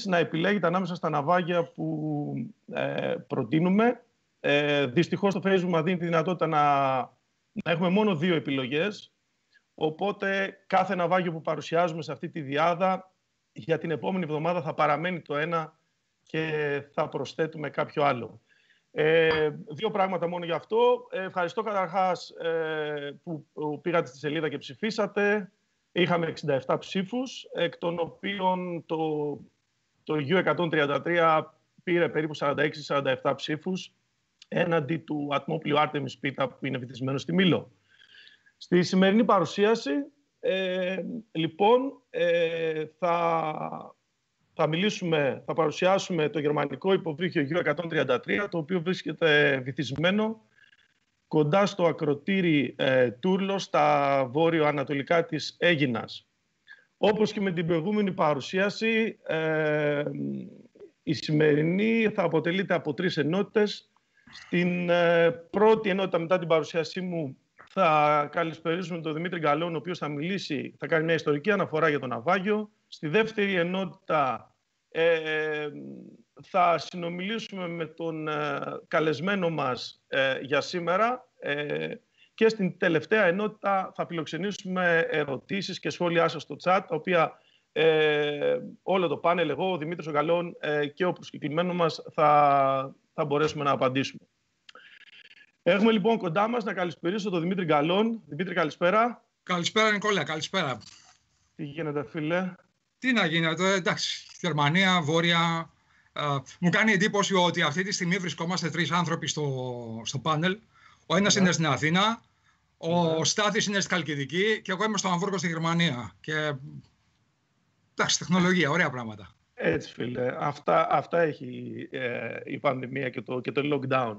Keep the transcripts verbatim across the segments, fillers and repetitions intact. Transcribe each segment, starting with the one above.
να επιλέγετε ανάμεσα στα ναυάγια που ε, προτείνουμε. Ε, δυστυχώς το Facebook μας δίνει τη δυνατότητα να, να έχουμε μόνο δύο επιλογές. Οπότε κάθε ναυάγιο που παρουσιάζουμε σε αυτή τη διάδα για την επόμενη εβδομάδα θα παραμένει το ένα και θα προσθέτουμε κάποιο άλλο. Ε, δύο πράγματα μόνο γι' αυτό. Ε, ευχαριστώ καταρχάς ε, που, που πήγατε στη σελίδα και ψηφίσατε. Είχαμε εξήντα επτά ψήφους, εκ των οποίων το, το γιου εκατόν τριάντα τρία πήρε περίπου σαράντα έξι σαράντα επτά ψήφους έναντι του ατμόπλοιου Artemis Pita που είναι βυθισμένο στη Μήλο. Στη σημερινή παρουσίαση, ε, λοιπόν, ε, θα, θα μιλήσουμε, θα παρουσιάσουμε το γερμανικό υποβρύχιο γιου εκατόν τριάντα τρία, το οποίο βρίσκεται βυθισμένο κοντά στο ακροτήρι ε, Τούρλο, στα βόρειο-ανατολικά της Αίγινας. Όπως και με την προηγούμενη παρουσίαση, ε, η σημερινή θα αποτελείται από τρεις ενότητες. Στην ε, πρώτη ενότητα, μετά την παρουσίασή μου, θα καλησπερίσουμε τον Δημήτρη Γκαλών, ο οποίος θα μιλήσει, θα κάνει μια ιστορική αναφορά για το ναυάγιο. Στη δεύτερη ενότητα ε, θα συνομιλήσουμε με τον ε, καλεσμένο μας ε, για σήμερα ε, και στην τελευταία ενότητα θα φιλοξενήσουμε ερωτήσεις και σχόλιά σας στο chat, τα οποία ε, όλο το πάνελ, εγώ, ο Δημήτρης Γκαλών ε, και ο προσκεκλημένος μας θα, θα μπορέσουμε να απαντήσουμε. Έχουμε λοιπόν κοντά μας να καλησπερίσω τον Δημήτρη Γκαλών. Δημήτρη, καλησπέρα. Καλησπέρα, Νικόλα, καλησπέρα. Τι γίνεται, φίλε? Τι να γίνεται, εντάξει, Γερμανία, Βόρεια. Ε, μου κάνει εντύπωση ότι αυτή τη στιγμή βρισκόμαστε τρεις άνθρωποι στο, στο πάνελ. Ο ένας yeah. είναι στην Αθήνα, ο yeah. Στάθης είναι στη Χαλκιδική και εγώ είμαι στο Αμβούργο στη Γερμανία. Και εντάξει, τεχνολογία, ωραία πράγματα. Έτσι, φίλε. Αυτά, αυτά έχει ε, η πανδημία και το, και το lockdown.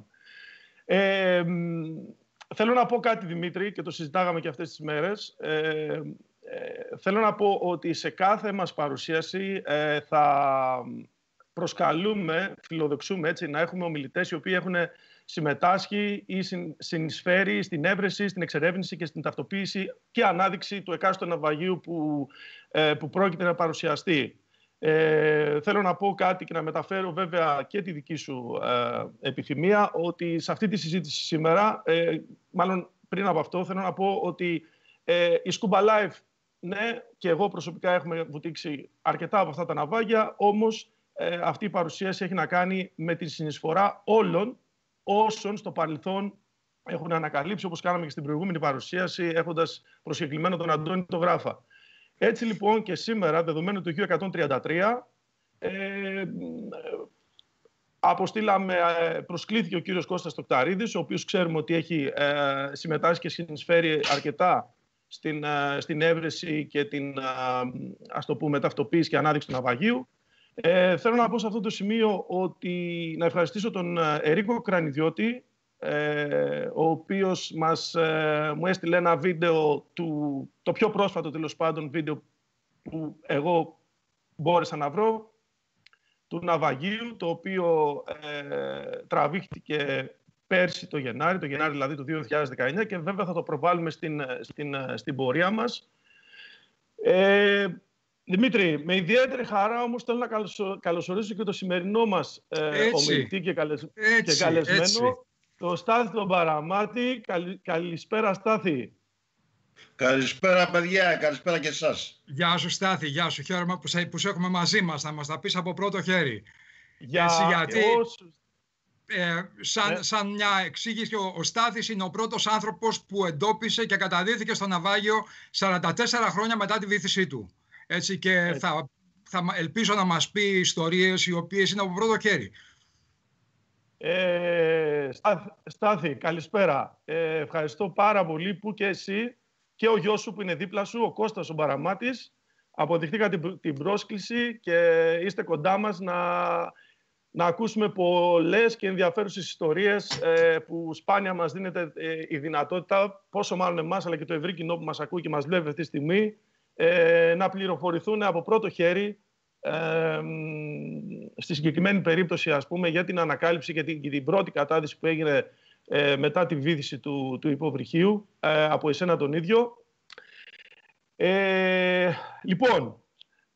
Ε, θέλω να πω κάτι, Δημήτρη, και το συζητάγαμε και αυτές τις μέρες. Ε, ε, θέλω να πω ότι σε κάθε μας παρουσίαση ε, θα προσκαλούμε, φιλοδοξούμε έτσι, να έχουμε ομιλητές οι οποίοι έχουν συμμετάσχει ή συνεισφέρει στην έβρεση, στην εξερεύνηση και στην ταυτοποίηση και ανάδειξη του εκάστοτε ναυαγίου που, ε, που πρόκειται να παρουσιαστεί. Ε, θέλω να πω κάτι και να μεταφέρω βέβαια και τη δική σου ε, επιθυμία, ότι σε αυτή τη συζήτηση σήμερα, ε, μάλλον πριν από αυτό, θέλω να πω ότι ε, η Scuba Life, ναι, και εγώ προσωπικά έχουμε βουτήξει αρκετά από αυτά τα ναυάγια, όμως ε, αυτή η παρουσίαση έχει να κάνει με τη συνεισφορά όλων όσων στο παρελθόν έχουν ανακαλύψει, όπως κάναμε και στην προηγούμενη παρουσίαση, έχοντας προσκεκλημένο τον Αντώνη το Γράφα. Έτσι λοιπόν και σήμερα, δεδομένου του γιου εκατόν τριάντα τρία, ε, αποστήλαμε, προσκλήθηκε ο κύριος Κώστας Τοκταρίδης, ο οποίος ξέρουμε ότι έχει ε, συμμετάσχει και συνεισφέρει αρκετά στην, ε, στην έβρεση και την ε, ας το πούμε, ταυτοποίηση και ανάδειξη του ναυαγίου. Ε, θέλω να πω σε αυτό το σημείο ότι να ευχαριστήσω τον Ερίκο Κρανιδιώτη, Ε, ο οποίος μας, ε, μου έστειλε ένα βίντεο, του, το πιο πρόσφατο τέλος πάντων βίντεο που εγώ μπόρεσα να βρω, του ναυαγίου, το οποίο ε, τραβήχτηκε πέρσι το Γενάρη, το Γενάρη δηλαδή του δύο χιλιάδες δεκαεννιά, και βέβαια θα το προβάλλουμε στην, στην, στην πορεία μας. Ε, Δημήτρη, με ιδιαίτερη χαρά όμως θέλω να καλωσορίσω και το σημερινό μας ε, ομιλητή και, καλεσ... έτσι, και καλεσμένο. Έτσι. Το Στάθη τον Παραμάτη. Καλη... Καλησπέρα, Στάθη. Καλησπέρα, παιδιά. Καλησπέρα και εσάς. Γεια σου, Στάθη. Γεια σου. Χαίρομαι που σε, που σε έχουμε μαζί μας. Να μας τα πεις από πρώτο χέρι. Για Έτσι, γιατί όσους... ε, σαν, ναι. σαν μια εξήγηση, ο, ο Στάθης είναι ο πρώτος άνθρωπος που εντόπισε και καταδύθηκε στο ναυάγιο σαράντα τέσσερα χρόνια μετά τη βύθισή του. Έτσι, και Έτσι. Θα, θα ελπίζω να μας πει ιστορίες οι οποίες είναι από πρώτο χέρι. Ε, Στάθη, καλησπέρα. Ε, ευχαριστώ πάρα πολύ που και εσύ και ο γιος σου που είναι δίπλα σου, ο Κώστας ο Παραμάτης, αποδειχθήκατε την, την πρόσκληση και είστε κοντά μας να, να ακούσουμε πολλές και ενδιαφέρουσες ιστορίες ε, που σπάνια μας δίνεται ε, η δυνατότητα, πόσο μάλλον εμάς αλλά και το ευρύ κοινό που μας ακούει και μας βλέπει αυτή τη στιγμή, ε, να πληροφορηθούν από πρώτο χέρι Ε, στη συγκεκριμένη περίπτωση, ας πούμε, για την ανακάλυψη και την, και την πρώτη κατάδυση που έγινε ε, μετά τη βύθιση του, του υποβρυχίου ε, από εσένα τον ίδιο. Ε, λοιπόν,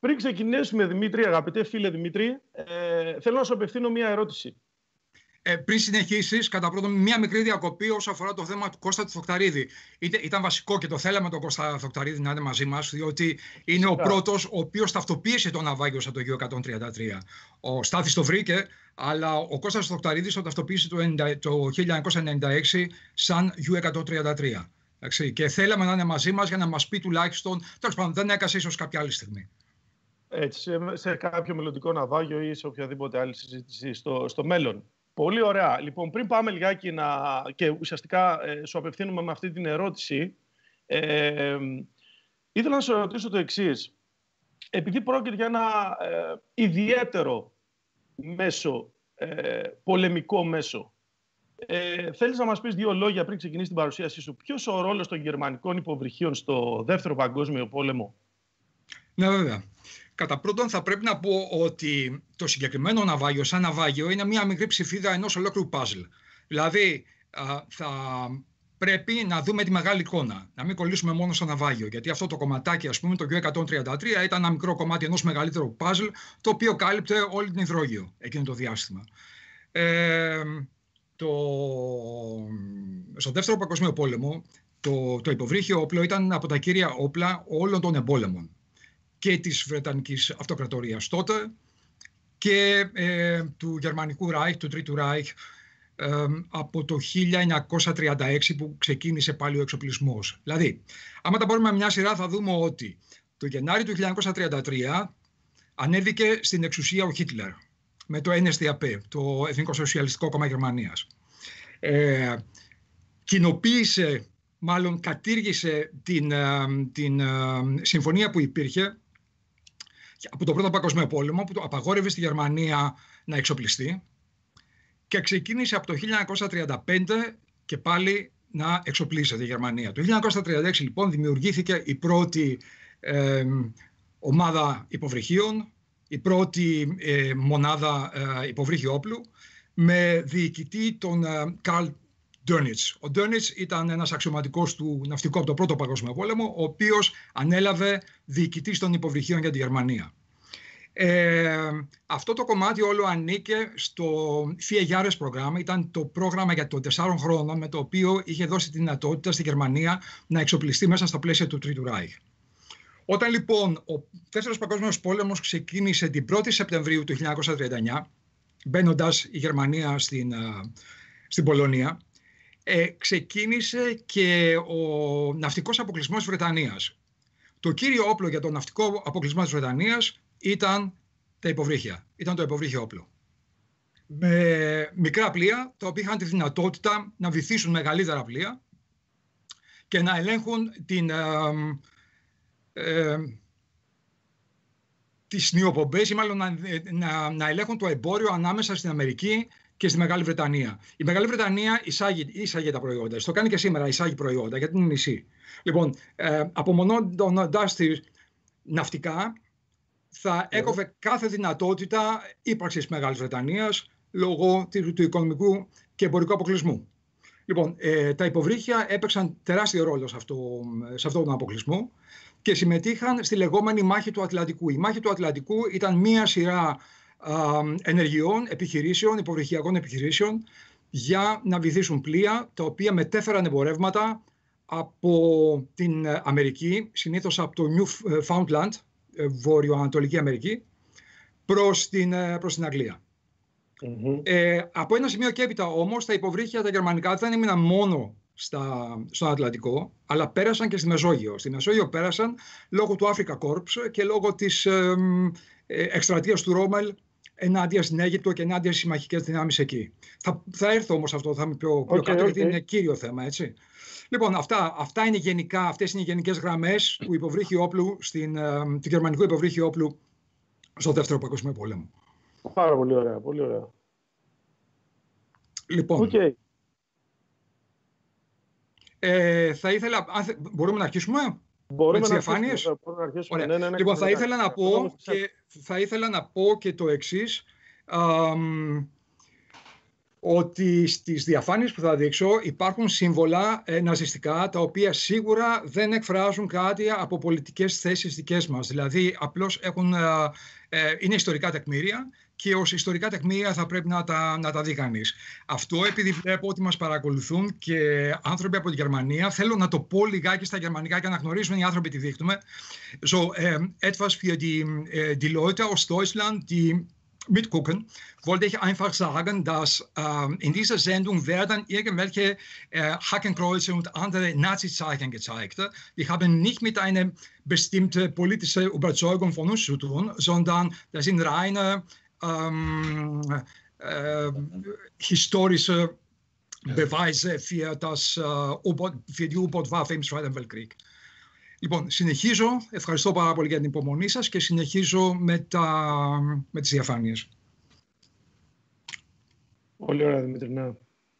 πριν ξεκινήσουμε, Δημήτρη, αγαπητέ φίλε Δημήτρη, ε, θέλω να σου απευθύνω μία ερώτηση. Ε, πριν συνεχίσεις, κατά πρώτον, μία μικρή διακοπή όσο αφορά το θέμα του Κώστα του Θοκταρίδη. Είτε, ήταν βασικό και το θέλαμε τον Κώστα Θοκταρίδη να είναι μαζί μας, διότι είναι Φυσικά. ο πρώτος ο οποίος ταυτοποίησε το ναυάγιο σαν το Γιου εκατόν τριάντα τρία. Ο Στάθης το βρήκε, αλλά ο Κώστας Θοκταρίδης το ταυτοποίησε το, το χίλια εννιακόσια ενενήντα έξι σαν Γιου εκατόν τριάντα τρία. Εντάξει, και θέλαμε να είναι μαζί μας για να μας πει τουλάχιστον, τέλος πάντων, δεν έκασε ίσως κάποια άλλη στιγμή. Έτσι, σε, σε κάποιο μελλοντικό ναυάγιο ή σε οποιαδήποτε άλλη συζήτηση στο, στο μέλλον. Πολύ ωραία. Λοιπόν, πριν πάμε λιγάκι να, και ουσιαστικά ε, σου απευθύνουμε με αυτή την ερώτηση, ε, ήθελα να σου ρωτήσω το εξής. Επειδή πρόκειται για ένα ε, ιδιαίτερο μέσο, ε, πολεμικό μέσο, ε, θέλεις να μας πεις δύο λόγια πριν ξεκινήσει την παρουσίασή σου. Ποιος ο ρόλος των γερμανικών υποβρυχίων στο Δεύτερο Παγκόσμιο Πόλεμο? Ναι, βέβαια. Κατά πρώτον, θα πρέπει να πω ότι το συγκεκριμένο ναυάγιο, σαν ναυάγιο, είναι μια μικρή ψηφίδα ενός ολόκληρου παζλ. Δηλαδή, θα πρέπει να δούμε τη μεγάλη εικόνα, να μην κολλήσουμε μόνο στο ναυάγιο. Γιατί αυτό το κομματάκι, ας πούμε, το Γιου εκατόν τριάντα τρία, ήταν ένα μικρό κομμάτι ενός μεγαλύτερου παζλ, το οποίο κάλυπτε όλη την υδρόγειο εκείνο το διάστημα. Ε, το... Στο Δεύτερο Παγκόσμιο Πόλεμο, το, το υποβρύχιο όπλο ήταν από τα κύρια όπλα όλων των εμπόλεμων. Και της Βρετανικής Αυτοκρατορίας τότε και ε, του Γερμανικού Ράιχ, του Τρίτου Ράιχ, ε, από το χίλια εννιακόσια τριάντα έξι που ξεκίνησε πάλι ο εξοπλισμός. Δηλαδή, άμα τα πάρουμε μια σειρά θα δούμε ότι το Γενάρη του χίλια εννιακόσια τριάντα τρία ανέβηκε στην εξουσία ο Χίτλερ με το Εν Ες Ντι Έι Πι, το Εθνικό Σοσιαλιστικό Κόμμα Γερμανίας. Ε, κοινοποίησε, μάλλον κατήργησε την, την συμφωνία που υπήρχε από τον Πρώτο Παγκόσμιο Πόλεμο, που το απαγόρευε στη Γερμανία να εξοπλιστεί και ξεκίνησε από το χίλια εννιακόσια τριάντα πέντε και πάλι να εξοπλίζεται η Γερμανία. Το χίλια εννιακόσια τριάντα έξι λοιπόν δημιουργήθηκε η πρώτη ε, ομάδα υποβρυχίων, η πρώτη ε, μονάδα ε, υποβρύχιου όπλου με διοικητή τον ε, Καρλ Ντόνιτς. Ο Ντόνιτς ήταν ένας αξιωματικός του ναυτικού από το Πρώτο Παγκόσμιο Πόλεμο, ο οποίος ανέλαβε διοικητής των υποβρυχίων για τη Γερμανία. Ε, αυτό το κομμάτι όλο ανήκε στο Vier Jahres πρόγραμμα, ήταν το πρόγραμμα για των τεσσάρων χρόνων με το οποίο είχε δώσει τη δυνατότητα στη Γερμανία να εξοπλιστεί μέσα στα πλαίσια του Τρίτου Ράιχ. Όταν λοιπόν ο Δεύτερος Παγκόσμιος Πόλεμος ξεκίνησε την πρώτη Σεπτεμβρίου του χίλια εννιακόσια τριάντα εννιά, μπαίνοντας η Γερμανία στην, στην Πολωνία, Ε, ξεκίνησε και ο ναυτικός αποκλεισμός της Βρετανίας. Το κύριο όπλο για τον ναυτικό αποκλεισμό της Βρετανίας ήταν τα υποβρύχια. Ήταν το υποβρύχιο όπλο. Με μικρά πλοία, τα οποία είχαν τη δυνατότητα να βυθίσουν μεγαλύτερα πλοία και να ελέγχουν την, ε, ε, τις νιοπομπές ή μάλλον να, να, να ελέγχουν το εμπόριο ανάμεσα στην Αμερική και στη Μεγάλη Βρετανία. Η Μεγάλη Βρετανία εισάγει, εισάγει τα προϊόντα. Το κάνει και σήμερα, εισάγει προϊόντα, γιατί είναι νησί. Λοιπόν, ε, απομονώνοντας τη ναυτικά, θα έκοβε κάθε δυνατότητα ύπαρξης Μεγάλης Βρετανίας λόγω του, του οικονομικού και εμπορικού αποκλεισμού. Λοιπόν, ε, τα υποβρύχια έπαιξαν τεράστιο ρόλο σε, αυτό, σε αυτόν τον αποκλεισμό και συμμετείχαν στη λεγόμενη μάχη του Ατλαντικού. Η μάχη του Ατλαντικού ήταν μία σειρά ενεργειών, επιχειρήσεων, υποβρυχιακών επιχειρήσεων για να βυθίσουν πλοία τα οποία μετέφεραν εμπορεύματα από την Αμερική, συνήθως από το Newfoundland, Βόρειο-Ανατολική Αμερική, προς την, προς την Αγγλία. Mm-hmm. Ε, από ένα σημείο και έπειτα όμως τα υποβρύχια τα γερμανικά δεν έμειναν μόνο στα, στον Ατλαντικό, αλλά πέρασαν και στη Μεσόγειο. Στη Μεσόγειο πέρασαν λόγω του Africa Corps και λόγω της ε, ε, εκστρατείας του Ρόμελ ενάντια στην Αίγυπτο και ενάντια στις συμμαχικές δυνάμεις εκεί. Θα, θα έρθω όμως αυτό, θα είμαι πιο, πιο okay, κάτω, okay. γιατί είναι κύριο θέμα, έτσι. Λοιπόν, αυτά, αυτά είναι γενικά, αυτές είναι οι γενικές γραμμές του υποβρύχιου όπλου, στην, ε, του γερμανικού υποβρύχιου όπλου στο Δεύτερο Παγκόσμιο Πόλεμο. Πάρα πολύ ωραία, πολύ ωραία. Λοιπόν, okay. ε, θα ήθελα, αν, μπορούμε να αρχίσουμε? Μπορούμε με τις να αρχίσουμε, μπορούμε να αρχίσουμε. Ναι, ναι, ναι, λοιπόν, θα ναι, ήθελα, ναι, να ναι, πω ναι, και, θα ήθελα να πω και το εξής. Α, ότι στις διαφάνειες που θα δείξω υπάρχουν σύμβολα ε, ναζιστικά, τα οποία σίγουρα δεν εκφράζουν κάτι από πολιτικές θέσεις δικές μας. Δηλαδή απλώς έχουν, ε, ε, είναι ιστορικά τεκμήρια και ως ιστορικά τεκμήρια θα πρέπει να τα, να τα δει κανείς. Αυτό επειδή βλέπω ότι μας παρακολουθούν και άνθρωποι από τη Γερμανία, θέλω να το πω λιγάκι στα γερμανικά και να γνωρίζουν οι άνθρωποι τι δείχνουμε. So, ε, etwas für die, ε, die Leute aus Deutschland, die mitgucken, wollte ich einfach sagen, dass äh, in dieser Sendung werden irgendwelche äh, Hakenkreuze und andere Nazizeichen gezeigt. Die haben nicht mit einer bestimmten politischen Überzeugung von uns zu tun, sondern das sind reine ähm, äh, historische Beweise für, das, äh, für die U-Boot-Waffe im Zweiten Weltkrieg. Λοιπόν, συνεχίζω. Ευχαριστώ πάρα πολύ για την υπομονή σας και συνεχίζω με, τα, με τις διαφάνειες. Πολύ ωραία, Δημήτρη. Ναι.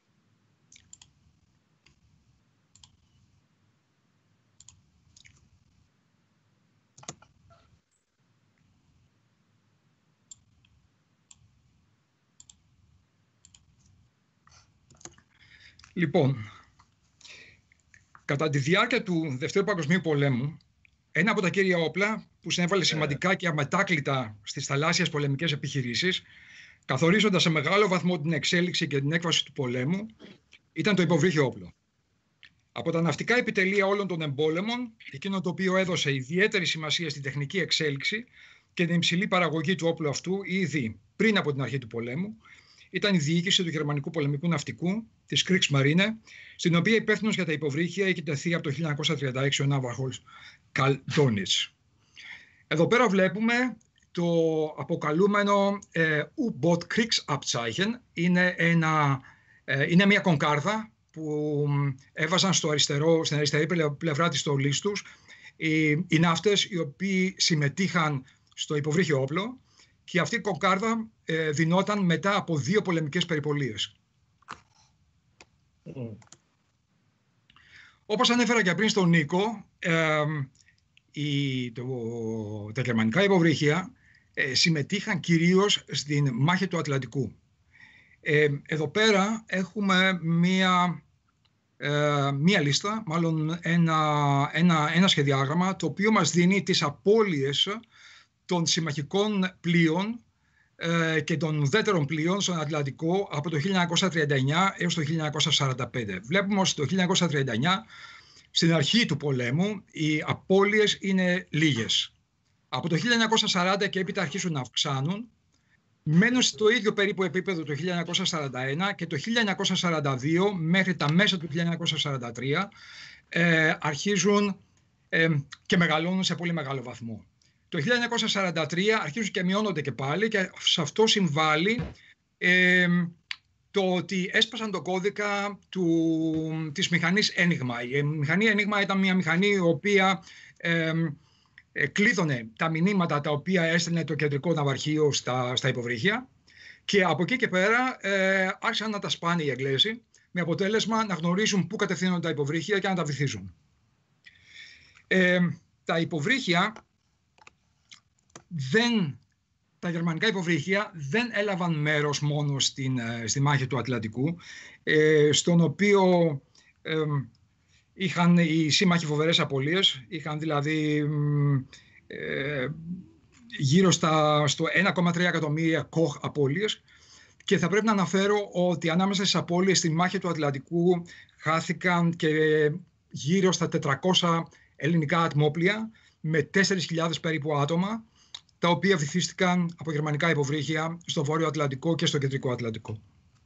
Λοιπόν, κατά τη διάρκεια του Δευτέρου Παγκοσμίου Πολέμου, ένα από τα κύρια όπλα που συνέβαλε σημαντικά και αμετάκλητα στις θαλάσσιες πολεμικές επιχειρήσεις, καθορίζοντας σε μεγάλο βαθμό την εξέλιξη και την έκβαση του πολέμου, ήταν το υποβρύχιο όπλο. Από τα ναυτικά επιτελεία όλων των εμπόλεμων, εκείνο το οποίο έδωσε ιδιαίτερη σημασία στην τεχνική εξέλιξη και την υψηλή παραγωγή του όπλου αυτού ήδη πριν από την αρχή του πολέμου, ήταν η διοίκηση του γερμανικού πολεμικού ναυτικού, της Kriegsmarine, στην οποία υπεύθυνος για τα υποβρύχια έχει τεθεί από το χίλια εννιακόσια τριάντα έξι ο ναύαρχος Καρλ Ντόνιτς. Εδώ πέρα βλέπουμε το αποκαλούμενο ε, U-Boot Kriegsabzeichen. Είναι, ένα, ε, είναι μια κονκάρδα που έβαζαν στο αριστερό, στην αριστερή πλευρά της στολής τους οι, οι ναύτες οι οποίοι συμμετείχαν στο υποβρύχιο όπλο, και αυτή η κονκάρδα ε, δινόταν μετά από δύο πολεμικές περιπολίες. Mm. Όπως ανέφερα και πριν στον Νίκο, ε, η, το, τα γερμανικά υποβρύχια ε, συμμετείχαν κυρίως στην μάχη του Ατλαντικού. Ε, εδώ πέρα έχουμε μία, ε, μία λίστα, μάλλον ένα, ένα, ένα σχεδιάγραμμα, το οποίο μας δίνει τις απώλειες των συμμαχικών πλοίων ε, και των ουδέτερων πλοίων στον Ατλαντικό από το χίλια εννιακόσια τριάντα εννιά έως το χίλια εννιακόσια σαράντα πέντε. Βλέπουμε ότι το χίλια εννιακόσια τριάντα εννιά, στην αρχή του πολέμου, οι απώλειες είναι λίγες. Από το χίλια εννιακόσια σαράντα και έπειτα αρχίζουν να αυξάνουν, μένουν στο ίδιο περίπου επίπεδο το χίλια εννιακόσια σαράντα ένα και το χίλια εννιακόσια σαράντα δύο μέχρι τα μέσα του χίλια εννιακόσια σαράντα τρία ε, αρχίζουν ε, και μεγαλώνουν σε πολύ μεγάλο βαθμό. Το χίλια εννιακόσια σαράντα τρία αρχίζουν και μειώνονται και πάλι, και σε αυτό συμβάλλει ε, το ότι έσπασαν το κώδικα του, της μηχανής Enigma. Η μηχανή Enigma ήταν μια μηχανή η οποία ε, ε, κλείδωνε τα μηνύματα τα οποία έστελνε το κεντρικό ναυαρχείο στα, στα υποβρύχια, και από εκεί και πέρα ε, άρχισαν να τα σπάνε οι Εγγλέζοι, με αποτέλεσμα να γνωρίζουν πού κατευθύνονται τα υποβρύχια και να τα βυθίζουν. Ε, τα υποβρύχια Δεν, τα γερμανικά υποβρύχια δεν έλαβαν μέρος μόνο στην, στη μάχη του Ατλαντικού, ε, στον οποίο ε, είχαν οι σύμμαχοι φοβερές απώλειες. Είχαν δηλαδή ε, γύρω στα, στο ένα κόμμα τρία εκατομμύρια Koch απώλειες, και θα πρέπει να αναφέρω ότι ανάμεσα στις απώλειες στη μάχη του Ατλαντικού χάθηκαν και γύρω στα τετρακόσια ελληνικά ατμόπλια με τέσσερις χιλιάδες περίπου άτομα, τα οποία βυθίστηκαν από γερμανικά υποβρύχια στο Βόρειο Ατλαντικό και στο Κεντρικό Ατλαντικό.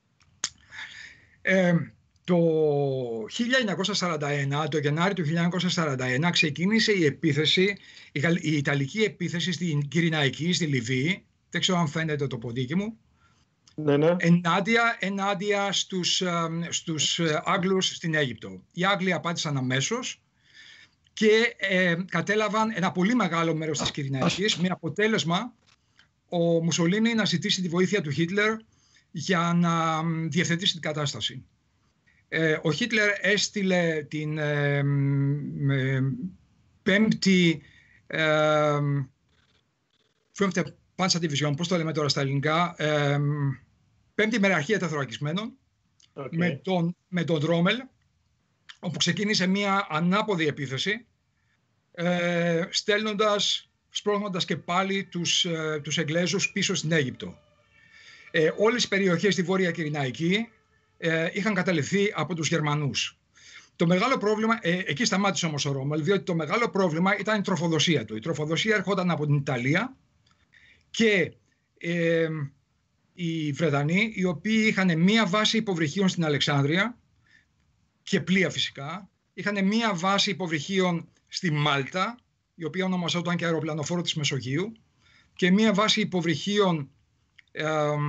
Ε, το χίλια εννιακόσια σαράντα ένα, το Γενάρη του χίλια εννιακόσια σαράντα ένα, ξεκίνησε η επίθεση, η, η Ιταλική επίθεση στην Κυρηναϊκή, στη Λιβύη. Δεν ξέρω αν φαίνεται το ποντίκι μου. Ναι, ναι. Ενάντια, ενάντια στους, στους Άγγλους στην Αίγυπτο. Οι Άγγλοι απάντησαν αμέσως και ε, κατέλαβαν ένα πολύ μεγάλο μέρος της Κυρηναϊκής, με αποτέλεσμα ο Μουσολίνι να ζητήσει τη βοήθεια του Χίτλερ για να διευθετήσει την κατάσταση. Ε, ο Χίτλερ έστειλε την ε, ε, πέμπτη ε, πέμπτη Panzer Division, πώς το λέμε τώρα στα ελληνικά, ε, πέμπτη μεραρχία τεθωρακισμένων, okay. με, τον, με τον Ρόμελ, όπου ξεκίνησε μια ανάποδη επίθεση, ε, στέλνοντας, σπρώχνοντας και πάλι τους, ε, τους Εγγλέζους πίσω στην Αίγυπτο. Ε, όλες οι περιοχές στη Βόρεια Κυρηναϊκή ε, είχαν καταληφθεί από τους Γερμανούς. Το μεγάλο πρόβλημα, ε, εκεί σταμάτησε όμως ο Ρόμελ, διότι το μεγάλο πρόβλημα ήταν η τροφοδοσία του. Η τροφοδοσία ερχόταν από την Ιταλία και ε, οι Βρετανοί, οι οποίοι είχαν μία βάση υποβρυχίων στην Αλεξάνδρεια και πλοία φυσικά, είχαν μία βάση υποβρυχίων στη Μάλτα, η οποία ονομαζόταν και αεροπλανοφόρο της Μεσογείου, και μία βάση υποβρυχίων ε,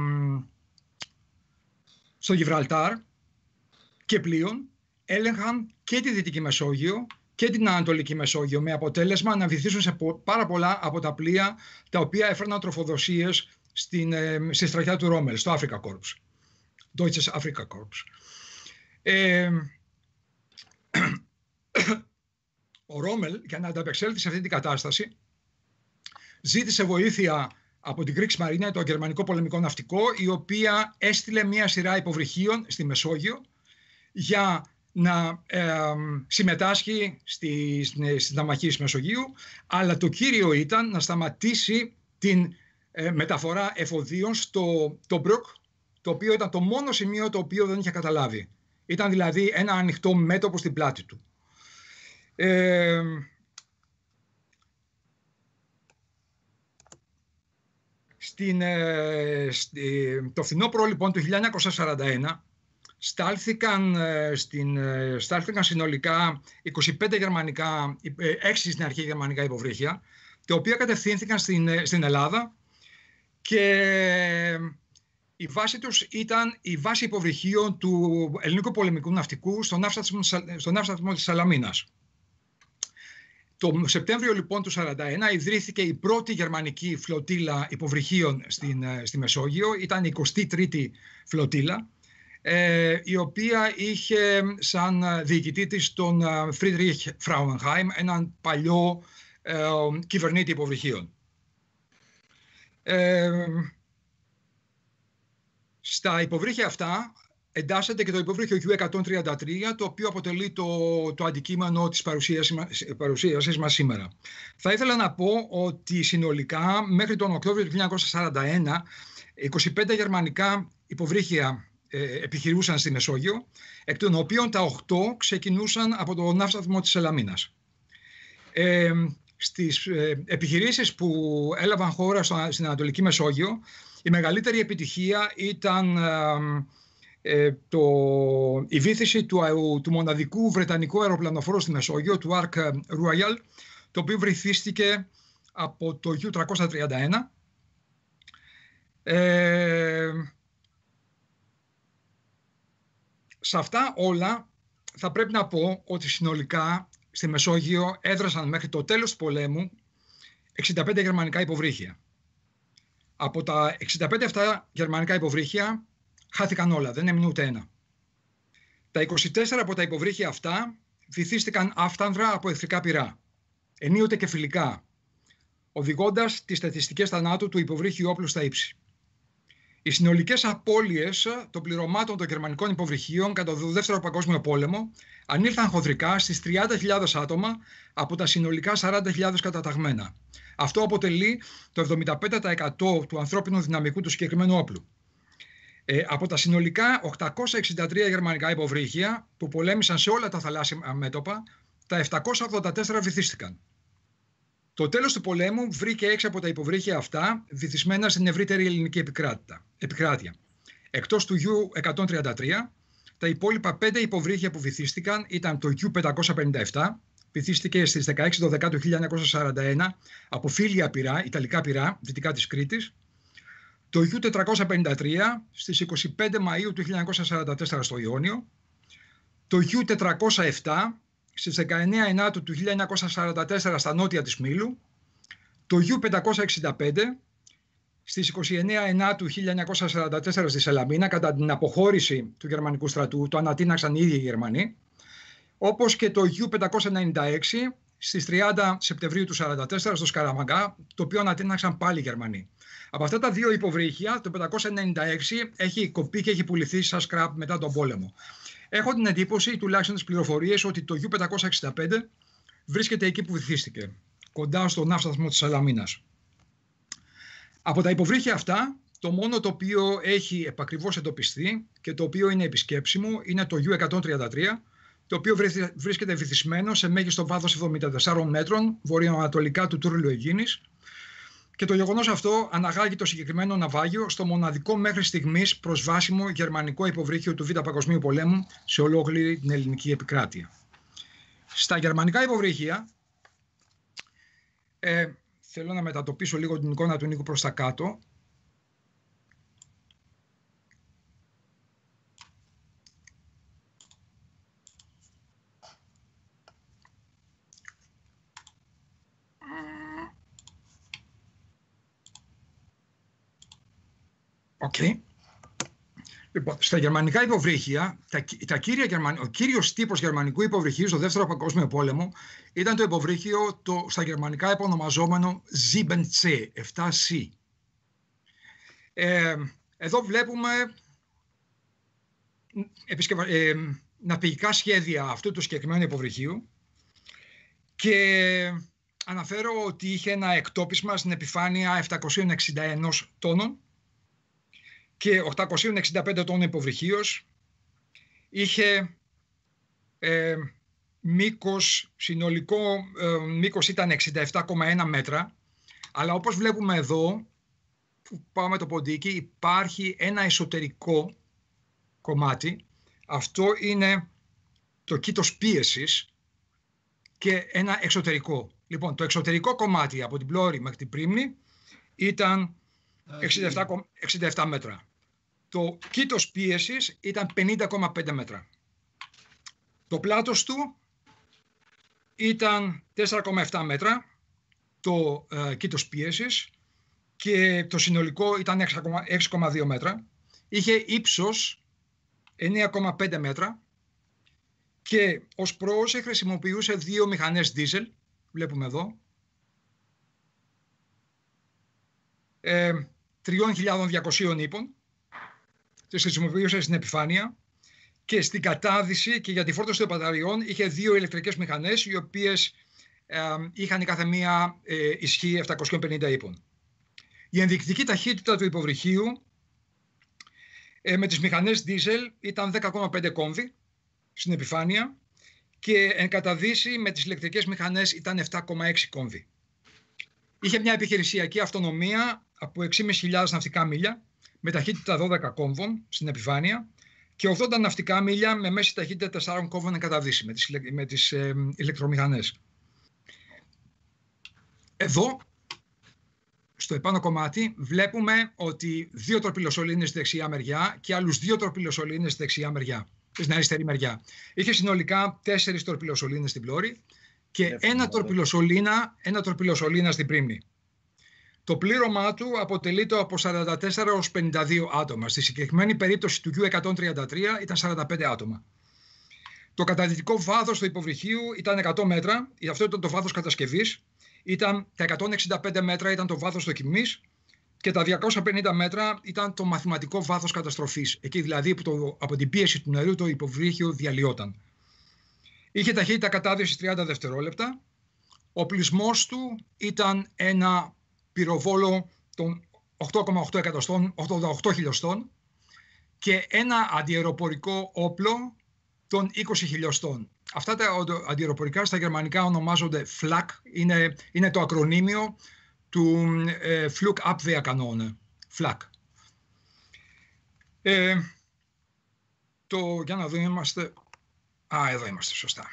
στο Γιβραλτάρ και πλοίων. Έλεγχαν και τη Δυτική Μεσόγειο και την Ανατολική Μεσόγειο, με αποτέλεσμα να βυθίσουν σε πάρα πολλά από τα πλοία τα οποία έφερναν τροφοδοσίες στην, ε, στη στρατιά του Ρόμελ, στο Afrika Korps, Deutsches Afrika Korps. Ε, ο Ρόμελ, για να ανταπεξέλθει σε αυτή την κατάσταση, ζήτησε βοήθεια από την Kriegsmarine, το γερμανικό πολεμικό ναυτικό, η οποία έστειλε μία σειρά υποβρυχίων στη Μεσόγειο για να ε, συμμετάσχει στη, στη, στη ναυμαχία της Μεσογείου, αλλά το κύριο ήταν να σταματήσει την ε, μεταφορά εφοδίων στο το Μπρουκ, το οποίο ήταν το μόνο σημείο το οποίο δεν είχε καταλάβει. Ήταν δηλαδή ένα ανοιχτό μέτωπο στην πλάτη του. Ε, στην, ε, στη, το φθινόπωρο λοιπόν του χίλια εννιακόσια σαράντα ένα στάλθηκαν, στην, στάλθηκαν συνολικά είκοσι πέντε γερμανικά, έξι στην αρχή γερμανικά υποβρύχια, τα οποία κατευθύνθηκαν στην, στην Ελλάδα, και η βάση τους ήταν η βάση υποβρυχίων του ελληνικού πολεμικού ναυτικού στον ναύσταθμο της Σαλαμίνας. Το Σεπτέμβριο λοιπόν του χίλια εννιακόσια σαράντα ένα ιδρύθηκε η πρώτη γερμανική φλωτίλα υποβρυχίων στην, στη Μεσόγειο. Ήταν η εικοστή τρίτη φλωτίλα, ε, η οποία είχε σαν διοικητή της τον Φρίντριχ Φράουνχάιμ, έναν παλιό ε, κυβερνήτη υποβρυχίων. Ε, στα υποβρύχια αυτά εντάσσεται και το υποβρύχιο Γιου εκατόν τριάντα τρία, το οποίο αποτελεί το, το αντικείμενο της παρουσίασης μας σήμερα. Θα ήθελα να πω ότι συνολικά μέχρι τον Οκτώβριο του χίλια εννιακόσια σαράντα ένα είκοσι πέντε γερμανικά υποβρύχια ε, επιχειρούσαν στη Μεσόγειο, εκ των οποίων τα οκτώ ξεκινούσαν από το ναύσταθμο της Σαλαμίνας. Ε, στις ε, επιχειρήσεις που έλαβαν χώρα στο, στην Ανατολική Μεσόγειο, η μεγαλύτερη επιτυχία ήταν ε, ε, το, η βύθιση του, του μοναδικού βρετανικού αεροπλανοφόρου στη Μεσόγειο, του Ark Royal, το οποίο βυθίστηκε από το Γιου τριακόσια τριάντα ένα. Ε, σε αυτά όλα θα πρέπει να πω ότι συνολικά στη Μεσόγειο έδρασαν μέχρι το τέλος του πολέμου εξήντα πέντε γερμανικά υποβρύχια. Από τα εξήντα πέντε αυτά γερμανικά υποβρύχια χάθηκαν όλα, δεν έμεινε ούτε ένα. Τα είκοσι τέσσερα από τα υποβρύχια αυτά βυθίστηκαν άφτανδρα από εχθρικά πυρά, ενίοτε και φιλικά, οδηγώντας τις στατιστικές θανάτου του υποβρύχιου όπλου στα ύψη. Οι συνολικές απώλειες των πληρωμάτων των γερμανικών υποβρυχίων κατά το Δεύτερο Παγκόσμιο Πόλεμο ανήλθαν χονδρικά στις τριάντα χιλιάδες άτομα από τα συνολικά σαράντα χιλιάδες καταταγμένα. Αυτό αποτελεί το εβδομήντα πέντε τοις εκατό του ανθρώπινου δυναμικού του συγκεκριμένου όπλου. Ε, από τα συνολικά οκτακόσια εξήντα τρία γερμανικά υποβρύχια που πολέμησαν σε όλα τα θαλάσσια μέτωπα, τα επτακόσια ογδόντα τέσσερα βυθίστηκαν. Το τέλος του πολέμου βρήκε έξι από τα υποβρύχια αυτά βυθισμένα στην ευρύτερη ελληνική επικράτεια. Εκτός του Γιου εκατόν τριάντα τρία, τα υπόλοιπα πέντε υποβρύχια που βυθίστηκαν ήταν το Γιου πεντακόσια πενήντα επτά, βυθίστηκε στις δεκαέξι Δεκεμβρίου του χίλια εννιακόσια σαράντα ένα από φίλια πυρά, ιταλικά πυρά, δυτικά της Κρήτης, το Γιου τετρακόσια πενήντα τρία στις είκοσι πέντε Μαΐου του χίλια εννιακόσια σαράντα τέσσερα στο Ιόνιο, το Γιου τετρακόσια επτά στις δεκαεννέα Ενάτου του χίλια εννιακόσια σαράντα τέσσερα στα νότια της Μήλου, το Γιου πεντακόσια εξήντα πέντε στις είκοσι εννέα Ενάτου χίλια εννιακόσια σαράντα τέσσερα στη Σαλαμίνα, κατά την αποχώρηση του γερμανικού στρατού, το ανατείναξαν οι ίδιοι οι Γερμανοί, όπως και το Γιου πεντακόσια ενενήντα έξι στις τριάντα Σεπτεμβρίου του χίλια εννιακόσια σαράντα τέσσερα στο Σκαραμαγκά, το οποίο ανατείναξαν πάλι οι Γερμανοί. Από αυτά τα δύο υποβρύχια, το πεντακόσια ενενήντα έξι έχει κοπεί και έχει πουληθεί σαν σκραπ μετά τον πόλεμο. Έχω την εντύπωση, τουλάχιστον τις πληροφορίες, ότι το γιου πεντακόσια εξήντα πέντε βρίσκεται εκεί που βυθίστηκε, κοντά στον ναύσταθμο της Σαλαμίνας. Από τα υποβρύχια αυτά, το μόνο το οποίο έχει επακριβώς εντοπιστεί και το οποίο είναι επισκέψιμο είναι το γιου εκατόν τριάντα τρία, το οποίο βρίσκεται βυθισμένο σε μέγιστο βάθος εβδομήντα τεσσάρων μέτρων βορειοανατολικά του Τούρλου Αιγίνης, και το γεγονός αυτό αναγάγει το συγκεκριμένο ναυάγιο στο μοναδικό μέχρι στιγμής προσβάσιμο γερμανικό υποβρύχιο του Β' Παγκοσμίου Πολέμου σε ολόκληρη την ελληνική επικράτεια. Στα γερμανικά υποβρύχια, ε, θέλω να μετατοπίσω λίγο την εικόνα του Νίκου προς τα κάτω. Okay. Λοιπόν, στα γερμανικά υποβρύχια, τα, τα κύρια γερμαν, ο κύριος τύπος γερμανικού υποβρυχίου στο Δεύτερο Παγκόσμιο Πόλεμο ήταν το υποβρύχιο το, στα γερμανικά επωνομαζόμενο επτά σι, επτά σι. Ε, εδώ βλέπουμε επισκευα, ε, ναυπηγικά σχέδια αυτού του συγκεκριμένου υποβρυχίου και αναφέρω ότι είχε ένα εκτόπισμα στην επιφάνεια επτακόσια εξήντα ένα τόνων και οκτακόσια εξήντα πέντε τόνων υποβρυχίως. Είχε ε, μήκος, συνολικό ε, μήκος ήταν εξήντα επτά κόμμα ένα μέτρα, αλλά όπως βλέπουμε εδώ, που πάμε το ποντίκι, υπάρχει ένα εσωτερικό κομμάτι. Αυτό είναι το κήτος πίεσης και ένα εξωτερικό. Λοιπόν, το εξωτερικό κομμάτι από την πλώρη μέχρι την πρίμνη ήταν εξήντα επτά μέτρα. Το κήτος πίεσης ήταν πενήντα κόμμα πέντε μέτρα. Το πλάτος του ήταν τέσσερα κόμμα επτά μέτρα, το ε, κήτος πίεσης, και το συνολικό ήταν έξι κόμμα δύο μέτρα. Είχε ύψος εννέα κόμμα πέντε μέτρα και ως πρόωση χρησιμοποιούσε δύο μηχανές δίζελ, βλέπουμε εδώ, ε, τρεις χιλιάδες διακόσιες ύπων. Τις χρησιμοποιούσε στην επιφάνεια, και στην κατάδυση και για τη φόρτωση των μπαταριών είχε δύο ηλεκτρικές μηχανές, οι οποίες ε, είχαν η κάθε μία ε, ισχύ επτακόσια πενήντα ύπων. Η ενδεικτική ταχύτητα του υποβρυχίου ε, με τις μηχανές diesel ήταν δέκα κόμμα πέντε κόμβοι στην επιφάνεια και εν καταδύση με τις ηλεκτρικές μηχανές ήταν επτά κόμμα έξι κόμβοι. Είχε μια επιχειρησιακή αυτονομία από έξι χιλιάδες πεντακόσια ναυτικά μίλια με ταχύτητα δώδεκα κόμβων στην επιφάνεια και ογδόντα ναυτικά μίλια με μέση ταχύτητα τεσσάρων κόμβων εν καταδύση με τις, με τις ε, ηλεκτρομηχανές. Εδώ, στο επάνω κομμάτι, βλέπουμε ότι δύο τροπυλοσωλήνες στη δεξιά μεριά και άλλους δύο τροπυλοσωλήνες στη δεξιά μεριά, στην αριστερή μεριά. Είχε συνολικά τέσσερις τροπυλοσωλήνες στην πλώρη και ένα τροπυλοσωλήνα, ένα τροπυλοσωλήνα στην πρίμνη. Το πλήρωμά του αποτελείται από σαράντα τέσσερα έως πενήντα δύο άτομα. Στη συγκεκριμένη περίπτωση του γιου εκατόν τριάντα τρία ήταν σαράντα πέντε άτομα. Το καταδυτικό βάθος του υποβρυχίου ήταν εκατό μέτρα, αυτό ήταν το βάθος κατασκευής. Ήταν, τα εκατόν εξήντα πέντε μέτρα ήταν το βάθος δοκιμής και τα διακόσια πενήντα μέτρα ήταν το μαθηματικό βάθος καταστροφής. Εκεί δηλαδή που το, από την πίεση του νερού το υποβρύχιο διαλυόταν. Είχε ταχύτητα κατάδυσης τριάντα δευτερόλεπτα. Ο πλεισμός του ήταν ένα πυροβόλο των οκτώ κόμμα οκτώ εκατοστών, ογδόντα οκτώ χιλιοστών και ένα αντιαεροπορικό όπλο των είκοσι χιλιοστών. Αυτά τα αντιαεροπορικά στα γερμανικά ονομάζονται φλακ, είναι, είναι το ακρονίμιο του ε, Flugabwehrkanone, φλακ. Ε, το, για να δούμε, είμαστε... Α, εδώ είμαστε, σωστά.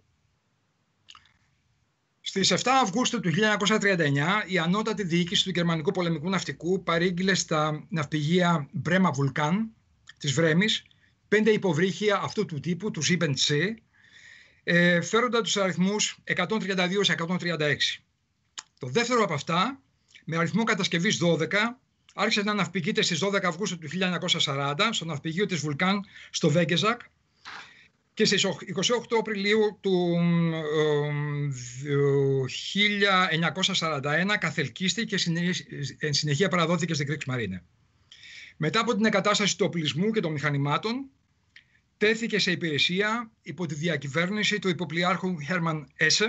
Στις επτά Αυγούστου του χίλια εννιακόσια τριάντα εννιά, η ανώτατη διοίκηση του Γερμανικού Πολεμικού Ναυτικού παρήγγειλε στα ναυπηγεία Bremer Vulkan της Βρέμης πέντε υποβρύχια αυτού του τύπου, του επτά σι, ε, φέροντα τους αριθμούς εκατόν τριάντα δύο σε εκατόν τριάντα έξι. Το δεύτερο από αυτά, με αριθμό κατασκευής δώδεκα, άρχισε να ναυπηγείται στις δώδεκα Αυγούστου του χίλια εννιακόσια σαράντα στο ναυπηγείο της Vulkan στο Βέγκεζακ Και στις είκοσι οκτώ Απριλίου του χίλια εννιακόσια σαράντα ένα καθελκίστηκε και εν συνεχεία παραδόθηκε στην Kriegsmarine. Μετά από την εγκατάσταση του οπλισμού και των μηχανημάτων, τέθηκε σε υπηρεσία υπό τη διακυβέρνηση του υποπλειάρχου Hermann Hesse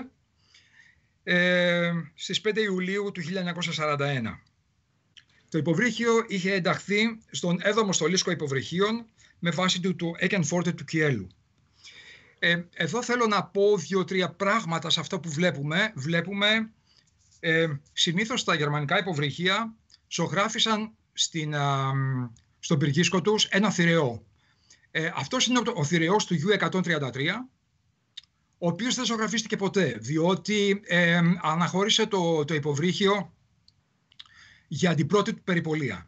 ε, στις πέντε Ιουλίου του χίλια εννιακόσια σαράντα ένα. Το υποβρύχιο είχε ενταχθεί στον έβδομο στολίσκο υποβρυχίων με βάση του το Eckernförde του Κιέλου. Ε, εδώ θέλω να πω δύο-τρία πράγματα σε αυτό που βλέπουμε. Βλέπουμε ε, συνήθως τα γερμανικά υποβρυχία ζωγράφισαν στην, α, στον πυργίσκο τους ένα θηρεό. Ε, αυτός είναι ο θηρεός του Ιου εκατόν τριάντα τρία, ο οποίος δεν ζωγραφίστηκε ποτέ, διότι ε, αναχώρησε το, το υποβρύχιο για την πρώτη του περιπολία.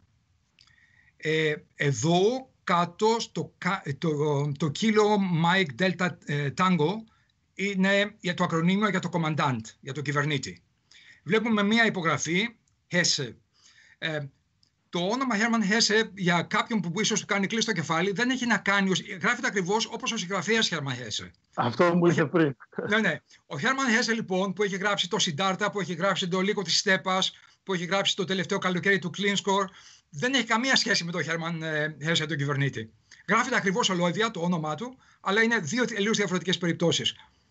Ε, εδώ κάτω στο το, το Kilo Mike Delta Tango είναι για το ακρονίμιο για το Commandant, για το κυβερνήτη. Βλέπουμε μία υπογραφή, Hesse. Ε, το όνομα Hermann Hesse για κάποιον που ίσως του κάνει κλείσει το κεφάλι δεν έχει να κάνει, γράφεται ακριβώς όπως ο συγγραφέας Hermann Hesse. Αυτό μου είχε πριν. Ναι, ναι. Ο Hermann Hesse λοιπόν που έχει γράψει το Siddhartha, που έχει γράψει το Λύκο της Στέπας, που έχει γράψει το τελευταίο καλοκαίρι του Klinskor, δεν έχει καμία σχέση με τον Hermann Hesse τον κυβερνήτη. Γράφεται ακριβώς ολόιδια το όνομά του, αλλά είναι δύο τελείως διαφορετικές περιπτώσεις.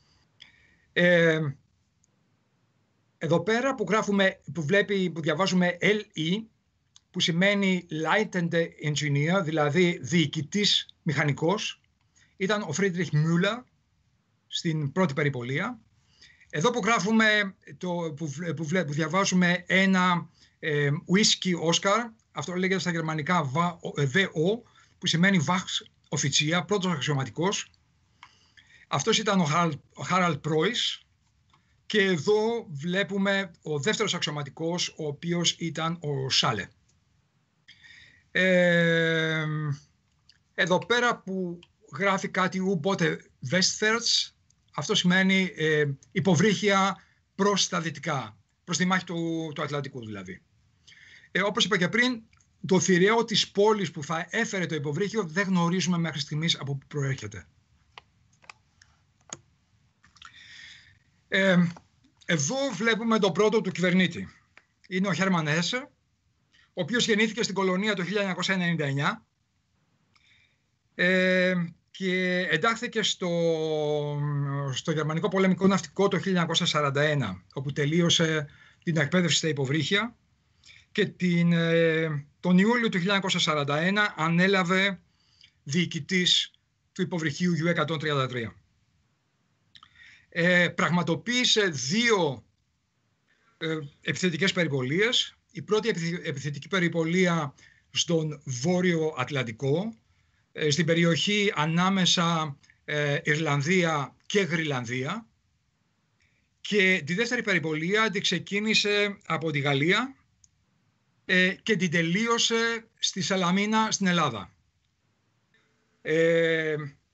Ε, εδώ πέρα που, γράφουμε, που, βλέπει, που διαβάζουμε ελ ι, που σημαίνει Leitende Engineer, δηλαδή διοικητής μηχανικός, ήταν ο Friedrich Müller στην πρώτη περιπολία. Εδώ που γράφουμε, το, που, που, που διαβάζουμε ένα ε, Whisky Oscar, αυτό λέγεται στα γερμανικά βι ο, που σημαίνει Wachoffizier, πρώτος αξιωματικός. Αυτός ήταν ο Harald Preuss. Και εδώ βλέπουμε ο δεύτερος αξιωματικός, ο οποίος ήταν ο Σάλε. Ε, εδώ πέρα που γράφει κάτι U-Bote Westwärts, αυτό σημαίνει ε, υποβρύχια προς τα δυτικά, προς τη μάχη του, του Ατλαντικού δηλαδή. Ε, όπως είπα και πριν, το θηρεό της πόλης που θα έφερε το υποβρύχιο δεν γνωρίζουμε μέχρι στιγμής από πού προέρχεται. Ε, εδώ βλέπουμε τον πρώτο του κυβερνήτη. Είναι ο Hermann Hesse, ο οποίος γεννήθηκε στην κολονία το χίλια εννιακόσια ενενήντα εννιά ε, και εντάχθηκε στο, στο Γερμανικό Πολεμικό Ναυτικό το χίλια εννιακόσια σαράντα ένα, όπου τελείωσε την εκπαίδευση στα υποβρύχια και την, ε, τον Ιούλιο του χίλια εννιακόσια σαράντα ένα ανέλαβε διοικητής του υποβρυχίου Ιου εκατόν τριάντα τρία. Ε, πραγματοποίησε δύο ε, επιθετικές περιπολίες. Η πρώτη επιθετική περιπολία στον Βόρειο Ατλαντικό, ε, στην περιοχή ανάμεσα ε, Ιρλανδία και Γροιλανδία, και τη δεύτερη περιπολία την ξεκίνησε από τη Γαλλία ε, και την τελείωσε στη Σαλαμίνα στην Ελλάδα. Ε,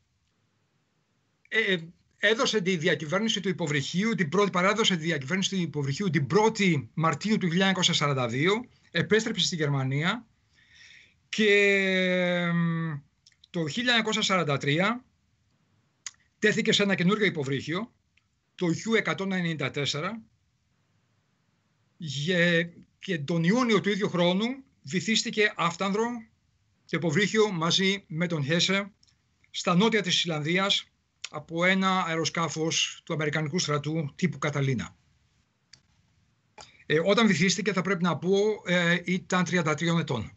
ε, έδωσε τη διακυβέρνηση του υποβρυχίου, την πρώτη παράδοσε τη διακυβέρνηση του υποβρυχίου την πρώτη Μαρτίου του χίλια εννιακόσια σαράντα δύο, επέστρεψε στη Γερμανία και το χίλια εννιακόσια σαράντα τρία τέθηκε σε ένα καινούργιο υποβρύχιο, το Ιου εκατόν ενενήντα τέσσερα, και τον Ιούνιο του ίδιου χρόνου βυθίστηκε άφτανδρο το υποβρύχιο μαζί με τον Hesse στα νότια της Ισλανδίας από ένα αεροσκάφος του Αμερικανικού στρατού τύπου Καταλίνα. Ε, όταν βυθίστηκε, θα πρέπει να πω, ε, ήταν τριάντα τρία ετών.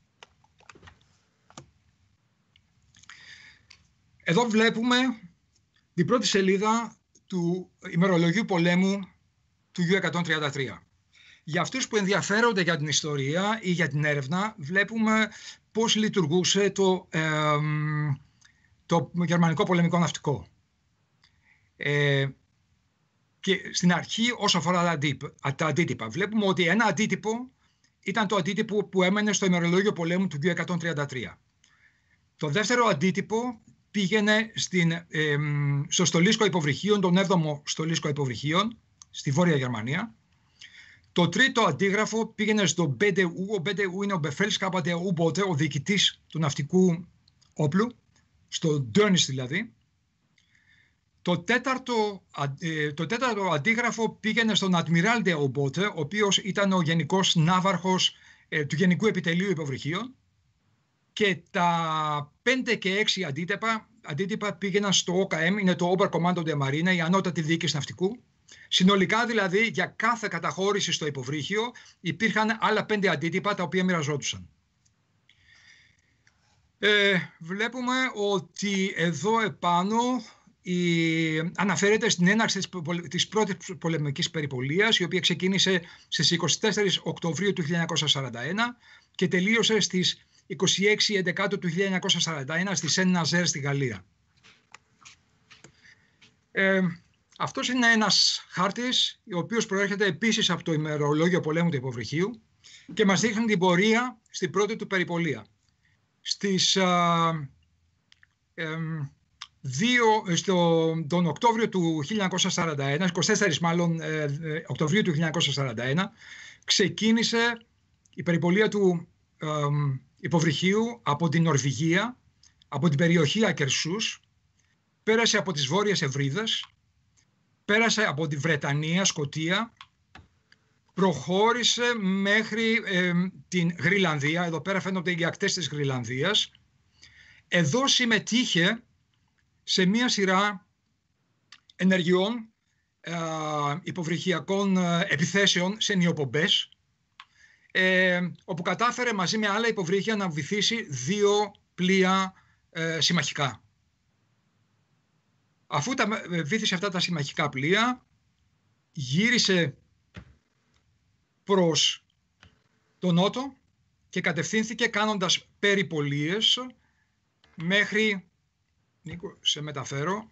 Εδώ βλέπουμε την πρώτη σελίδα του ημερολογίου πολέμου του Ιου εκατόν τριάντα τρία. Για αυτούς που ενδιαφέρονται για την ιστορία ή για την έρευνα, βλέπουμε πώς λειτουργούσε το, ε, το γερμανικό πολεμικό ναυτικό. Ε, και στην αρχή, όσο αφορά τα αντίτυπα, βλέπουμε ότι ένα αντίτυπο ήταν το αντίτυπο που έμενε στο ημερολόγιο πολέμου του Ιου εκατόν τριάντα τρία. Το δεύτερο αντίτυπο πήγαινε στην, ε, στο στολίσκο υποβρυχίων, τον έβδομο στολίσκο υποβρυχίων, στη Βόρεια Γερμανία. Το τρίτο αντίγραφο πήγαινε στο μπι ντι γιου, ο μπι ντι γιου είναι ο Befehlshaber der U-Boote, ο διοικητής του ναυτικού όπλου, στο Dönitz δηλαδή. Το τέταρτο, το τέταρτο αντίγραφο πήγαινε στον Admiral de Obote, ο οποίος ήταν ο γενικός ναύαρχος του Γενικού Επιτελείου Υποβρυχίων, και τα πέντε και έξι αντίτυπα, αντίτυπα πήγαιναν στο ο κέι εμ, είναι το Oberkommando der Marine, η ανώτατη διοίκηση ναυτικού. Συνολικά δηλαδή για κάθε καταχώρηση στο υποβρύχιο υπήρχαν άλλα πέντε αντίτυπα τα οποία μοιραζόντουσαν. Ε, βλέπουμε ότι εδώ επάνω η, αναφέρεται στην έναρξη της, της πρώτης πολεμικής περιπολίας, η οποία ξεκίνησε στις είκοσι τέσσερις Οκτωβρίου του χίλια εννιακόσια σαράντα ένα και τελείωσε στις είκοσι έξι Ενδεκάτου του χίλια εννιακόσια σαράντα ένα στη Σεν Ναζέρ στη Γαλλία. Ε, αυτός είναι ένας χάρτης, ο οποίος προέρχεται επίσης από το ημερολόγιο πολέμου του υποβρυχίου και μας δείχνει την πορεία στην πρώτη του περιπολία. Στις, α, ε, δύο, στο, τον Οκτώβριο του χίλια εννιακόσια σαράντα ένα, είκοσι τέσσερις μάλλον ε, ε, Οκτωβρίου του χίλια εννιακόσια σαράντα ένα, ξεκίνησε η περιπολία του ε, υποβρυχίου από την Νορβηγία, από την περιοχή Ακερσούς, πέρασε από τις Βόρειες Ευρύδες, πέρασε από τη Βρετανία, Σκωτία, προχώρησε μέχρι ε, την Γρυλανδία. Εδώ πέρα φαίνονται οι ακτές της Γρυλανδίας. Εδώ συμμετείχε σε μία σειρά ενεργειών ε, υποβρυχιακών ε, επιθέσεων σε νιοπομπές, ε, όπου κατάφερε μαζί με άλλα υποβρύχια να βυθίσει δύο πλοία ε, συμμαχικά. Αφού τα βύθισε αυτά τα συμμαχικά πλοία, γύρισε προς τον νότο και κατευθύνθηκε κάνοντας περιπολίες μέχρι, Νίκο, σε μεταφέρω,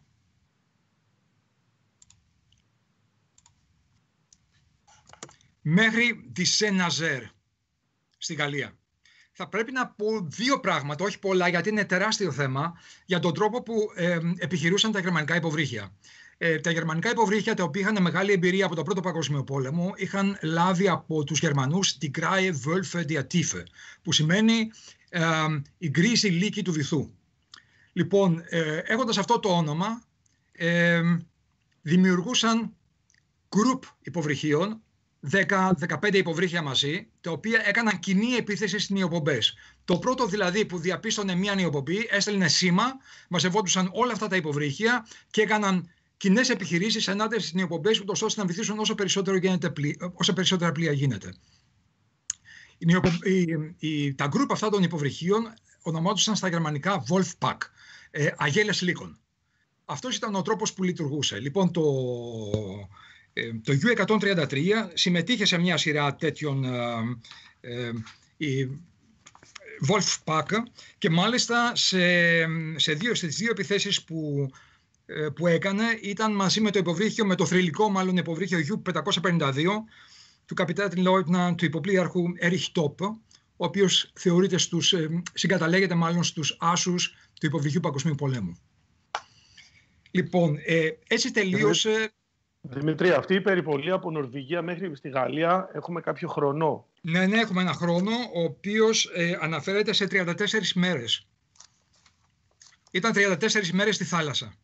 μέχρι τη Σεν Ναζέρ στη Γαλλία. Θα πρέπει να πω δύο πράγματα, όχι πολλά, γιατί είναι τεράστιο θέμα, για τον τρόπο που ε, επιχειρούσαν τα γερμανικά υποβρύχια. Ε, τα γερμανικά υποβρύχια, τα οποία είχαν μεγάλη εμπειρία από τον Πρώτο Παγκόσμιο Πόλεμο, είχαν λάβει από τους Γερμανούς die Graue Wölfe der Tiefe, που σημαίνει ε, η γκρίζη λύκη του βυθού. Λοιπόν, ε, έχοντας αυτό το όνομα, ε, δημιουργούσαν γκρουπ υποβρυχίων, δέκα με δεκαπέντε υποβρύχια μαζί, τα οποία έκαναν κοινή επίθεση στις νιοπομπές. Το πρώτο δηλαδή που διαπίστωνε μία νιοπομπή, έστελνε σήμα, μαζευόντουσαν όλα αυτά τα υποβρύχια και έκαναν κοινές επιχειρήσεις ενάντια στις νιοπομπές, ούτως ώστε να βυθίσουν όσο, περισσότερο γίνεται, όσο περισσότερα πλοία γίνεται. Οι, οι, οι, τα γκρουπ αυτά των υποβρυχίων ονομάζονταν στα γερμανικά Wolfpack, ε, αγέλες λύκων. Αυτός ήταν ο τρόπος που λειτουργούσε. Λοιπόν, το... Το γιου εκατόν τριάντα τρία συμμετείχε σε μια σειρά τέτοιων ε, ε, Wolfpack και μάλιστα σε, σε δύο, στις δύο επιθέσεις που, ε, που έκανε ήταν μαζί με το υποβρύχιο, με το θρυλικό μάλλον υποβρύχιο γιου πεντακόσια πενήντα δύο του καπιτάν Λόιτναντ του υποπλοίαρχου Έριχ Τόπ, ο οποίος θεωρείται στους, ε, συγκαταλέγεται μάλλον στους άσους του υποβρυχίου Παγκοσμίου Πολέμου. Λοιπόν, ε, έτσι τελείωσε... Δημήτρη, αυτή η περιπολία από Νορβηγία μέχρι στη Γαλλία έχουμε κάποιο χρονό. Ναι, ναι, έχουμε ένα χρόνο, ο οποίος ε, αναφέρεται σε τριάντα τέσσερις μέρες. Ήταν τριάντα τέσσερις μέρες στη θάλασσα.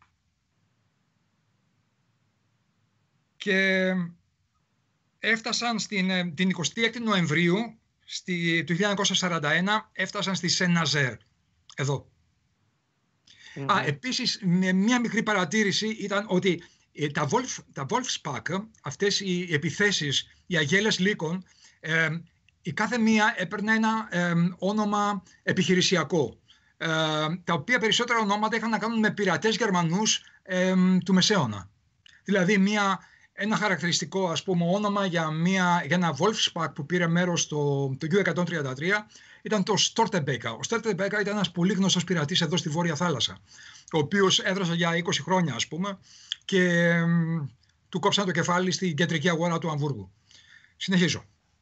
Και έφτασαν στην, την εικοστή έκτη Νοεμβρίου στη, του χίλια εννιακόσια σαράντα ένα, έφτασαν στη Σεν Ναζέρ, εδώ. Mm-hmm. Α, επίσης, μια μικρή παρατήρηση ήταν ότι Τα, Wolf, τα Wolfspack, αυτές οι επιθέσεις, οι αγέλες λύκων, ε, η κάθε μία έπαιρνε ένα ε, όνομα επιχειρησιακό, ε, τα οποία περισσότερα ονόματα είχαν να κάνουν με πειρατές Γερμανούς ε, του Μεσαίωνα. Δηλαδή μια, ένα χαρακτηριστικό, ας πούμε, όνομα για, μια, για ένα Wolfspack που πήρε μέρος στο το γιου εκατόν τριάντα τρία ήταν το Stortebeker. Ο Stortebeker ήταν ένας πολύ γνωστός πειρατής εδώ στη Βόρεια Θάλασσα, ο οποίος έδρασε για είκοσι χρόνια, ας πούμε, και ε, του κόψαν το κεφάλι στην κεντρική αγορά του Αμβούργου. Συνεχίζω.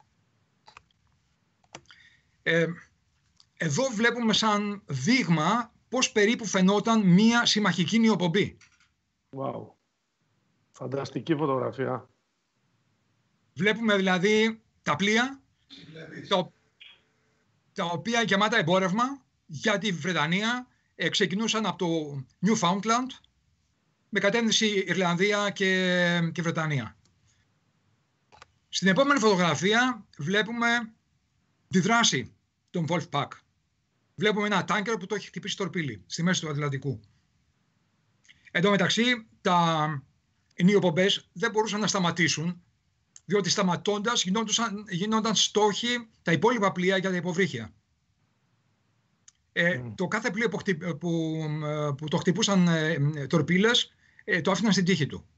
Ε, εδώ βλέπουμε σαν δείγμα πώς περίπου φαινόταν μία συμμαχική νιοπομπή. Wow. Φανταστική φωτογραφία. Βλέπουμε δηλαδή τα πλοία, τα, τα οποία γεμάτα εμπόρευμα για τη Βρετανία, ε, ξεκινούσαν από το Newfoundland με κατεύθυνση Ιρλανδία και, και Βρετανία. Στην επόμενη φωτογραφία βλέπουμε τη δράση των Wolfpack. Βλέπουμε ένα τάνκερ που το έχει χτυπήσει τορπίλι στη μέση του Ατλαντικού. Εν τω μεταξύ, τα νιοπομπές δεν μπορούσαν να σταματήσουν, διότι σταματώντας γινόταν στόχοι τα υπόλοιπα πλοία για τα υποβρύχια. Ε, mm. Το κάθε πλοίο που, χτυπ, που, που το χτυπούσαν ε, τορπίλες ε, το άφηναν στην τύχη του.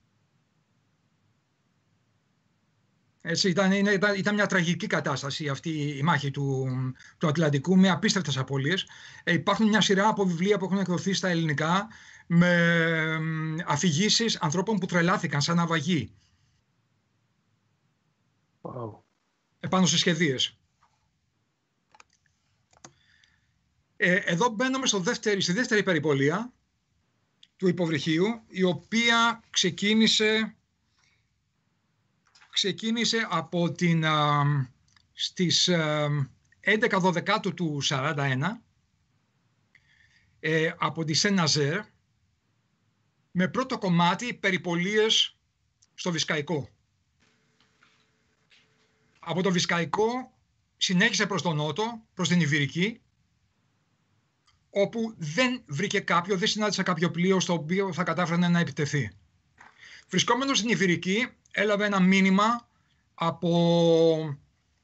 Έτσι, ήταν, ήταν, ήταν μια τραγική κατάσταση αυτή η μάχη του, του Ατλαντικού με απίστευτες απώλειες. Ε, υπάρχουν μια σειρά από βιβλία που έχουν εκδοθεί στα ελληνικά με αφηγήσεις ανθρώπων που τρελάθηκαν σαν ναυαγοί. Wow. Επάνω σε σχεδίες. Ε, εδώ μπαίνουμε στο δεύτερη, στη δεύτερη περιπολία του υποβρυχίου, η οποία ξεκίνησε, ξεκίνησε από την, α, στις α, έντεκα δώδεκα του σαράντα ένα ε, από τη Σεν-Ναζέρ, με πρώτο κομμάτι περιπολίες στο Βυσκαϊκό. Από το Βυσκαϊκό συνέχισε προς τον νότο, προς την Ιβηρική, όπου δεν βρήκε κάποιο, δεν συνάντησε κάποιο πλοίο στο οποίο θα κατάφερε να επιτεθεί. Βρισκόμενος στην Ιβηρική, έλαβε ένα μήνυμα από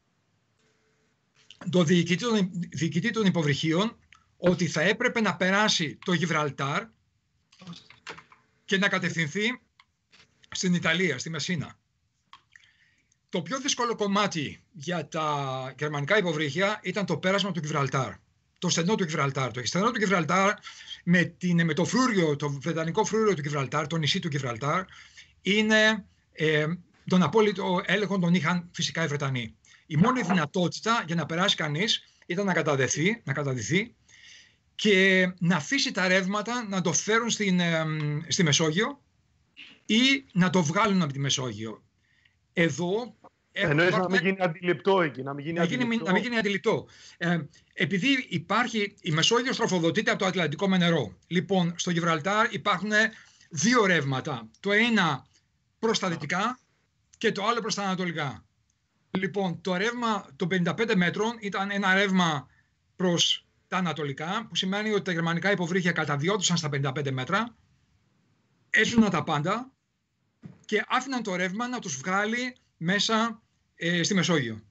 το διοικητή των, διοικητή των υποβρυχίων ότι θα έπρεπε να περάσει το Γιβραλτάρ και να κατευθυνθεί στην Ιταλία, στη Μεσίνα. Το πιο δύσκολο κομμάτι για τα γερμανικά υποβρύχια ήταν το πέρασμα του Γιβραλτάρ. Το στενό του Γιβραλτάρ. Το στενό του Γιβραλτάρ με, την, με το φρούριο, το βρετανικό φρούριο του Γιβραλτάρ, το νησί του Γιβραλτάρ, είναι ε, τον απόλυτο έλεγχο τον είχαν φυσικά οι Βρετανοί. Η μόνη δυνατότητα για να περάσει κανείς ήταν να καταδεθεί, να καταδεθεί και να αφήσει τα ρεύματα να το φέρουν στην, ε, στη Μεσόγειο ή να το βγάλουν από τη Μεσόγειο. Εδώ... Εννοείς να μην γίνει αντιληπτό εκεί, να μην γίνει να αντιληπτό. Γίνει, να μην γίνει αντιληπτό. Ε, επειδή υπάρχει, η Μεσόγειος τροφοδοτείται από το Ατλαντικό με νερό. Λοιπόν, στο Γιβραλτάρ υπάρχουν δύο ρεύματα. Το ένα προς τα δυτικά και το άλλο προς τα ανατολικά. Λοιπόν, το ρεύμα των πενήντα πέντε μέτρων ήταν ένα ρεύμα προς τα ανατολικά, που σημαίνει ότι τα γερμανικά υποβρύχια καταδιώτουσαν στα πενήντα πέντε μέτρα, έζωναν τα πάντα και άφηναν το ρεύμα να τους βγάλει μέσα ε, στη Μεσόγειο.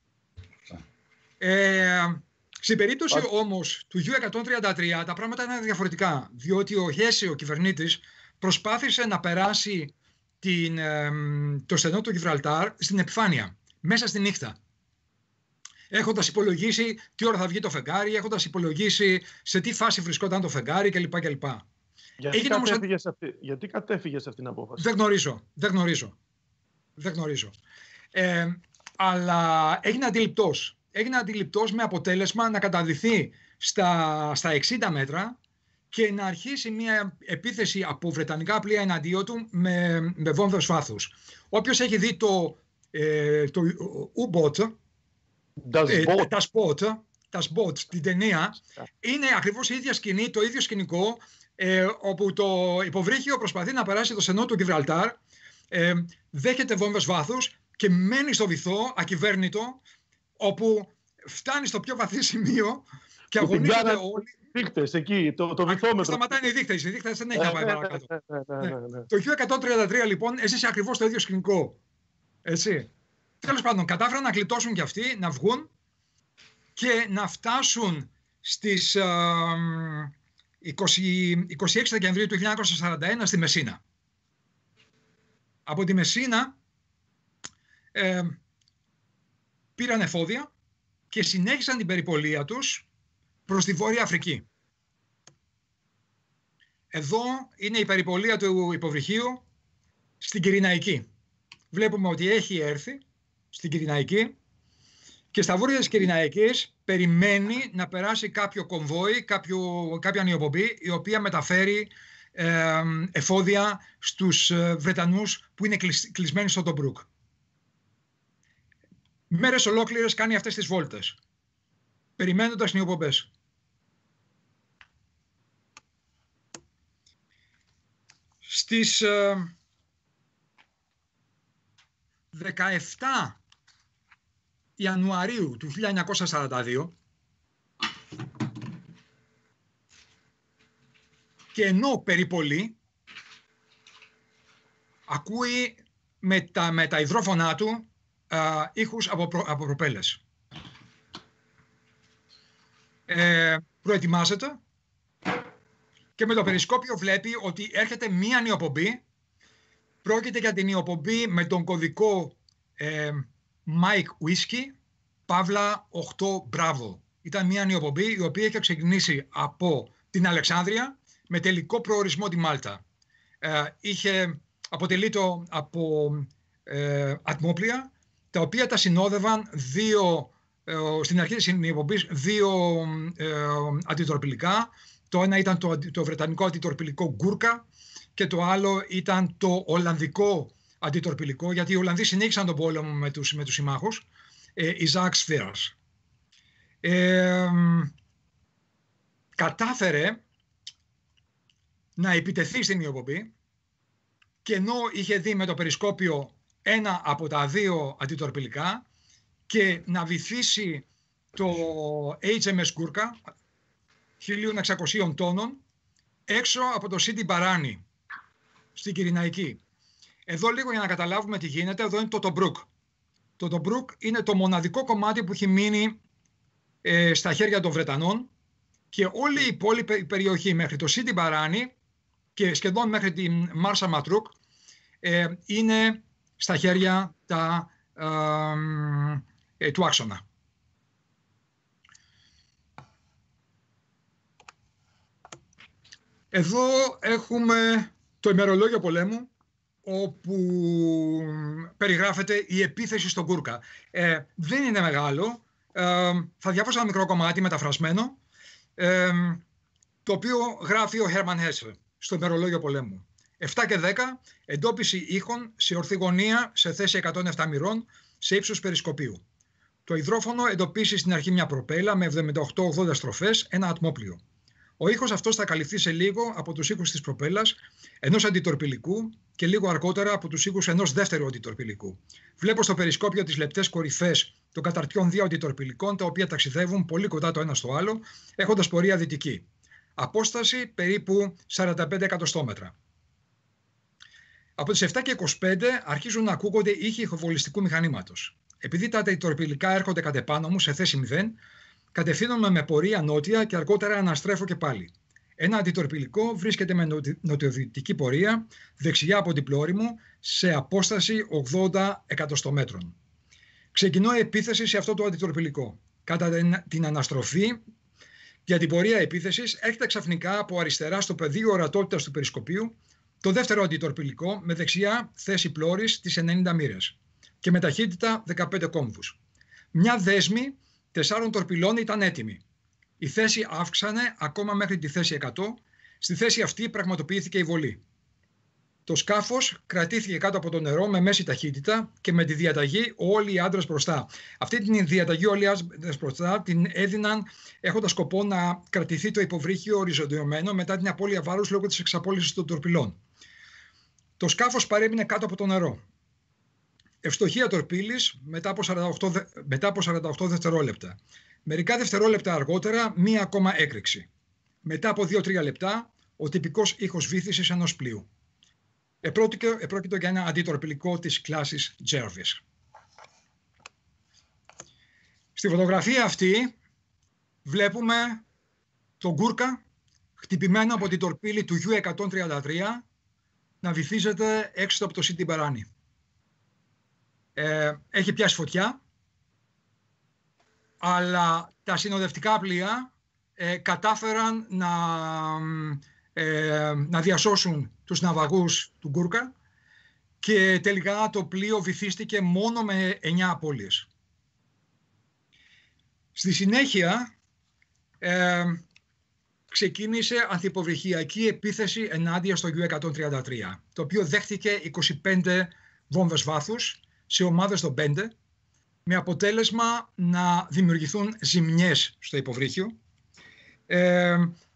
Ε, στην περίπτωση Ά... όμως του γιου εκατόν τριάντα τρία τα πράγματα είναι διαφορετικά, διότι ο Χέση, ο κυβερνήτης, προσπάθησε να περάσει την, ε, το στενό του Γιβραλτάρ στην επιφάνεια, μέσα στη νύχτα. Έχοντας υπολογίσει τι ώρα θα βγει το φεγγάρι, έχοντας υπολογίσει σε τι φάση βρισκόταν το φεγγάρι κλπ. κλπ. Γιατί κατέφυγε σε αυτή, γιατί κατέφυγε σε αυτήν την απόφαση? Δεν γνωρίζω, δεν γνωρίζω. Δεν γνωρίζω. Ε, αλλά έγινε αντιληπτός. Έγινε αντιληπτός με αποτέλεσμα να καταδυθεί στα, στα εξήντα μέτρα και να αρχίσει μια επίθεση από βρετανικά πλοία εναντίον του με, με βόμβες βάθους. Όποιος έχει δει το, ε, το U-Boat, Das ε, Boot. τα Spot, τα Spot, την ταινία, είναι ακριβώς η ίδια σκηνή, το ίδιο σκηνικό, ε, όπου το υποβρύχιο προσπαθεί να περάσει το στενό του Γιβραλτάρ, ε, δέχεται βόμβες βάθους και μένει στο βυθό, ακυβέρνητο, όπου φτάνει στο πιο βαθύ σημείο και αγωνίζονται όλοι. Δείχτες εκεί, το, το βυθόμετρο. Σταματάνε οι δείχτες, οι δείχτες δεν έχει να πάει παρακάτω. Το γιου εκατόν τριάντα τρία λοιπόν έζησε ακριβώς το ίδιο σκηνικό. Έτσι. Τέλος πάντων, κατάφεραν να γλιτώσουν κι αυτοί, να βγουν και να φτάσουν στις είκοσι έξι Δεκεμβρίου του χίλια εννιακόσια σαράντα ένα στη Μεσίνα. Από τη Μεσίνα ε, πήραν εφόδια και συνέχισαν την περιπολία τους προς τη Βόρεια Αφρική. Εδώ είναι η περιπολία του υποβρυχίου στην Κυρηναϊκή. Βλέπουμε ότι έχει έρθει στην Κυρηναϊκή και στα βόρεια της Κυρηναϊκής περιμένει να περάσει κάποιο κομβόι, κάποιο, κάποια νιοπομπή η οποία μεταφέρει ε, εφόδια στους Βρετανούς που είναι κλεισμένοι στο Τομπρούκ. Μέρες ολόκληρες κάνει αυτές τις βόλτες, περιμένοντας νιοπομπές. Στις ε, δεκαεφτά Ιανουαρίου του χίλια εννιακόσια σαράντα δύο, και ενώ περιπολεί, ακούει με τα, με τα υδρόφωνά του α, ήχους από, προ, από προπέλες. Ε, προετοιμάζεται και με το περισκόπιο βλέπει ότι έρχεται μία νεοπομπή. Πρόκειται για την νεοπομπή με τον κωδικό ε, Mike Whiskey, Παύλα οκτώ Bravo. Ήταν μία νεοπομπή η οποία είχε ξεκινήσει από την Αλεξάνδρεια με τελικό προορισμό τη Μάλτα. Ε, είχε αποτελείται από ε, ατμόπλια, τα οποία τα συνόδευαν δύο, ε, στην αρχή της νεοπομπής, δύο ε, αντιτορπιλικά. Το ένα ήταν το, το βρετανικό αντιτορπιλικό Γκούρκα και το άλλο ήταν το ολλανδικό αντιτορπιλικό, γιατί οι Ολλανδοί συνέχισαν τον πόλεμο με τους, με τους συμμάχους, ε, Ιζάκ Σφύρας. Ε, κατάφερε να επιτεθεί στην νεοπομπή και ενώ είχε δει με το περισκόπιο ένα από τα δύο αντιτορπιλικά και να βυθίσει το έιτς εμ ες Γκούρκα χίλια εξακόσια τόνων έξω από το Σίντι Μπαράνι στην Κυρηναϊκή. Εδώ λίγο για να καταλάβουμε τι γίνεται, εδώ είναι το Τομπρούκ. Το Τομπρούκ είναι το μοναδικό κομμάτι που έχει μείνει ε, στα χέρια των Βρετανών και όλη η υπόλοιπη περιοχή μέχρι το Σίντι Μπαράνι και σχεδόν μέχρι τη Μάρσα Ματρούκ ε, είναι στα χέρια τα, ε, ε, του άξονα. Εδώ έχουμε το ημερολόγιο πολέμου, όπου περιγράφεται η επίθεση στον Γκούρκα. Ε, δεν είναι μεγάλο. Ε, θα διαβάσω ένα μικρό κομμάτι μεταφρασμένο, ε, το οποίο γράφει ο Χέρμαν Χέσε στο ημερολόγιο πολέμου. επτά και δέκα, εντόπιση ήχων σε ορθή γωνία σε θέση εκατόν επτά μοιρών σε ύψος περισκοπίου. Το υδρόφωνο εντοπίσει στην αρχή μια προπέλα με εβδομήντα οκτώ ογδόντα στροφές, ένα ατμόπλιο. Ο ήχος αυτός θα καλυφθεί σε λίγο από τους ήχους της προπέλας, ενός αντιτορπιλικού και λίγο αργότερα από τους ήχους ενός δεύτερου αντιτορπιλικού. Βλέπω στο περισκόπιο τις λεπτές κορυφές των καταρτιών δύο αντιτορπιλικών, τα οποία ταξιδεύουν πολύ κοντά το ένα στο άλλο, έχοντας πορεία δυτική. Απόσταση περίπου σαράντα πέντε εκατοστόμετρα. Από τις επτά και είκοσι πέντε αρχίζουν να ακούγονται ήχοι ηχοβολιστικού μηχανήματος. Επειδή τα αντιτορπιλικά έρχονται κατ' επάνω μου σε θέση μηδέν, κατευθύνομαι με πορεία νότια και αργότερα αναστρέφω και πάλι. Ένα αντιτορπιλικό βρίσκεται με νοτιοδυτική πορεία δεξιά από την πλώρη μου σε απόσταση ογδόντα εκατοστομέτρων. Ξεκινώ επίθεση σε αυτό το αντιτορπιλικό. Κατά την αναστροφή για την πορεία επίθεσης έρχεται ξαφνικά από αριστερά στο πεδίο ορατότητας του περισκοπίου το δεύτερο αντιτορπιλικό με δεξιά θέση πλώρης τις ενενήντα μοίρες και με ταχύτητα δεκαπέντε κόμβους. Μια δέσμη τεσσάρων τορπιλών ήταν έτοιμη. Η θέση αύξανε ακόμα μέχρι τη θέση εκατό. Στη θέση αυτή πραγματοποιήθηκε η βολή. Το σκάφος κρατήθηκε κάτω από το νερό με μέση ταχύτητα και με τη διαταγή όλοι οι άντρες μπροστά. Αυτή την διαταγή όλοι οι άντρες μπροστά την έδιναν έχοντας σκοπό να κρατηθεί το υποβρύχιο οριζοντιωμένο μετά την απώλεια βάρους λόγω της εξαπόλυσης των τορπιλών. Το σκάφος παρέμεινε κάτω από το νερό. Ευστοχία τορπίλης μετά από σαράντα οκτώ, μετά από σαράντα οκτώ δευτερόλεπτα. Μερικά δευτερόλεπτα αργότερα μία ακόμα έκρηξη. Μετά από δύο τρία λεπτά ο τυπικός ήχος βύθισης ενός πλοίου. Επρόκειτο για ένα αντιτορπιλικό της κλάσης Jervis. Στη φωτογραφία αυτή βλέπουμε τον Γκούρκα χτυπημένο από την τορπίλη του Γιου εκατόν τριάντα τρία να βυθίζεται έξω από το Σίντι Μπαράνι. Ε, έχει πιάσει φωτιά, αλλά τα συνοδευτικά πλοία ε, κατάφεραν να, ε, να διασώσουν τους ναυαγούς του Γκούρκα και τελικά το πλοίο βυθίστηκε μόνο με εννιά απώλειες. Στη συνέχεια ε, ξεκίνησε ανθυποβρυχιακή επίθεση ενάντια στο Γιου εκατόν τριάντα τρία, το οποίο δέχτηκε είκοσι πέντε βόμβες βάθους σε ομάδες των πέντε, με αποτέλεσμα να δημιουργηθούν ζημιές στο υποβρύχιο. Ε,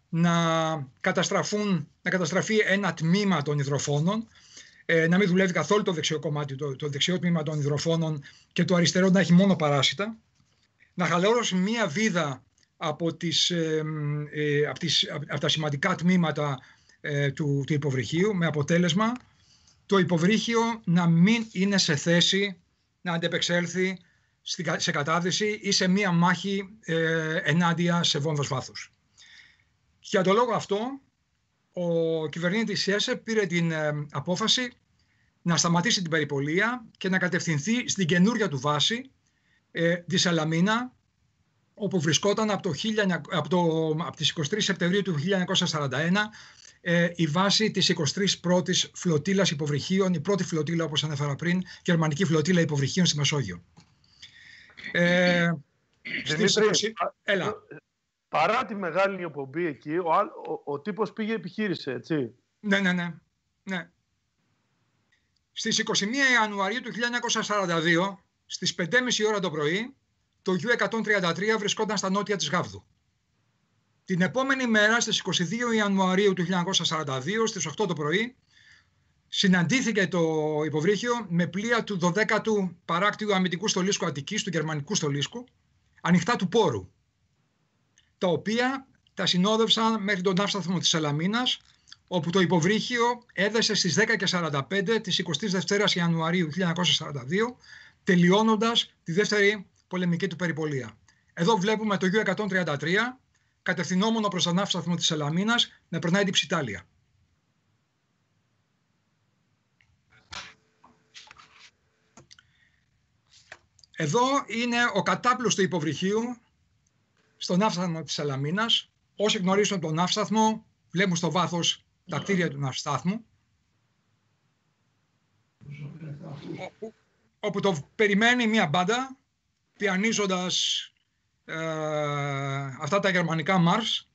να, καταστραφούν, να καταστραφεί ένα τμήμα των υδροφώνων, ε, να μην δουλεύει καθόλου το δεξιό κομμάτι, το, το δεξιό τμήμα των υδροφώνων και το αριστερό να έχει μόνο παράσιτα, να χαλαρώσει μία βίδα από, τις, ε, ε, από, τις, από τα σημαντικά τμήματα ε, του, του υποβρυχίου, με αποτέλεσμα το υποβρύχιο να μην είναι σε θέση να αντεπεξέλθει σε κατάδυση ή σε μία μάχη ε, ενάντια σε βόμβες βάθους. Για τον λόγο αυτό, ο κυβερνήτης ΕΣΕ πήρε την ε, απόφαση να σταματήσει την περιπολία και να κατευθυνθεί στην καινούρια του βάση, ε, τη Σαλαμίνα, όπου βρισκόταν από, το, από, το, από τις εικοστή τρίτη Σεπτεμβρίου του χίλια εννιακόσια σαράντα ένα ε, η βάση της εικοστή πρώτη φλωτήλας υποβρυχίων, η πρώτη φλωτήλα, όπως ανέφερα πριν, γερμανική φλωτήλα υποβρυχίων στη Μεσόγειο. Ε, Δημήτρη, είκοσι... Έλα. Παρά τη μεγάλη εκπομπή εκεί, ο, ο, ο τύπος πήγε επιχείρησε, έτσι. Ναι, ναι, ναι. ναι. Στις εικοστή πρώτη Ιανουαρίου του χίλια εννιακόσια σαράντα δύο, στις πέντε και μισή ώρα το πρωί, το γιου εκατόν τριάντα τρία βρισκόταν στα νότια της Γάβδου. Την επόμενη μέρα, στις εικοστή δεύτερη Ιανουαρίου του χίλια εννιακόσια σαράντα δύο, στις οκτώ το πρωί, συναντήθηκε το υποβρύχιο με πλοία του δωδέκατου παράκτιου αμυντικού στολίσκου Αττικής, του γερμανικού στολίσκου, ανοιχτά του πόρου, τα οποία τα συνόδευσαν μέχρι τον ναύσταθμο της Σαλαμίνας, όπου το υποβρύχιο έδεσε στις δέκα και σαράντα πέντε της εικοστής δεύτερης Ιανουαρίου χίλια εννιακόσια σαράντα δύο, τελειώνοντας τη δεύτερη πολεμική του περιπολία. Εδώ βλέπουμε το γιου εκατόν τριάντα τρία, κατευθυνόμενο προς τον ναύσταθμο της Σαλαμίνας, να περνάει την Ψιτάλια. Εδώ είναι ο κατάπλος του υποβρυχίου στο ναύσταθμο της Σαλαμίνας. Όσοι γνωρίζουν τον ναύσταθμο, βλέπουν στο βάθος τα κτίρια του ναυστάθμου, όπου, όπου το περιμένει μια μπάντα, πιανίζοντας ε, αυτά τα γερμανικά Μάρς,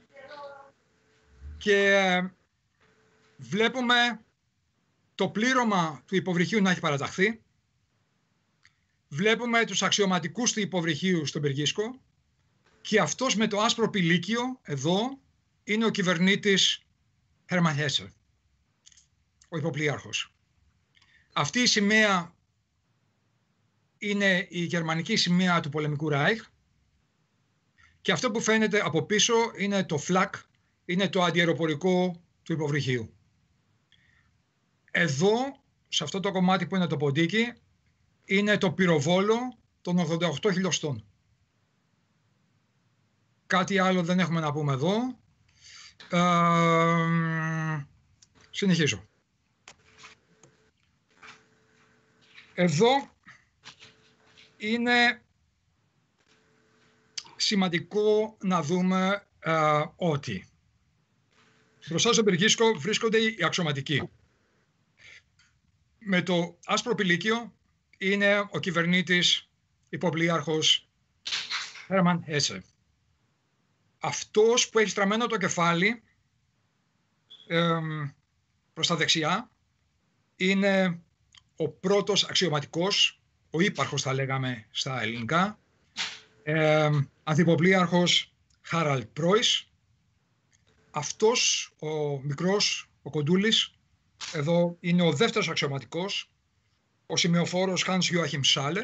και βλέπουμε το πλήρωμα του υποβρυχίου να έχει παραταχθεί. Βλέπουμε τους αξιωματικούς του υποβρυχίου στον Πυργίσκο και αυτός με το άσπρο πηλίκιο εδώ είναι ο κυβερνήτης Χέρμαν Χέσε, ο υποπλοίαρχος. Αυτή η σημαία είναι η γερμανική σημαία του πολεμικού Ράιχ και αυτό που φαίνεται από πίσω είναι το φλακ, είναι το αντιαεροπορικό του υποβρυχίου. Εδώ, σε αυτό το κομμάτι που είναι το ποντίκι, είναι το πυροβόλο των ογδόντα οκτώ χιλιοστών. Κάτι άλλο δεν έχουμε να πούμε εδώ. Ε, συνεχίζω. Εδώ είναι σημαντικό να δούμε ε, ότι μπροστά στον Πυργίσκο βρίσκονται οι αξιωματικοί. Με το άσπρο πηλίκιο είναι ο κυβερνήτης υποπλοίαρχος Χέρμαν Χέσε. Αυτός που έχει στραμμένο το κεφάλι ε, προς τα δεξιά είναι ο πρώτος αξιωματικός, ο ύπαρχος θα λέγαμε στα ελληνικά, ε, ανθυποπλοίαρχος Χάραλτ Πρόις. Αυτός ο μικρός, ο κοντούλης, εδώ είναι ο δεύτερος αξιωματικός, ο σημειοφόρος Hans Joachim Schalle.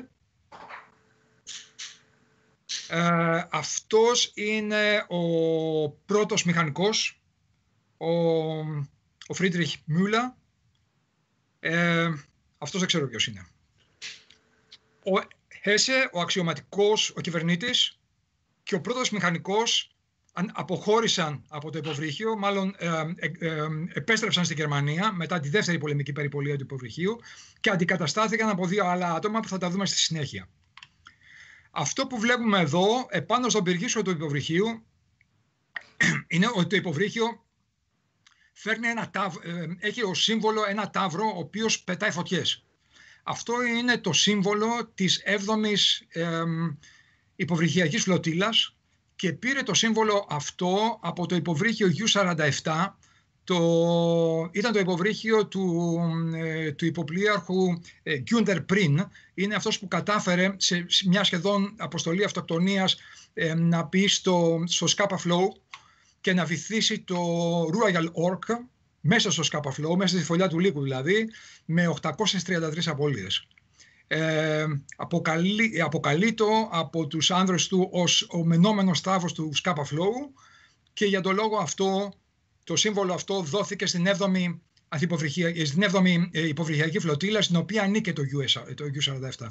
Ε, αυτός είναι ο πρώτος μηχανικός, ο, ο Φρίντριχ Μιούλα. Ε, αυτός δεν ξέρω ποιος είναι. Ο Χέσε, ο αξιωματικός, ο κυβερνήτης, και ο πρώτος μηχανικός αποχώρησαν από το υποβρύχιο, μάλλον ε, ε, ε, επέστρεψαν στην Γερμανία μετά τη δεύτερη πολεμική περιπολία του υποβρυχίου και αντικαταστάθηκαν από δύο άλλα άτομα που θα τα δούμε στη συνέχεια. Αυτό που βλέπουμε εδώ, επάνω στον πυργίσκο του υποβρυχίου, είναι ότι το υποβρύχιο φέρνει ένα τάβ, ε, έχει ως σύμβολο ένα ταύρο ο οποίος πετάει φωτιές. Αυτό είναι το σύμβολο της έβδομης ε, υποβρυχιακής φλωτήλας και πήρε το σύμβολο αυτό από το υποβρύχιο γιου σαράντα επτά. Το, ήταν το υποβρύχιο του, ε, του υποπλοίαρχου ε, Γκιούντερ Πριν. Είναι αυτός που κατάφερε σε μια σχεδόν αποστολή αυτοκτονίας ε, να πει στο, στο Σκάπα Φλόου και να βυθίσει το Royal Ork μέσα στο Scapa Flow, μέσα στη φωλιά του λύκου δηλαδή, με οκτακόσιες τριάντα τρεις απώλειες. Ε, αποκαλεί, αποκαλείται από τους άνδρες του ως ο μενόμενος στάφος του Scapa Flow και για τον λόγο αυτό, το σύμβολο αυτό δόθηκε στην έβδομη, στην έβδομη υποβρυχιακή φλωτήλα, στην οποία ανήκε το γιου σαράντα επτά.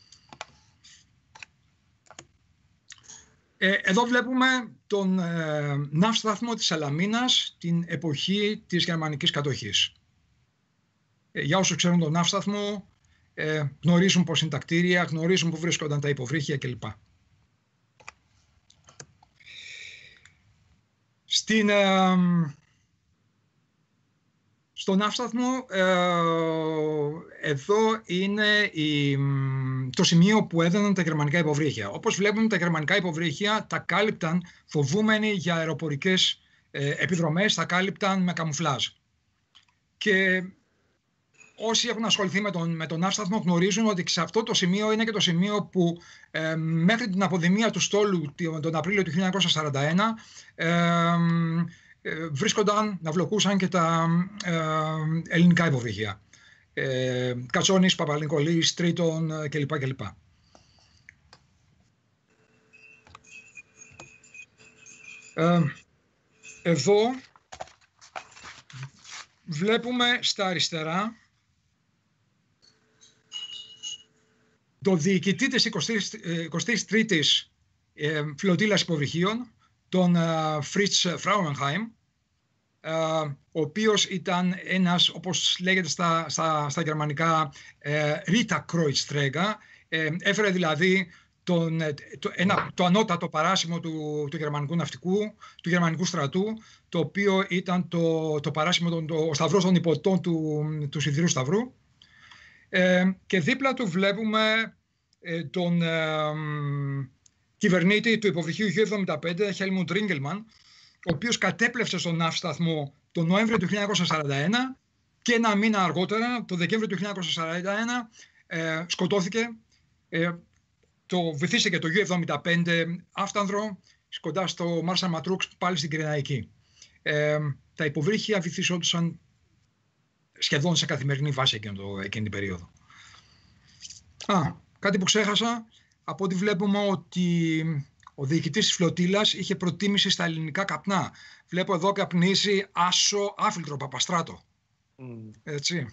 Ε, εδώ βλέπουμε τον ε, ναύσταθμο της Σαλαμίνας την εποχή της γερμανικής κατοχής. Ε, για όσους ξέρουν τον ναύσταθμο, ε, γνωρίζουν πώς είναι τα κτίρια, γνωρίζουν που βρίσκονταν τα υποβρύχια κλπ. Στην, ε, στον ναύσταθμο, ε, εδώ είναι η, το σημείο που έδαιναν τα γερμανικά υποβρύχια. Όπως βλέπουμε, τα γερμανικά υποβρύχια τα κάλυπταν, φοβούμενοι για αεροπορικές ε, επιδρομές, τα κάλυπταν με καμουφλάζ. Και όσοι έχουν ασχοληθεί με τον, με τον ναύσταθμο γνωρίζουν ότι σε αυτό το σημείο είναι και το σημείο που ε, μέχρι την αποδημία του στόλου τον Απρίλιο του χίλια εννιακόσια σαράντα ένα ε, ε, βρίσκονταν, ναυλοκούσαν και τα ε, ελληνικά υποβρύχια. Ε, Κατσόνης, Παπαλικολής, Τρίτον κλπ. κλπ. Ε, εδώ βλέπουμε στα αριστερά το διοικητή της εικοστής τρίτης ε, φλωτήλας υποβρυχίων, τον ε, Φριτς Φράουνχάιμ, ε, ο οποίος ήταν ένας, όπως λέγεται στα, στα, στα γερμανικά, ε, Ρίτα Kreuzträger, ε, έφερε δηλαδή τον, το, ένα, το ανώτατο παράσημο του, του γερμανικού ναυτικού, του γερμανικού στρατού, το οποίο ήταν το, το παράσημο, τον, το, ο σταυρός των υποτών του, του Σιδηρού Σταυρού. Ε, και δίπλα του βλέπουμε ε, τον ε, κυβερνήτη του υποβρυχίου γιου εβδομήντα πέντε, Χέλμουντ Ρίγκελμαν, ο οποίος κατέπλευσε στον ναύσταθμο τον Νοέμβριο του χίλια εννιακόσια σαράντα ένα και ένα μήνα αργότερα, το Δεκέμβριο του χίλια εννιακόσια σαράντα ένα, ε, σκοτώθηκε. Ε, το βυθίστηκε το γιου εβδομήντα πέντε άφτανδρο κοντά στο Μάρσαλ Ματρούξ, πάλι στην Κυρηναϊκή. Ε, τα υποβρύχια βυθισόντουσαν σχεδόν σε καθημερινή βάση εκείνη, το, εκείνη την περίοδο. Α, κάτι που ξέχασα, από ό,τι βλέπουμε ότι ο διοικητής της φλωτήλας είχε προτίμηση στα ελληνικά καπνά. Βλέπω εδώ καπνίζει άσο άφιλτρο Παπαστράτο. Mm. Έτσι.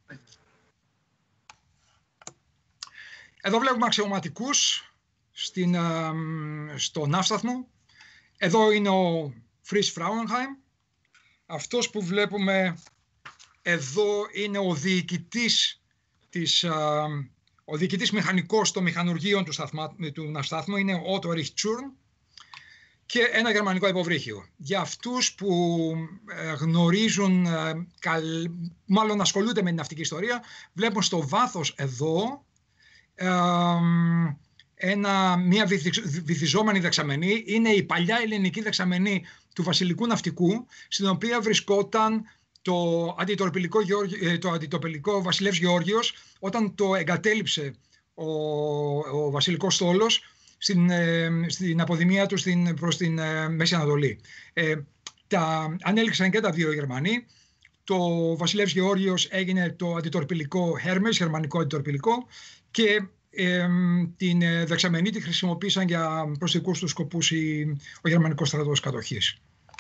Εδώ βλέπουμε αξιωματικούς στην, στο ναύσταθμο. Εδώ είναι ο Φριτς Φράουνχάιμ. Αυτός που βλέπουμε εδώ είναι ο διοικητής, της, ο διοικητής μηχανικός των μηχανουργίων του, σταθμα, του ναυστάθμου, είναι ο Ότο Ριχτσούρν, και ένα γερμανικό υποβρύχιο. Για αυτούς που γνωρίζουν, μάλλον ασχολούνται με την ναυτική ιστορία, βλέπουν στο βάθος εδώ ένα, μια βυθιζόμενη δεξαμενή. Είναι η παλιά ελληνική δεξαμενή του βασιλικού ναυτικού, στην οποία βρισκόταν το αντιτορπιλικό, το αντιτορπιλικό Βασιλεύς Γεώργιος όταν το εγκατέλειψε ο, ο βασιλικός στόλος στην, στην αποδημία του στην, προς την Μέση Ανατολή. Ε, τα, ανέληξαν και τα δύο οι Γερμανοί. Το Βασιλεύς Γεώργιος έγινε το αντιτορπιλικό Hermes, γερμανικό αντιτορπιλικό, και ε, την δεξαμενή τη χρησιμοποίησαν για προσωπικούς τους σκοπούς η, ο γερμανικός στρατός κατοχής.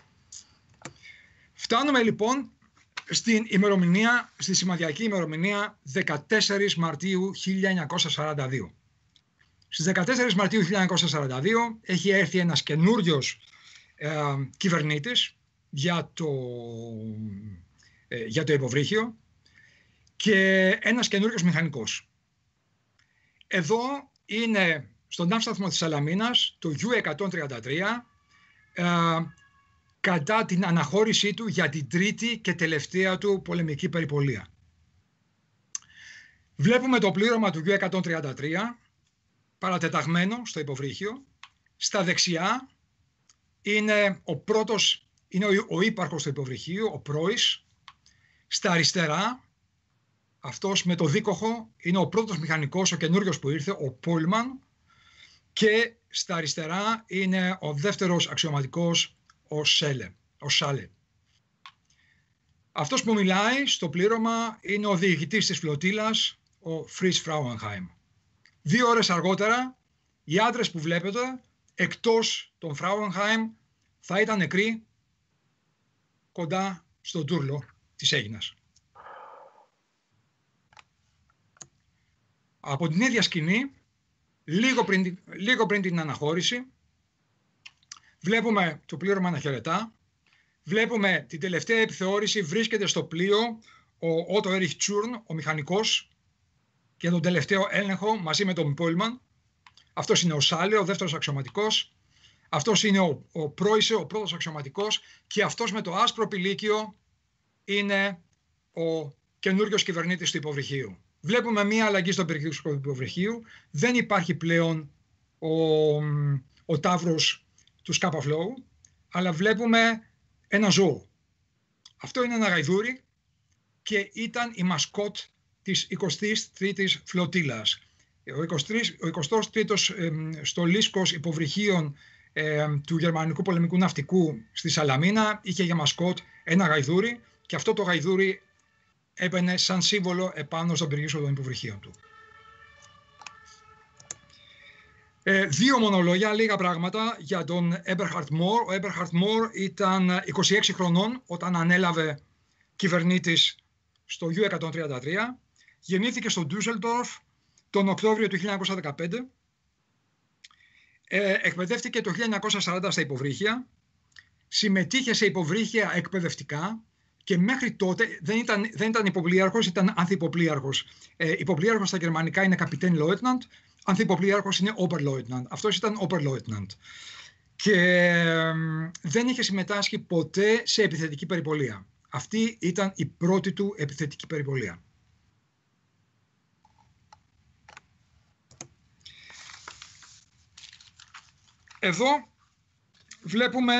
Φτάνουμε λοιπόν στην ημερομηνία, στη σημαδιακή ημερομηνία δεκατέσσερις Μαρτίου χίλια εννιακόσια σαράντα δύο. Στις δεκατέσσερις Μαρτίου χίλια εννιακόσια σαράντα δύο έχει έρθει ένας καινούριος ε, κυβερνήτης για το, ε, για το υποβρύχιο και ένας καινούριος μηχανικός. Εδώ είναι στον ναύσταθμο της Σαλαμίνας το γιου εκατόν τριάντα τρία, ε, κατά την αναχώρησή του για την τρίτη και τελευταία του πολεμική περιπολία. Βλέπουμε το πλήρωμα του γιου εκατόν τριάντα τρία παρατεταγμένο στο υποβρύχιο. Στα δεξιά είναι ο πρώτος, είναι ο, ο ύπαρχος του υποβρυχίου, ο Πρόης. Στα αριστερά, αυτός με το δίκοχο, είναι ο πρώτος μηχανικός, ο καινούριος που ήρθε, ο Πούλμαν. Και στα αριστερά είναι ο δεύτερος αξιωματικός, ο Σέλε, ο Σάλε. Αυτός που μιλάει στο πλήρωμα είναι ο διοικητής της φλωτήλας, ο Φριτς Φράουενχάιμ. Δύο ώρες αργότερα, οι άντρες που βλέπετε, εκτός των Φράουενχάιμ, θα ήταν νεκροί κοντά στον τούρλο της Αίγινας. Από την ίδια σκηνή, λίγο πριν, λίγο πριν την αναχώρηση, βλέπουμε το πλήρωμα να χαιρετά. Βλέπουμε την τελευταία επιθεώρηση, βρίσκεται στο πλοίο ο Ότο Έριχ Τσούρν, ο μηχανικός, για τον τελευταίο έλεγχο μαζί με τον Πούλμαν. Αυτός είναι ο Σάλε, ο δεύτερος αξιωματικός. Αυτός είναι ο, ο Πρόισε, ο πρώτος αξιωματικός. Και αυτός με το άσπρο πηλίκιο είναι ο καινούριος κυβερνήτης του υποβρυχίου. Βλέπουμε μία αλλαγή στο πυρηνικό του υποβρυχίου. Δεν υπάρχει πλέον ο, ο ταύρος του Σκάπα Φλόου, αλλά βλέπουμε ένα ζώο. Αυτό είναι ένα γαϊδούρι και ήταν η μασκότ της εικοστής τρίτης φλωτήλας. Ο εικοστός τρίτος ε, στολίσκος υποβρυχίων ε, του γερμανικού πολεμικού ναυτικού στη Σαλαμίνα είχε για μασκότ ένα γαϊδούρι και αυτό το γαϊδούρι έμπαινε σαν σύμβολο επάνω στον πυργείο των υποβρυχίων του. Ε, δύο μονολόγια, λίγα πράγματα για τον Έμπερχαρτ Μόρ. Ο Έμπερχαρτ Μόρ ήταν είκοσι έξι χρονών όταν ανέλαβε κυβερνήτης στο Ιου εκατόν τριάντα τρία. Γεννήθηκε στο Ντούσελντορφ τον Οκτώβριο του χίλια εννιακόσια δεκαπέντε. Ε, εκπαιδεύτηκε το χίλια εννιακόσια σαράντα στα υποβρύχια. Συμμετείχε σε υποβρύχια εκπαιδευτικά και μέχρι τότε δεν ήταν, δεν ήταν υποπλοίαρχος, ήταν ανθυποπλοίαρχος. Ε, υποπλοίαρχος στα γερμανικά είναι Kapitän Leutnant. Ανθυποπλοίαρχος είναι Oberleutnant. Αυτός ήταν Oberleutnant. Και ε, δεν είχε συμμετάσχει ποτέ σε επιθετική περιπολία. Αυτή ήταν η πρώτη του επιθετική περιπολία. Εδώ βλέπουμε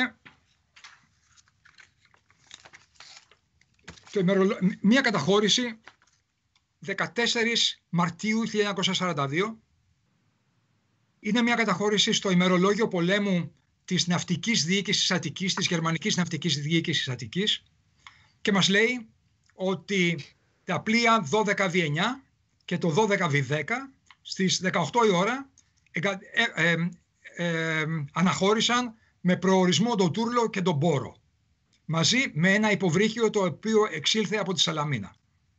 το ημερολο... μία καταχώρηση δεκατέσσερις Μαρτίου χίλια εννιακόσια σαράντα δύο. Είναι μια καταχώρηση στο ημερολόγιο πολέμου της Ναυτικής Διοίκησης Αττικής, της Γερμανικής Ναυτικής Διοίκησης Αττικής, και μας λέει ότι τα πλοία δώδεκα βι εννιά και το δώδεκα βι δέκα στις δεκαοκτώ η ώρα ε, ε, ε, ε, αναχώρησαν με προορισμό τον Τούρλο και τον Μπόρο, μαζί με ένα υποβρύχιο το οποίο εξήλθε από τη Σαλαμίνα.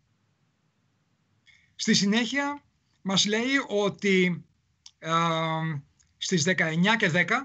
Στη συνέχεια μας λέει ότι ε, στις δεκαεννιά και δέκα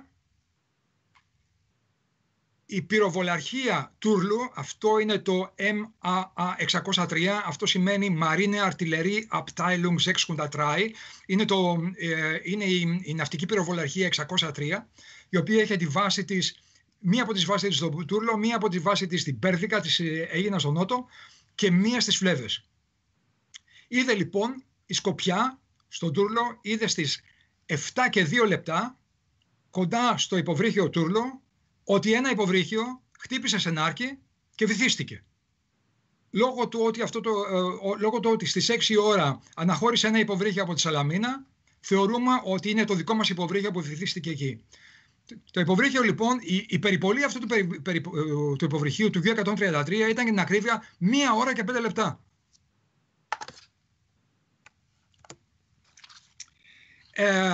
η πυροβολαρχία Τούρλου, αυτό είναι το εμ έι έι εξακόσια τρία, αυτό σημαίνει Marine Artillerie Abteilung εξακόσια είναι, το, ε, είναι η, η ναυτική πυροβολαρχία εξακόσια τρία, η οποία έχει τη βάση της, μία από τις βάσεις της στο Τούρλο, μία από τη βάση της στην Πέρδικα, της Αίγινα στο Νότο και μία στις Φλέβες. Είδε λοιπόν η Σκοπιά στον Τούρλο, είδε στις επτά και δύο λεπτά κοντά στο υποβρύχιο Τούρλο ότι ένα υποβρύχιο χτύπησε σε νάρκη και βυθίστηκε. Λόγω του ότι, αυτό το, ε, λόγω του ότι στις έξι η ώρα αναχώρησε ένα υποβρύχιο από τη Σαλαμίνα, θεωρούμε ότι είναι το δικό μας υποβρύχιο που βυθίστηκε εκεί. Το υποβρύχιο λοιπόν, η, η περιπολία αυτού του, περι, περι, του υποβρυχίου του Ιου εκατόν τριάντα τρία ήταν για την ακρίβεια μία ώρα και πέντε λεπτά. Ε,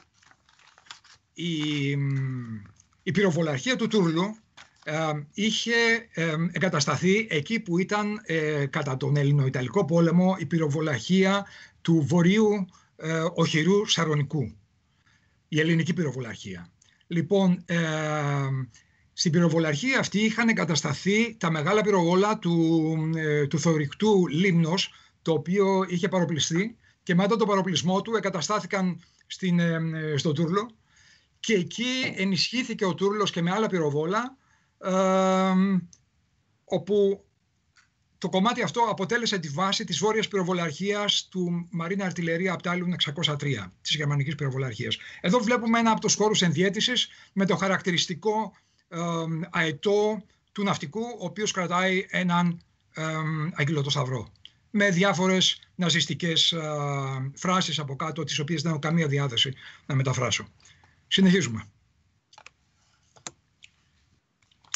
η, η πυροβολαρχία του Τούρλου ε, είχε ε, εγκατασταθεί εκεί που ήταν ε, κατά τον Ελληνο-Ιταλικό πόλεμο η πυροβολαρχία του βορείου ε, οχυρού Σαρονικού, η ελληνική πυροβολαρχία. Λοιπόν, ε, στην πυροβολαρχία αυτή είχαν εγκατασταθεί τα μεγάλα πυροβόλα του, ε, του θωρηκτού Λίμνος, το οποίο είχε παροπλιστεί και μετά τον παροπλισμό του εγκαταστάθηκαν στην, ε, στο Τούρλο και εκεί ενισχύθηκε ο Τούρλος και με άλλα πυροβόλα, ε, όπου το κομμάτι αυτό αποτέλεσε τη βάση της βόρειας πυροβολαρχίας του Marine Artillerie Abteilung εξακόσια τρία, της γερμανικής πυροβολαρχίας. Εδώ βλέπουμε ένα από τους χώρους ενδιέτησης με το χαρακτηριστικό ε, αετό του ναυτικού, ο οποίος κρατάει έναν ε, αγγελωτό σταυρό, με διάφορες ναζιστικές ε, φράσεις από κάτω, τις οποίες δεν έχω καμία διάθεση να μεταφράσω. Συνεχίζουμε.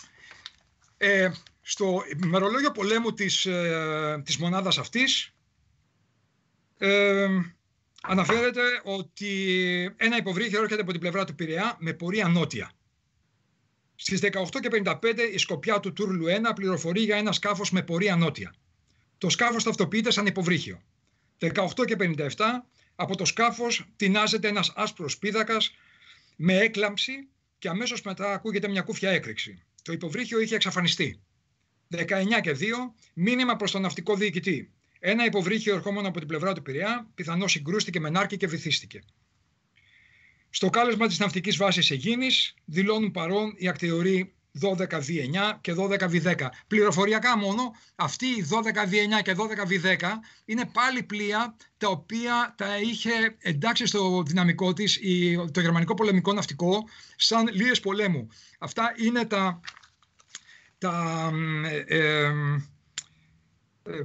Ε, στο ημερολόγιο πολέμου της, ε, της μονάδας αυτής ε, αναφέρεται ότι ένα υποβρύχιο έρχεται από την πλευρά του Πειραιά με πορεία νότια. Στις δεκαοκτώ και πενήντα πέντε η σκοπιά του Τούρλου ένα πληροφορεί για ένα σκάφος με πορεία νότια. Το σκάφος ταυτοποιείται σαν υποβρύχιο. δεκαοκτώ και πενήντα επτά από το σκάφος τεινάζεται ένας άσπρος πίδακας με έκλαμψη και αμέσως μετά ακούγεται μια κούφια έκρηξη. Το υποβρύχιο είχε εξαφανιστεί. δεκαεννιά και δύο μήνυμα προς τον ναυτικό διοικητή. Ένα υποβρύχιο ερχόμενο από την πλευρά του Πειραιά πιθανώς συγκρούστηκε με νάρκη και βυθίστηκε. Στο κάλεσμα της ναυτικής βάσης Αιγίνης δηλώνουν παρόν οι ακτιοροί δώδεκα βι εννιά και δώδεκα βι δέκα. Πληροφοριακά μόνο, αυτοί οι δώδεκα βι εννιά και δώδεκα βι δέκα είναι πάλι πλοία τα οποία τα είχε εντάξει στο δυναμικό της το γερμανικό πολεμικό ναυτικό σαν λίες πολέμου. Αυτά είναι τα, τα ε, ε, ε,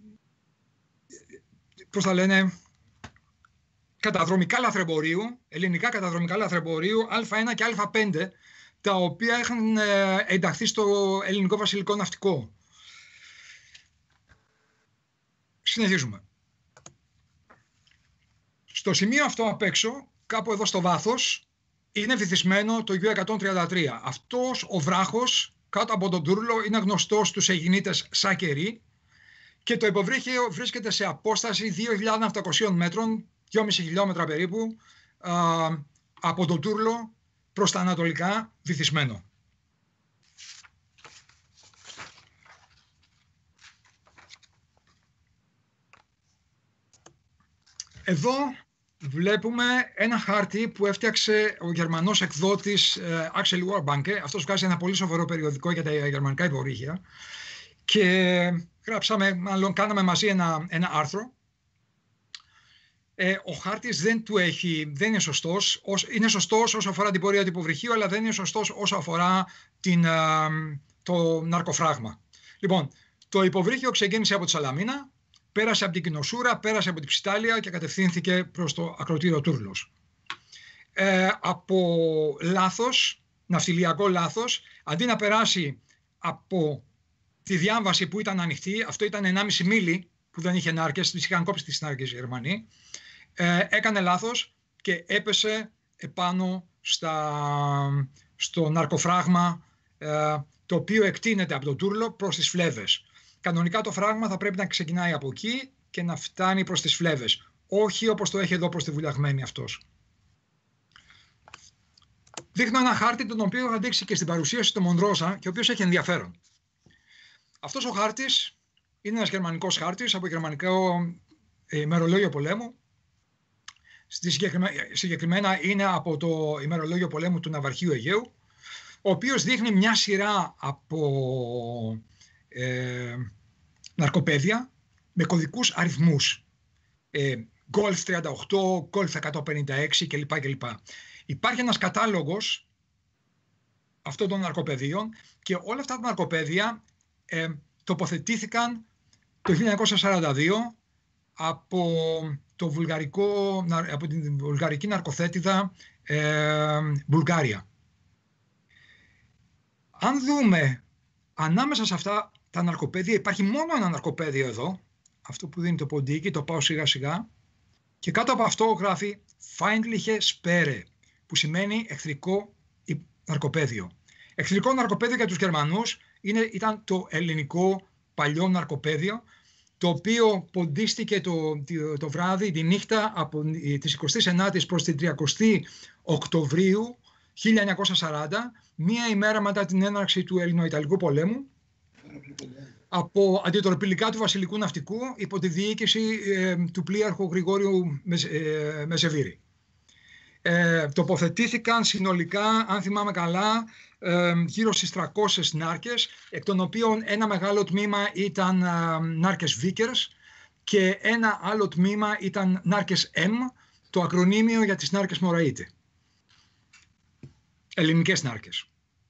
πώς τα λένε, καταδρομικά λαθρεμπορίου, ελληνικά καταδρομικά λαθρεμπορίου Α ένα και Α πέντε, τα οποία είχαν ενταχθεί στο ελληνικό βασιλικό ναυτικό. Συνεχίζουμε. Στο σημείο αυτό απ' έξω, κάπου εδώ στο βάθος, είναι βυθισμένο το Γιου εκατόν τριάντα τρία. Αυτός ο βράχος, κάτω από τον Τούρλο, είναι γνωστός στους Αιγινίτες σαν κερί και το υποβρύχιο βρίσκεται σε απόσταση δύο χιλιάδες επτακόσιων μέτρων, δυόμισι χιλιόμετρα περίπου, α, από τον Τούρλο προς τα ανατολικά, βυθισμένο. Εδώ βλέπουμε ένα χάρτη που έφτιαξε ο Γερμανός εκδότης ε, Axel Warbanke. Αυτός βγάζει ένα πολύ σοβαρό περιοδικό για τα γερμανικά υποβρύχια και γράψαμε, μάλλον κάναμε μαζί ένα, ένα άρθρο. Ε, ο χάρτης δεν του έχει, δεν είναι σωστός, είναι σωστός όσο αφορά την πορεία του υποβρυχίου, αλλά δεν είναι σωστός όσο αφορά την, α, το ναρκοφράγμα. Λοιπόν, το υποβρύχιο ξεκίνησε από τη Σαλαμίνα, πέρασε από την Κινοσούρα, πέρασε από την Ψιτάλια και κατευθύνθηκε προς το ακροτήριο Τούρλος. Ε, από λάθος, ναυτιλιακό λάθος, αντί να περάσει από τη διάμβαση που ήταν ανοιχτή, αυτό ήταν ενάμιση μίλι που δεν είχε νάρκες, τις είχαν κόψει τις νάρκες οι Γερμανοί, Ε, έκανε λάθος και έπεσε επάνω στα, στο ναρκοφράγμα ε, το οποίο εκτείνεται από το Τούρλο προς τις Φλέβες. Κανονικά το φράγμα θα πρέπει να ξεκινάει από εκεί και να φτάνει προς τις Φλέβες. Όχι όπως το έχει εδώ προς τη Βουλιαγμένη αυτός. Δείχνω ένα χάρτη τον οποίο θα δείξει και στην παρουσίαση του Μοντρόζα και ο οποίος έχει ενδιαφέρον. Αυτός ο χάρτης είναι ένας γερμανικός χάρτης από γερμανικό ε, ημερολόγιο πολέμου. Συγκεκριμένα είναι από το ημερολόγιο πολέμου του Ναυαρχείου Αιγαίου, ο οποίος δείχνει μια σειρά από ε, ναρκοπαίδια με κωδικούς αριθμούς. Ε, Golf τριάντα οκτώ, Golf εκατόν πενήντα έξι κλπ. κλπ. Υπάρχει ένας κατάλογος αυτών των ναρκοπαιδίων και όλα αυτά τα ναρκοπαίδια ε, τοποθετήθηκαν το χίλια εννιακόσια σαράντα δύο από, το βουλγαρικό, από την βουλγαρική ναρκοθέτιδα ε, Βουλγάρια. Αν δούμε ανάμεσα σε αυτά τα ναρκοπαίδια υπάρχει μόνο ένα ναρκοπαίδιο εδώ, αυτό που δίνει το ποντίκι, το πάω σιγά σιγά, και κάτω από αυτό γράφει Feindliche Speere, που σημαίνει εχθρικό ναρκοπαίδιο. Εχθρικό ναρκοπαίδιο για τους Γερμανούς είναι, ήταν το ελληνικό παλιό ναρκοπαίδιο, το οποίο ποντίστηκε το, το, το βράδυ, τη νύχτα από τις εικοστή ενάτη προς την τριακοστή Οκτωβρίου χίλια εννιακόσια σαράντα, μία ημέρα μετά την έναρξη του Ελληνο-Ιταλικού πολέμου, από αντιτορπιλικά του βασιλικού ναυτικού υπό τη διοίκηση ε, του πλοίαρχου Γρηγόριου ε, Μεζεβίρη. Ε, τοποθετήθηκαν συνολικά, αν θυμάμαι καλά, ε, γύρω στις τριακόσιες νάρκες, εκ των οποίων ένα μεγάλο τμήμα ήταν ε, νάρκες Vickers και ένα άλλο τμήμα ήταν νάρκες M, το ακρονίμιο για τις νάρκες Μωραΐτη. Ελληνικές νάρκες.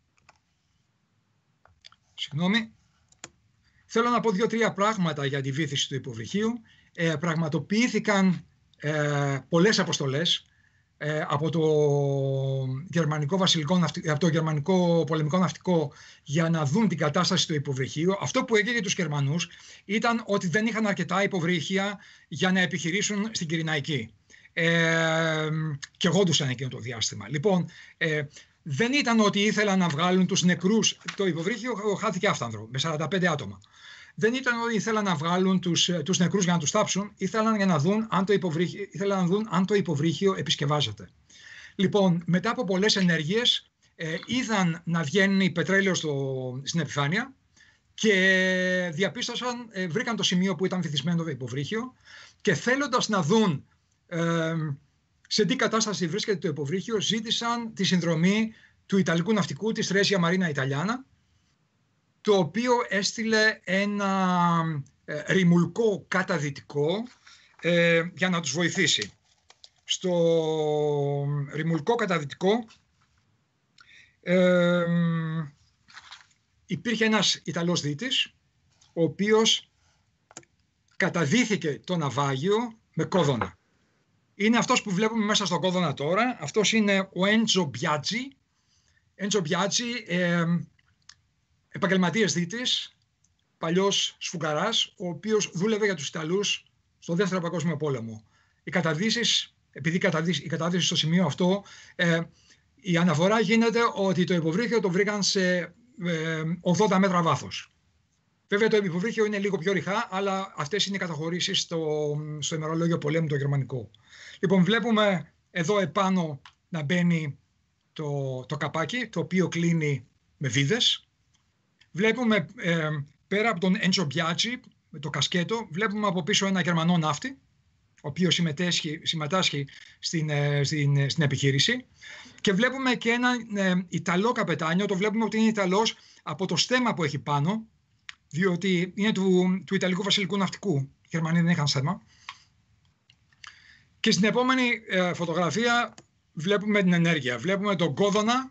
Συγγνώμη. Θέλω να πω δύο-τρία πράγματα για τη βύθιση του υποβρυχίου. Ε, πραγματοποιήθηκαν ε, πολλές αποστολές. ε, από, το γερμανικό βασιλικό ναυτι... από το γερμανικό πολεμικό ναυτικό για να δουν την κατάσταση στο υποβρυχίο. Αυτό που έκαιγε τους Γερμανούς ήταν ότι δεν είχαν αρκετά υποβρύχια για να επιχειρήσουν στην Κυρηναϊκή. Ε, και γόντουσαν εκείνο το διάστημα. Λοιπόν, ε, δεν ήταν ότι ήθελαν να βγάλουν τους νεκρούς. Το υποβρύχιο χάθηκε άφθανδρο με σαράντα πέντε άτομα. Δεν ήταν ότι ήθελαν να βγάλουν τους, τους νεκρούς για να τους τάψουν, ήθελαν, για να δουν αν το υποβρύχιο, ήθελαν να δουν αν το υποβρύχιο επισκευάζεται. Λοιπόν, μετά από πολλές ενέργειες, ε, είδαν να βγαίνει πετρέλαιο στο, στην επιφάνεια και διαπίστωσαν, ε, βρήκαν το σημείο που ήταν βυθισμένο το υποβρύχιο και θέλοντας να δουν ε, σε τι κατάσταση βρίσκεται το υποβρύχιο, ζήτησαν τη συνδρομή του Ιταλικού ναυτικού, της Ρέσια Μαρίνα Ιταλιάνα, το οποίο έστειλε ένα ε, ρημουλκό καταδυτικό ε, για να τους βοηθήσει. Στο ρημουλκό καταδυτικό ε, υπήρχε ένας Ιταλός δίτης, ο οποίος καταδύθηκε το ναυάγιο με κόδωνα. Είναι αυτός που βλέπουμε μέσα στον κόδωνα τώρα. Αυτός είναι ο Έντζο Μπιάτζι. Έντζο Μπιάτζι, ε, επαγγελματίας δίτης, παλιός σφουγγαράς, ο οποίος δούλευε για τους Ιταλούς στο Δεύτερο Παγκόσμιο Πόλεμο. Οι καταδύσεις, επειδή η κατάδυση στο σημείο αυτό, ε, η αναφορά γίνεται ότι το υποβρύχιο το βρήκαν σε ε, ογδόντα μέτρα βάθος. Βέβαια το υποβρύχιο είναι λίγο πιο ρηχά, αλλά αυτές είναι οι καταχωρήσεις στο, στο ημερολόγιο πολέμου το γερμανικό. Λοιπόν, βλέπουμε εδώ επάνω να μπαίνει το, το καπάκι, το οποίο κλείνει με βίδες. Βλέπουμε ε, πέρα από τον Έντζο Μπιάτζι, με το κασκέτο, βλέπουμε από πίσω ένα Γερμανό ναύτη, ο οποίος συμμετάσχει, συμμετάσχει στην, ε, στην, στην επιχείρηση. Και βλέπουμε και έναν ε, Ιταλό καπετάνιο, το βλέπουμε ότι είναι Ιταλός από το στέμμα που έχει πάνω, διότι είναι του, του Ιταλικού Βασιλικού Ναυτικού. Οι Γερμανοί δεν είχαν στέμμα. Και στην επόμενη ε, φωτογραφία βλέπουμε την ενέργεια. Βλέπουμε τον κόδωνα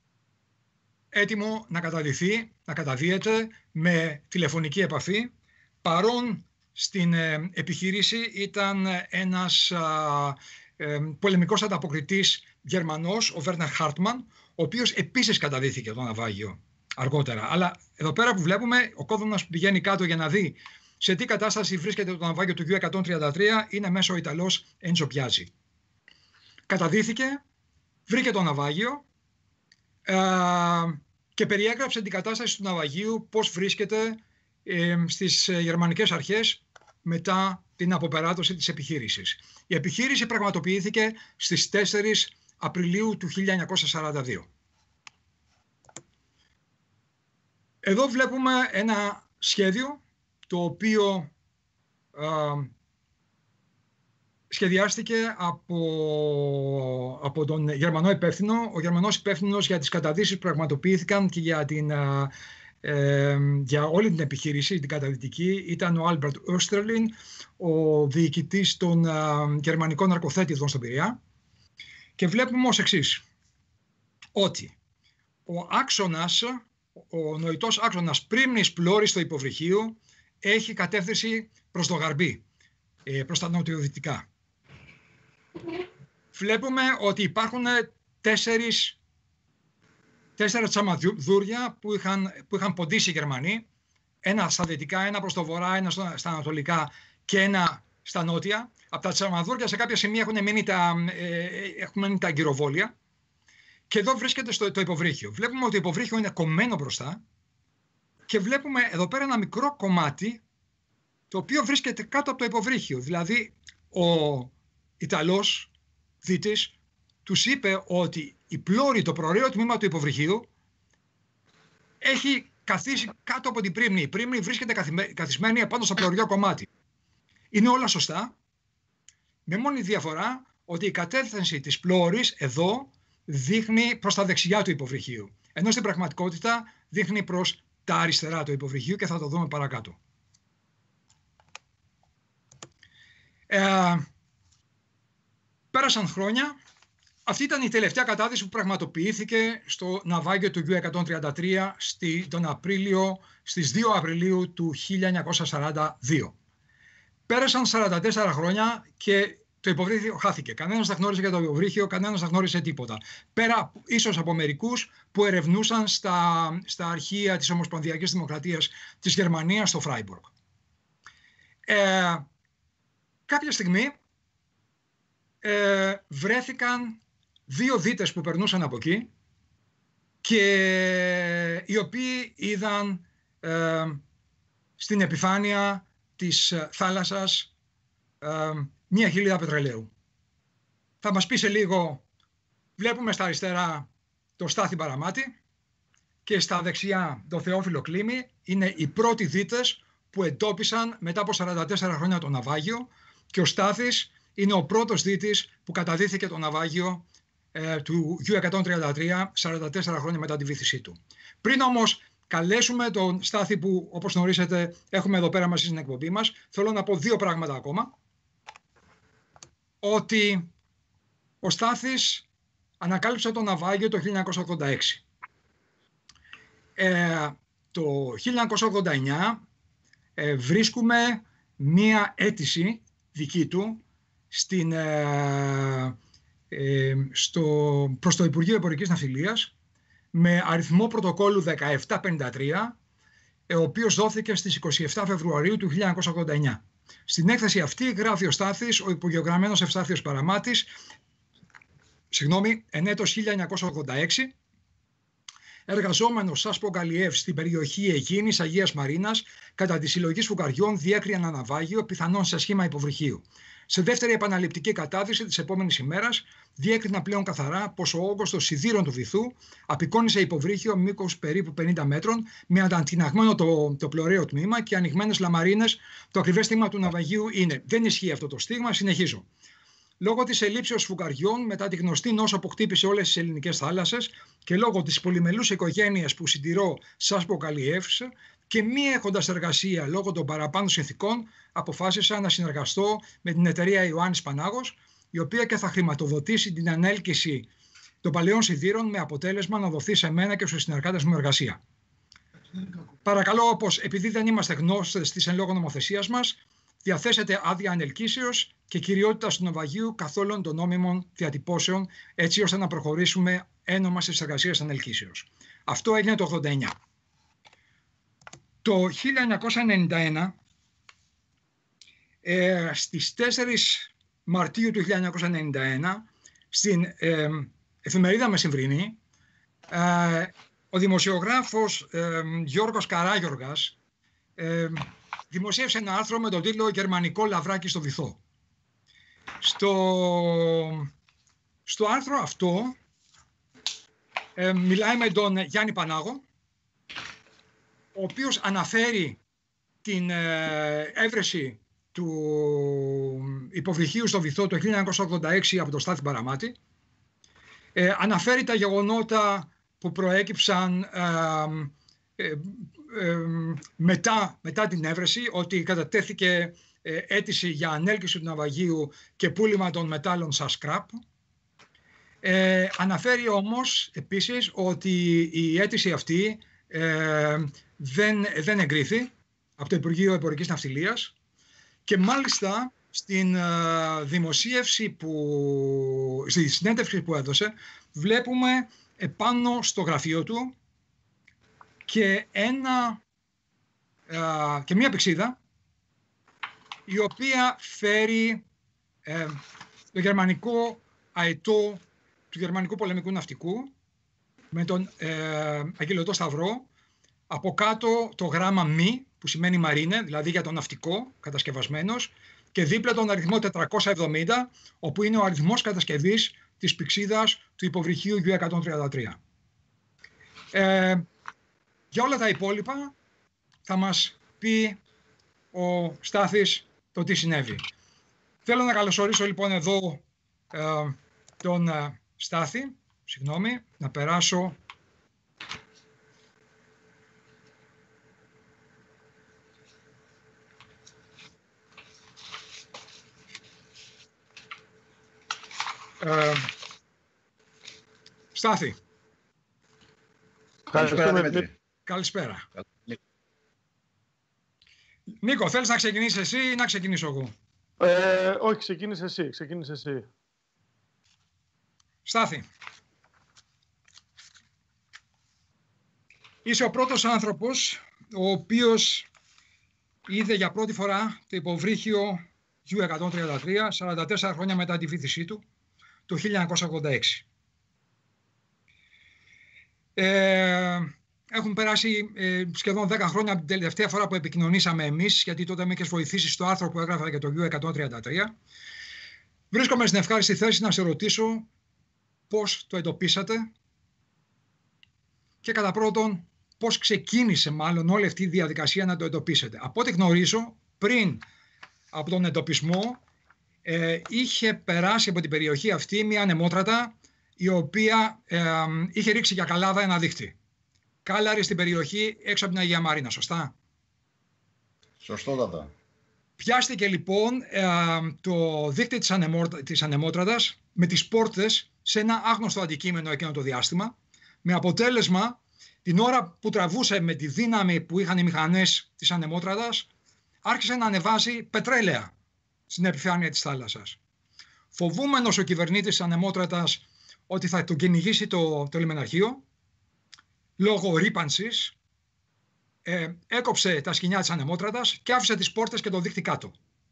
έτοιμο να καταδυθεί, να καταδύεται με τηλεφωνική επαφή. Παρόν στην ε, επιχείρηση ήταν ένας α, ε, πολεμικός ανταποκριτής Γερμανός, ο Βέρνερ Χάρτμαν, ο οποίος επίσης καταδύθηκε το ναυάγιο αργότερα. Αλλά εδώ πέρα που βλέπουμε, ο κόδωνας που πηγαίνει κάτω για να δει σε τι κατάσταση βρίσκεται το ναυάγιο του γιου εκατόν τριάντα τρία είναι μέσω ο Ιταλός Έντζο Μπιάτζι. Καταδύθηκε, βρήκε το ναυάγιο ε, και περιέγραψε την κατάσταση του ναυαγίου, πώς βρίσκεται ε, στις γερμανικές αρχές μετά την αποπεράτωση της επιχείρησης. Η επιχείρηση πραγματοποιήθηκε στις τέσσερις Απριλίου του χίλια εννιακόσια σαράντα δύο. Εδώ βλέπουμε ένα σχέδιο το οποίο ε, σχεδιάστηκε από, από τον Γερμανό υπεύθυνο. Ο Γερμανός υπεύθυνος για τις καταδύσεις που πραγματοποιήθηκαν και για, την, ε, ε, για όλη την επιχείρηση, την καταδυτική, ήταν ο Άλμπερτ Όστρελιν, ο διοικητής των ε, γερμανικών ναρκοθέτηδων στον Πειραιά. Και βλέπουμε ως εξής, ότι ο άξονας, ο νοητός άξονας πρίμνης πλώρης στο υποβρυχείο έχει κατεύθυνση προς το γαρμπή, προς τα νοτιοδυτικά. Βλέπουμε ότι υπάρχουν τέσσερις, τέσσερα τσαμαδούρια που είχαν, που είχαν ποντίσει οι Γερμανοί, ένα στα δυτικά, ένα προς το βορρά, ένα στα ανατολικά και ένα στα νότια. Από τα τσαμαδούρια σε κάποια σημεία έχουν μείνει τα, ε, έχουν μείνει τα αγκυροβόλια. Και εδώ βρίσκεται στο, το υποβρύχιο. Βλέπουμε ότι το υποβρύχιο είναι κομμένο μπροστά και βλέπουμε εδώ πέρα ένα μικρό κομμάτι το οποίο βρίσκεται κάτω από το υποβρύχιο. Δηλαδή ο Ιταλός δίτης τους είπε ότι η πλώρη, το προωραίο τμήμα του υποβρυχίου έχει καθίσει κάτω από την πρίμνη. Η πρίμνη βρίσκεται καθισμένη απάνω στο πλωριό κομμάτι. Είναι όλα σωστά, με μόνη διαφορά ότι η κατεύθυνση της πλώρης εδώ δείχνει προς τα δεξιά του υποβρυχίου, ενώ στην πραγματικότητα δείχνει προς τα αριστερά του υποβρυχίου και θα το δούμε παρακάτω. Ε, πέρασαν χρόνια. Αυτή ήταν η τελευταία κατάδυση που πραγματοποιήθηκε στο ναυάγιο του γιου εκατόν τριάντα τρία στη, τον Απρίλιο, στις δύο Απριλίου του χίλια εννιακόσια σαράντα δύο. Πέρασαν σαράντα τέσσερα χρόνια και το υποβρύχιο χάθηκε. Κανένας δεν γνώρισε για το υποβρύχιο, κανένας δεν γνώρισε τίποτα. Πέρα ίσως από μερικούς που ερευνούσαν στα, στα αρχεία της Ομοσπονδιακής Δημοκρατίας της Γερμανίας στο Φράιμπουργκ. Ε, κάποια στιγμή ε, βρέθηκαν δύο δίτες που περνούσαν από εκεί και οι οποίοι είδαν ε, στην επιφάνεια της θάλασσας ε, μία χιλίδα πετρελαίου. Θα μας πει σε λίγο, βλέπουμε στα αριστερά το Στάθη Παραμάτη και στα δεξιά το Θεόφιλο Κλίμη. Είναι οι πρώτοι δίτες που εντόπισαν μετά από σαράντα τέσσερα χρόνια το ναυάγιο και ο Στάθης είναι ο πρώτος δίτης που καταδύθηκε το ναυάγιο ε, του Γιου εκατόν τριάντα τρία σαράντα τέσσερα χρόνια μετά τη βύθισή του. Πριν όμως καλέσουμε τον Στάθη που, όπως γνωρίζετε, έχουμε εδώ πέρα μαζί στην εκπομπή μας, θέλω να πω δύο πράγματα ακόμα. Ότι ο Στάθης ανακάλυψε το ναυάγιο το χίλια εννιακόσια ογδόντα έξι. Ε, το χίλια εννιακόσια ογδόντα εννιά ε, βρίσκουμε μία αίτηση δική του στην, ε, ε, στο, προς το Υπουργείο Εμπορικής Ναυτιλίας με αριθμό πρωτοκόλλου δεκαεπτά πενήντα τρία, ο οποίος δόθηκε στις είκοσι επτά Φεβρουαρίου του χίλια εννιακόσια ογδόντα εννιά. Στην έκθεση αυτή γράφει ο Στάθης, ο υπογειογραμμένος Ευστάθιος Παραμάτης, συγγνώμη, εν έτος χίλια εννιακόσια ογδόντα έξι, εργαζόμενος Σάσπο Γκαλιεύ στην περιοχή Αιγίνης Αγίας Μαρίνας, κατά τη συλλογή φουκαριών διέκρινε ένα ναυάγιο, πιθανόν σε σχήμα υποβρυχίου. Σε δεύτερη επαναληπτική κατάδυση της επόμενης ημέρας, διέκρινα πλέον καθαρά πως ο όγκος των σιδήρων του βυθού απεικόνισε υποβρύχιο μήκος περίπου πενήντα μέτρων, με αντιτιναγμένο το, το πλωραίο τμήμα και ανοιγμένες λαμαρίνες. Το ακριβές στίγμα του ναυαγίου είναι. Δεν ισχύει αυτό το στίγμα, συνεχίζω. Λόγω της ελλείψεως φουκαριών, μετά τη γνωστή νόσο που χτύπησε όλες τις ελληνικές θάλασσες και λόγω της πολυμελούς οικογένειας που συντηρώ Σάσπο Γκαλιεύ και μη έχοντας εργασία λόγω των παραπάνω συνθηκών, αποφάσισα να συνεργαστώ με την εταιρεία Ιωάννης Πανάγος, η οποία και θα χρηματοδοτήσει την ανέλκυση των παλαιών σιδήρων με αποτέλεσμα να δοθεί σε μένα και στους συνεργάτες μου εργασία. Παρακαλώ, όπως επειδή δεν είμαστε γνώστες της εν λόγω νομοθεσίας μας, διαθέσετε άδεια ανελκύσεως και κυριότητα του ναυαγίου καθ' όλων των νόμιμων διατυπώσεων, έτσι ώστε να προχωρήσουμε ένομα στις εργασίες ανελκύσεως. Αυτό έγινε το ογδόντα εννιά. Το χίλια εννιακόσια ενενήντα ένα, ε, στις τέσσερις Μαρτίου του χίλια εννιακόσια ενενήντα ένα, στην ε, εφημερίδα Μεσημβρινή, ε, ο δημοσιογράφος ε, Γιώργος Καράγιοργας ε, δημοσίευσε ένα άρθρο με τον τίτλο «Γερμανικό λαβράκι στο βυθό». Στο, στο άρθρο αυτό ε, μιλάει με τον Γιάννη Πανάγο, ο οποίος αναφέρει την ε, έβρεση του υποβρυχίου στο βυθό το χίλια εννιακόσια ογδόντα έξι από το Στάθη Παραμάτη. Ε, αναφέρει τα γεγονότα που προέκυψαν ε, ε, ε, μετά, μετά την έβρεση, ότι κατατέθηκε ε, αίτηση για ανέλκυση του ναυαγίου και πούλημα των μετάλλων σαν σκράπ. Ε, αναφέρει όμως επίσης ότι η αίτηση αυτή ε, δεν, δεν εγκρίθη από το Υπουργείο Εμπορικής Ναυτιλίας και μάλιστα στην uh, δημοσίευση που, στη συνέντευξη που έδωσε, βλέπουμε επάνω στο γραφείο του και, ένα, uh, και μία πηξίδα η οποία φέρει uh, το γερμανικό αετό του γερμανικού πολεμικού ναυτικού με τον uh, αγγελωτό σταυρό, από κάτω το γράμμα μη που σημαίνει μαρίνε, δηλαδή για το ναυτικό κατασκευασμένος, και δίπλα τον αριθμό τετρακόσια εβδομήντα, όπου είναι ο αριθμός κατασκευής της πηξίδας του υποβρυχίου Γιου εκατόν τριάντα τρία. Ε, για όλα τα υπόλοιπα θα μας πει ο Στάθης το τι συνέβη. Θέλω να καλωσορίσω λοιπόν εδώ ε, τον ε, Στάθη, συγγνώμη, να περάσω Ε, Στάθη. Καλησπέρα, Δημήτρη. Καλησπέρα. Νίκο, θέλεις να ξεκινήσεις εσύ ή να ξεκινήσω εγώ? Ε, όχι, ξεκίνησε εσύ. Ξεκίνησε εσύ. Στάθη. Είσαι ο πρώτος άνθρωπος ο οποίος είδε για πρώτη φορά το υποβρύχιο γιου εκατόν τριάντα τρία, σαράντα τέσσερα χρόνια μετά τη βύθισή του, το χίλια εννιακόσια ογδόντα έξι. Ε, έχουν περάσει ε, σχεδόν δέκα χρόνια από την τελευταία φορά που επικοινωνήσαμε εμείς, γιατί τότε με έχεις βοηθήσει στο άρθρο που έγραφα για το γιου εκατόν τριάντα τρία. Βρίσκομαι στην ευχάριστη θέση να σε ρωτήσω πώς το εντοπίσατε και κατά πρώτον πώς ξεκίνησε μάλλον όλη αυτή η διαδικασία να το εντοπίσετε. Από ό,τι γνωρίζω, πριν από τον εντοπισμό ε, είχε περάσει από την περιοχή αυτή μια ανεμότρατα η οποία ε, είχε ρίξει για καλάδα ένα δίχτυ. Κάλαρη στην περιοχή έξω από την Αγία Μαρίνα, σωστά? Σωστότατα. Πιάστηκε λοιπόν ε, το δίχτυ της, ανεμότρα, της ανεμότρατας με τις πόρτες σε ένα άγνωστο αντικείμενο εκείνο το διάστημα, με αποτέλεσμα την ώρα που τραβούσε με τη δύναμη που είχαν οι μηχανές της ανεμότρατας, άρχισε να ανεβάζει πετρέλαια στην επιφάνεια της θάλασσας. Φοβούμενος ο κυβερνήτης της ανεμότρατας ότι θα τον κυνηγήσει το, το λιμεναρχείο, λόγω ρύπανσης, ε, έκοψε τα σκοινιά της ανεμότρατας και άφησε τις πόρτες και το δίχτυ κάτω.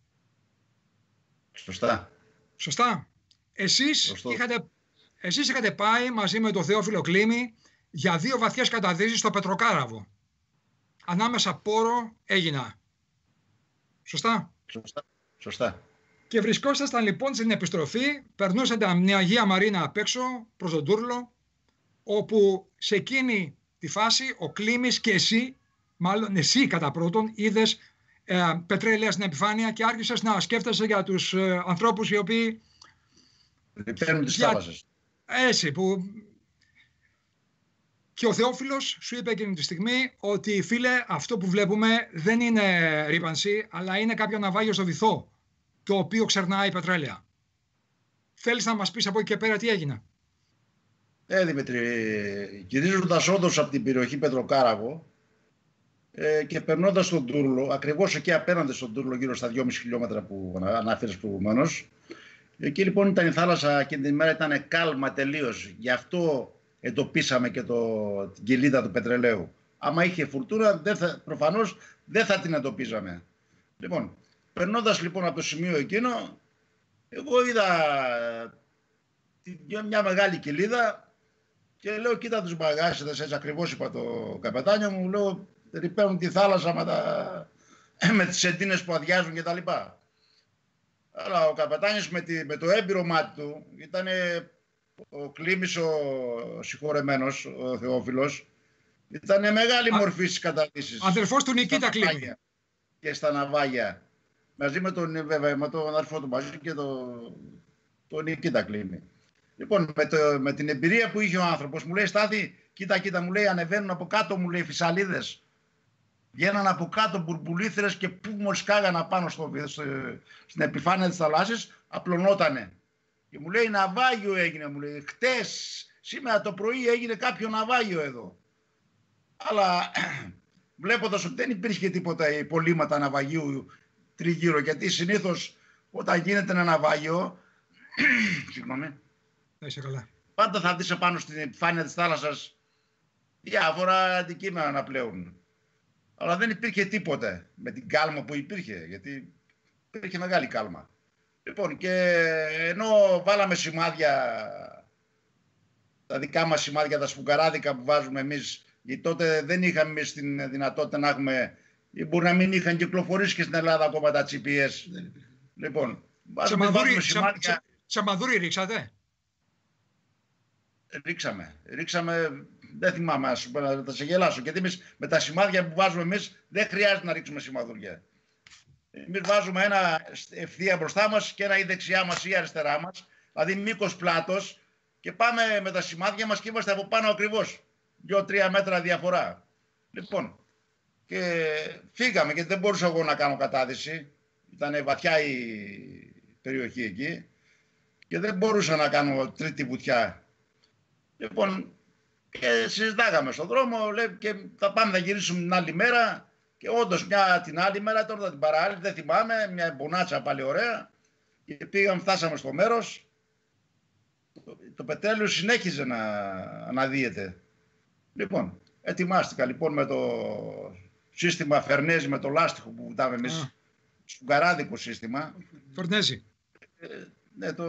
Σωστά. Σωστά. Εσείς είχατε, εσείς είχατε πάει μαζί με τον Θεόφιλο Κλήμη για δύο βαθιές καταδύσεις στο Πετροκάραβο. Ανάμεσα Πόρο, Αίγινα. Σωστά. Σωστά. Σωστά. Και βρισκόσασταν λοιπόν στην επιστροφή, περνούσατε από την Αγία Μαρίνα απ' έξω προς τον Τούρλο, όπου σε εκείνη τη φάση ο Κλήμης και εσύ, μάλλον εσύ κατά πρώτον, είδες ε, πετρέλαια στην επιφάνεια και άρχισες να σκέφτεσαι για τους ε, ανθρώπους οι οποίοι... Παίρνουν τις θάλασσες. Έτσι που... Και ο Θεόφιλος σου είπε εκείνη τη στιγμή ότι φίλε, αυτό που βλέπουμε δεν είναι ρύπανση, αλλά είναι κάποιο ναυάγιο στο βυθό, το οποίο ξερνάει πετρέλαια. Θέλεις να μας πεις από εκεί και πέρα τι έγινε? Ε, Δημήτρη, γυρίζοντας όντως από την περιοχή Πετροκάραβο ε, και περνώντας τον Τούρλο, ακριβώς εκεί απέναντι στον Τούρλο, γύρω στα δυόμισι χιλιόμετρα που αναφέρεις προηγουμένως, εκεί λοιπόν ήταν η θάλασσα και την ημέρα ήταν κάλμα τελείως. Γι' αυτό εντοπίσαμε και το, την κοιλίδα του πετρελαίου. Άμα είχε φουρτούνα, δεν θα, προφανώς δεν θα την εντοπίζαμε. Λοιπόν, περνώντας λοιπόν από το σημείο εκείνο, εγώ είδα μια μεγάλη κοιλίδα και λέω, κοίτα τους μπαγάσιδες, έτσι ακριβώς είπα το καπετάνιο μου, λέω, ρηπαίνουν τη θάλασσα με, τα, με τις σεντίνες που αδειάζουν και τα λοιπά. Αλλά ο καπετάνιος με, τη, με το έμπειρο μάτι του, ήταν ο Κλήμης ο συγχωρεμένος, ο Θεόφιλος, ήταν μεγάλη Α, μορφή στις καταλύσεις. Αδελφός του Νικήτα Κλήμη. Και στα ναυάγια. Μαζί με τον, βέβαια, με τον αδερφό του μαζί και τον, τον Νικήτα Κλήμη. Λοιπόν, με, το, με την εμπειρία που είχε ο άνθρωπος, μου λέει, Στάθη, κοίτα, κοίτα, μου λέει, ανεβαίνουν από κάτω, μου λέει, φυσαλίδες. Βγαίναν από κάτω μπουρμπουλήθρες και που μόλις κάγανε πάνω στο, στο, στην επιφάνεια της θαλάσσης, απλωνότανε. Και μου λέει, ναυάγιο έγινε, μου λέει, χτες, σήμερα το πρωί έγινε κάποιο ναυάγιο εδώ. Αλλά βλέποντας ότι δεν υπήρχε τίποτα υπολείμματα ναυαγίου τριγύρω, γιατί συνήθως όταν γίνεται ένα ναυάγιο, συγγνώμη, πάντα θα δεις επάνω στην επιφάνεια της θάλασσας διάφορα αντικείμενα να πλέουν. Αλλά δεν υπήρχε τίποτε με την κάλμα που υπήρχε, γιατί υπήρχε μεγάλη κάλμα. Λοιπόν, και ενώ βάλαμε σημάδια, τα δικά μας σημάδια, τα σφουγγαράδικα που βάζουμε εμείς, γιατί τότε δεν είχαμε εμείς την δυνατότητα να έχουμε, ή μπορεί να μην είχαν κυκλοφορήσει και στην Ελλάδα ακόμα τα τζι πι ες. Λοιπόν, βάζουμε, βάζουμε σημάδια. Τσαμαδούρι ρίξατε? Ρίξαμε, ρίξαμε, δεν θυμάμαι, ας πούμε, θα σε γελάσω, γιατί εμείς με τα σημάδια που βάζουμε εμείς δεν χρειάζεται να ρίξουμε σημαδουριά. Εμείς βάζουμε ένα ευθεία μπροστά μας και ένα ή δεξιά μας ή αριστερά μας, δηλαδή μήκος πλάτος, και πάμε με τα σημάδια μας και είμαστε από πάνω ακριβώς, δύο-τρία μέτρα διαφορά. Λοιπόν, και φύγαμε γιατί δεν μπορούσα εγώ να κάνω κατάδυση, ήταν βαθιά η περιοχή εκεί και δεν μπορούσα να κάνω τρίτη βουτιά. Λοιπόν, και συζητάγαμε στον δρόμο, λέει, και θα πάμε να γυρίσουμε την άλλη μέρα. Και όντως μια την άλλη μέρα, τώρα την παράλληλη, δεν θυμάμαι, μια μπονάτσα πάλι ωραία. Και πήγαμε, φτάσαμε στο μέρος. Το, το πετρέλαιο συνέχιζε να αναδύεται. Λοιπόν, ετοιμάστηκα λοιπόν με το σύστημα Φερνέζι, με το λάστιχο που βουτάμε εμείς. Σουγκαράδικο σύστημα. Φορνέζι. Ε, ναι, το...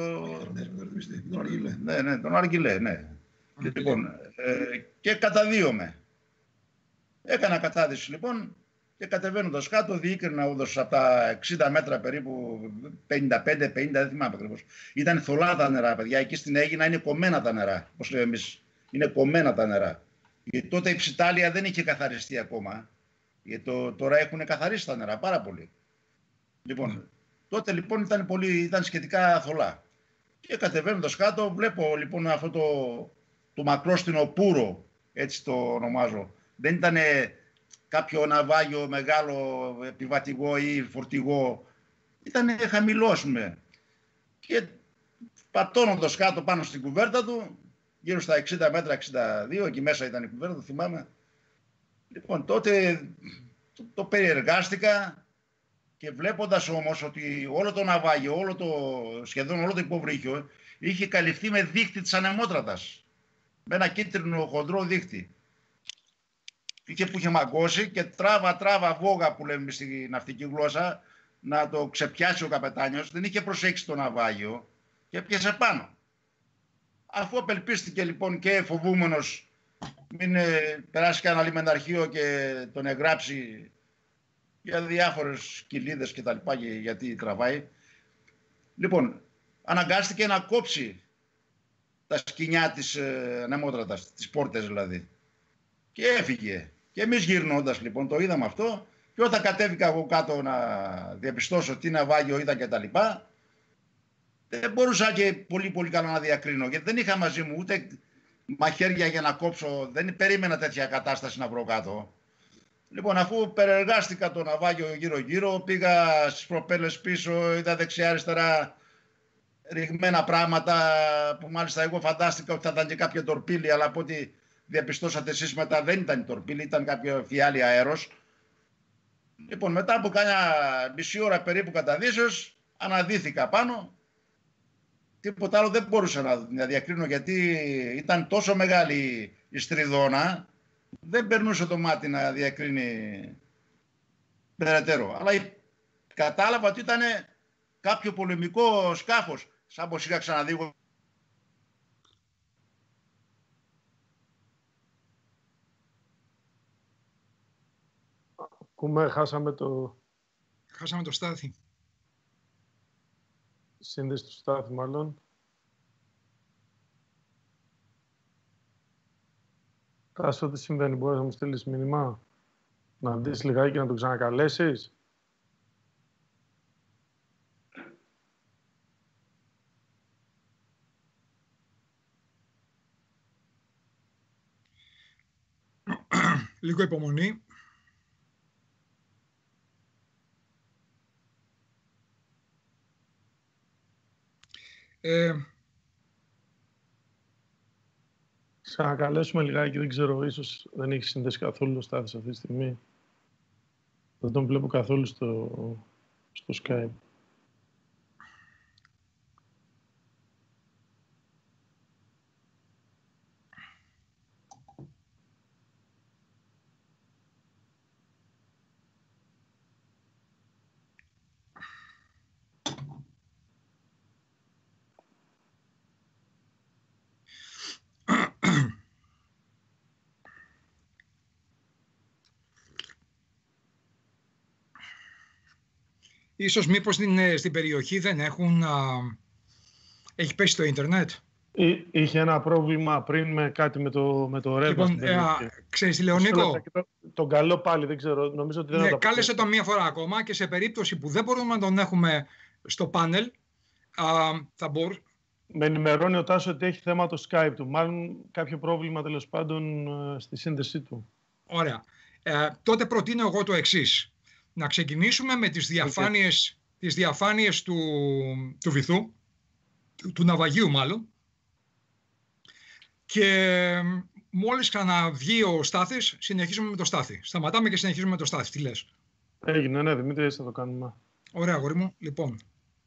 ναι, ναι, τον Αργιλέ, ναι. Λοιπόν, ε, και καταδύομαι. Έκανα κατάδυση λοιπόν και κατεβαίνοντας κάτω διήκρινα όντως από τα εξήντα μέτρα περίπου, πενήντα πέντε πενήντα, δεν θυμάμαι ακριβώς. Ήταν θολά τα νερά, παιδιά. Εκεί στην Αίγινα είναι κομμένα τα νερά, όπως λέμε εμείς. Είναι κομμένα τα νερά. Γιατί τότε η Ψιτάλια δεν είχε καθαριστεί ακόμα. Γιατί το, τώρα έχουν καθαρίσει τα νερά πάρα πολύ. Λοιπόν, mm. τότε λοιπόν ήταν, πολύ, ήταν σχετικά θολά. Και κατεβαίνοντας κάτω βλέπω λοιπόν αυτό το, το μακρόστινο πούρο, έτσι το ονομάζω. Δεν ήταν κάποιο ναυάγιο μεγάλο επιβατηγό ή φορτηγό. Ήταν χαμηλό, με. Και πατώνοντας κάτω πάνω στην κουβέρτα του, γύρω στα εξήντα μέτρα, εξήντα δύο, εκεί μέσα ήταν η κουβέρτα, το θυμάμαι. Λοιπόν, τότε το, το περιεργάστηκα και βλέποντας όμως ότι όλο το ναυάγιο, όλο το, σχεδόν όλο το υποβρύχιο, είχε καλυφθεί με δίχτυ της ανεμότρατας. Με ένα κίτρινο χοντρό δίχτυ. Είχε που είχε μαγκώσει και τράβα τράβα βόγα που λέμε στη ναυτική γλώσσα να το ξεπιάσει ο καπετάνιος. Δεν είχε προσέξει το ναυάγιο και πιάσε πάνω. Αφού απελπίστηκε λοιπόν και φοβούμενος μην ε, περάσει κανένα λιμεναρχείο και τον εγγράψει για διάφορες κοιλίδες και τα λοιπά, γιατί τραβάει. Λοιπόν, αναγκάστηκε να κόψει τα σκοινιά της ε, ανεμότρατας, τις πόρτες δηλαδή. Και έφυγε. Και εμείς γυρνώντας λοιπόν το είδαμε αυτό και όταν κατέβηκα εγώ κάτω να διαπιστώσω τι ναυάγιο ήταν και τα λοιπά, δεν μπορούσα και πολύ πολύ καλά να διακρίνω, γιατί δεν είχα μαζί μου ούτε μαχαίρια για να κόψω, δεν περίμενα τέτοια κατάσταση να βρω κάτω. Λοιπόν, αφού περιεργάστηκα το ναυάγιο γύρω γύρω, πήγα στις προπέλες πίσω, είδα δεξιά αριστερά ρηγμένα πράγματα που μάλιστα εγώ φαντάστηκα ότι θα ήταν και κάποια τορπίλη, αλλά από ό,τι διαπιστώσατε εσείς μετά δεν ήταν η τορπίλη, ήταν κάποιο φιάλι αέρος. Λοιπόν, μετά από κάνα μισή ώρα περίπου καταδύσεως, αναδύθηκα πάνω. Τίποτα άλλο δεν μπορούσα να διακρίνω, γιατί ήταν τόσο μεγάλη η στριδώνα, δεν περνούσε το μάτι να διακρίνει περαιτέρω. Αλλά κατάλαβα ότι ήταν κάποιο πολεμικό σκάφος, σαν πως είχα ξαναδεί. Ακούμε, χάσαμε το... Χάσαμε το Στάθη. Σύνδεση του Στάθη, μάλλον. Τάσο, τι συμβαίνει, μπορείς να μου στείλεις μήνυμα, να δεις λιγάκι και να τον ξανακαλέσεις. Λίγο υπομονή. Ε... Ξανακαλέσουμε λιγάκι, δεν ξέρω, ίσως δεν έχει συνδέσει καθόλου ο Στάθης αυτή τη στιγμή. Δεν τον βλέπω καθόλου στο, στο Skype. Ίσως μήπως στην, στην περιοχή δεν έχουν... Α, έχει πέσει το ίντερνετ. Είχε ένα πρόβλημα πριν με κάτι με το, με το ρεύμα. Λοιπόν, ε, ξέρεις, Λεωνίκο. Το, τον καλό πάλι, δεν ξέρω. Νομίζω ότι δεν ναι, το κάλεσε τον μία φορά ακόμα και σε περίπτωση που δεν μπορούμε να τον έχουμε στο πάνελ, α, θα μπορούμε... Με ενημερώνει ο Τάσος ότι έχει θέμα το Skype του. Μάλλον κάποιο πρόβλημα τέλος πάντων στη σύνδεσή του. Ωραία. Ε, τότε προτείνω εγώ το εξής. Να ξεκινήσουμε με τις διαφάνειες, okay. τις διαφάνειες του, του βυθού, του, του ναυαγίου μάλλον, και μόλις ξαναβγεί ο Στάθης, συνεχίζουμε με το Στάθη. Σταματάμε και συνεχίζουμε με το Στάθη. Τι λες? Έγινε, ναι, Δημήτρη, έτσι θα το κάνουμε. Ωραία, αγόρι μου. Λοιπόν.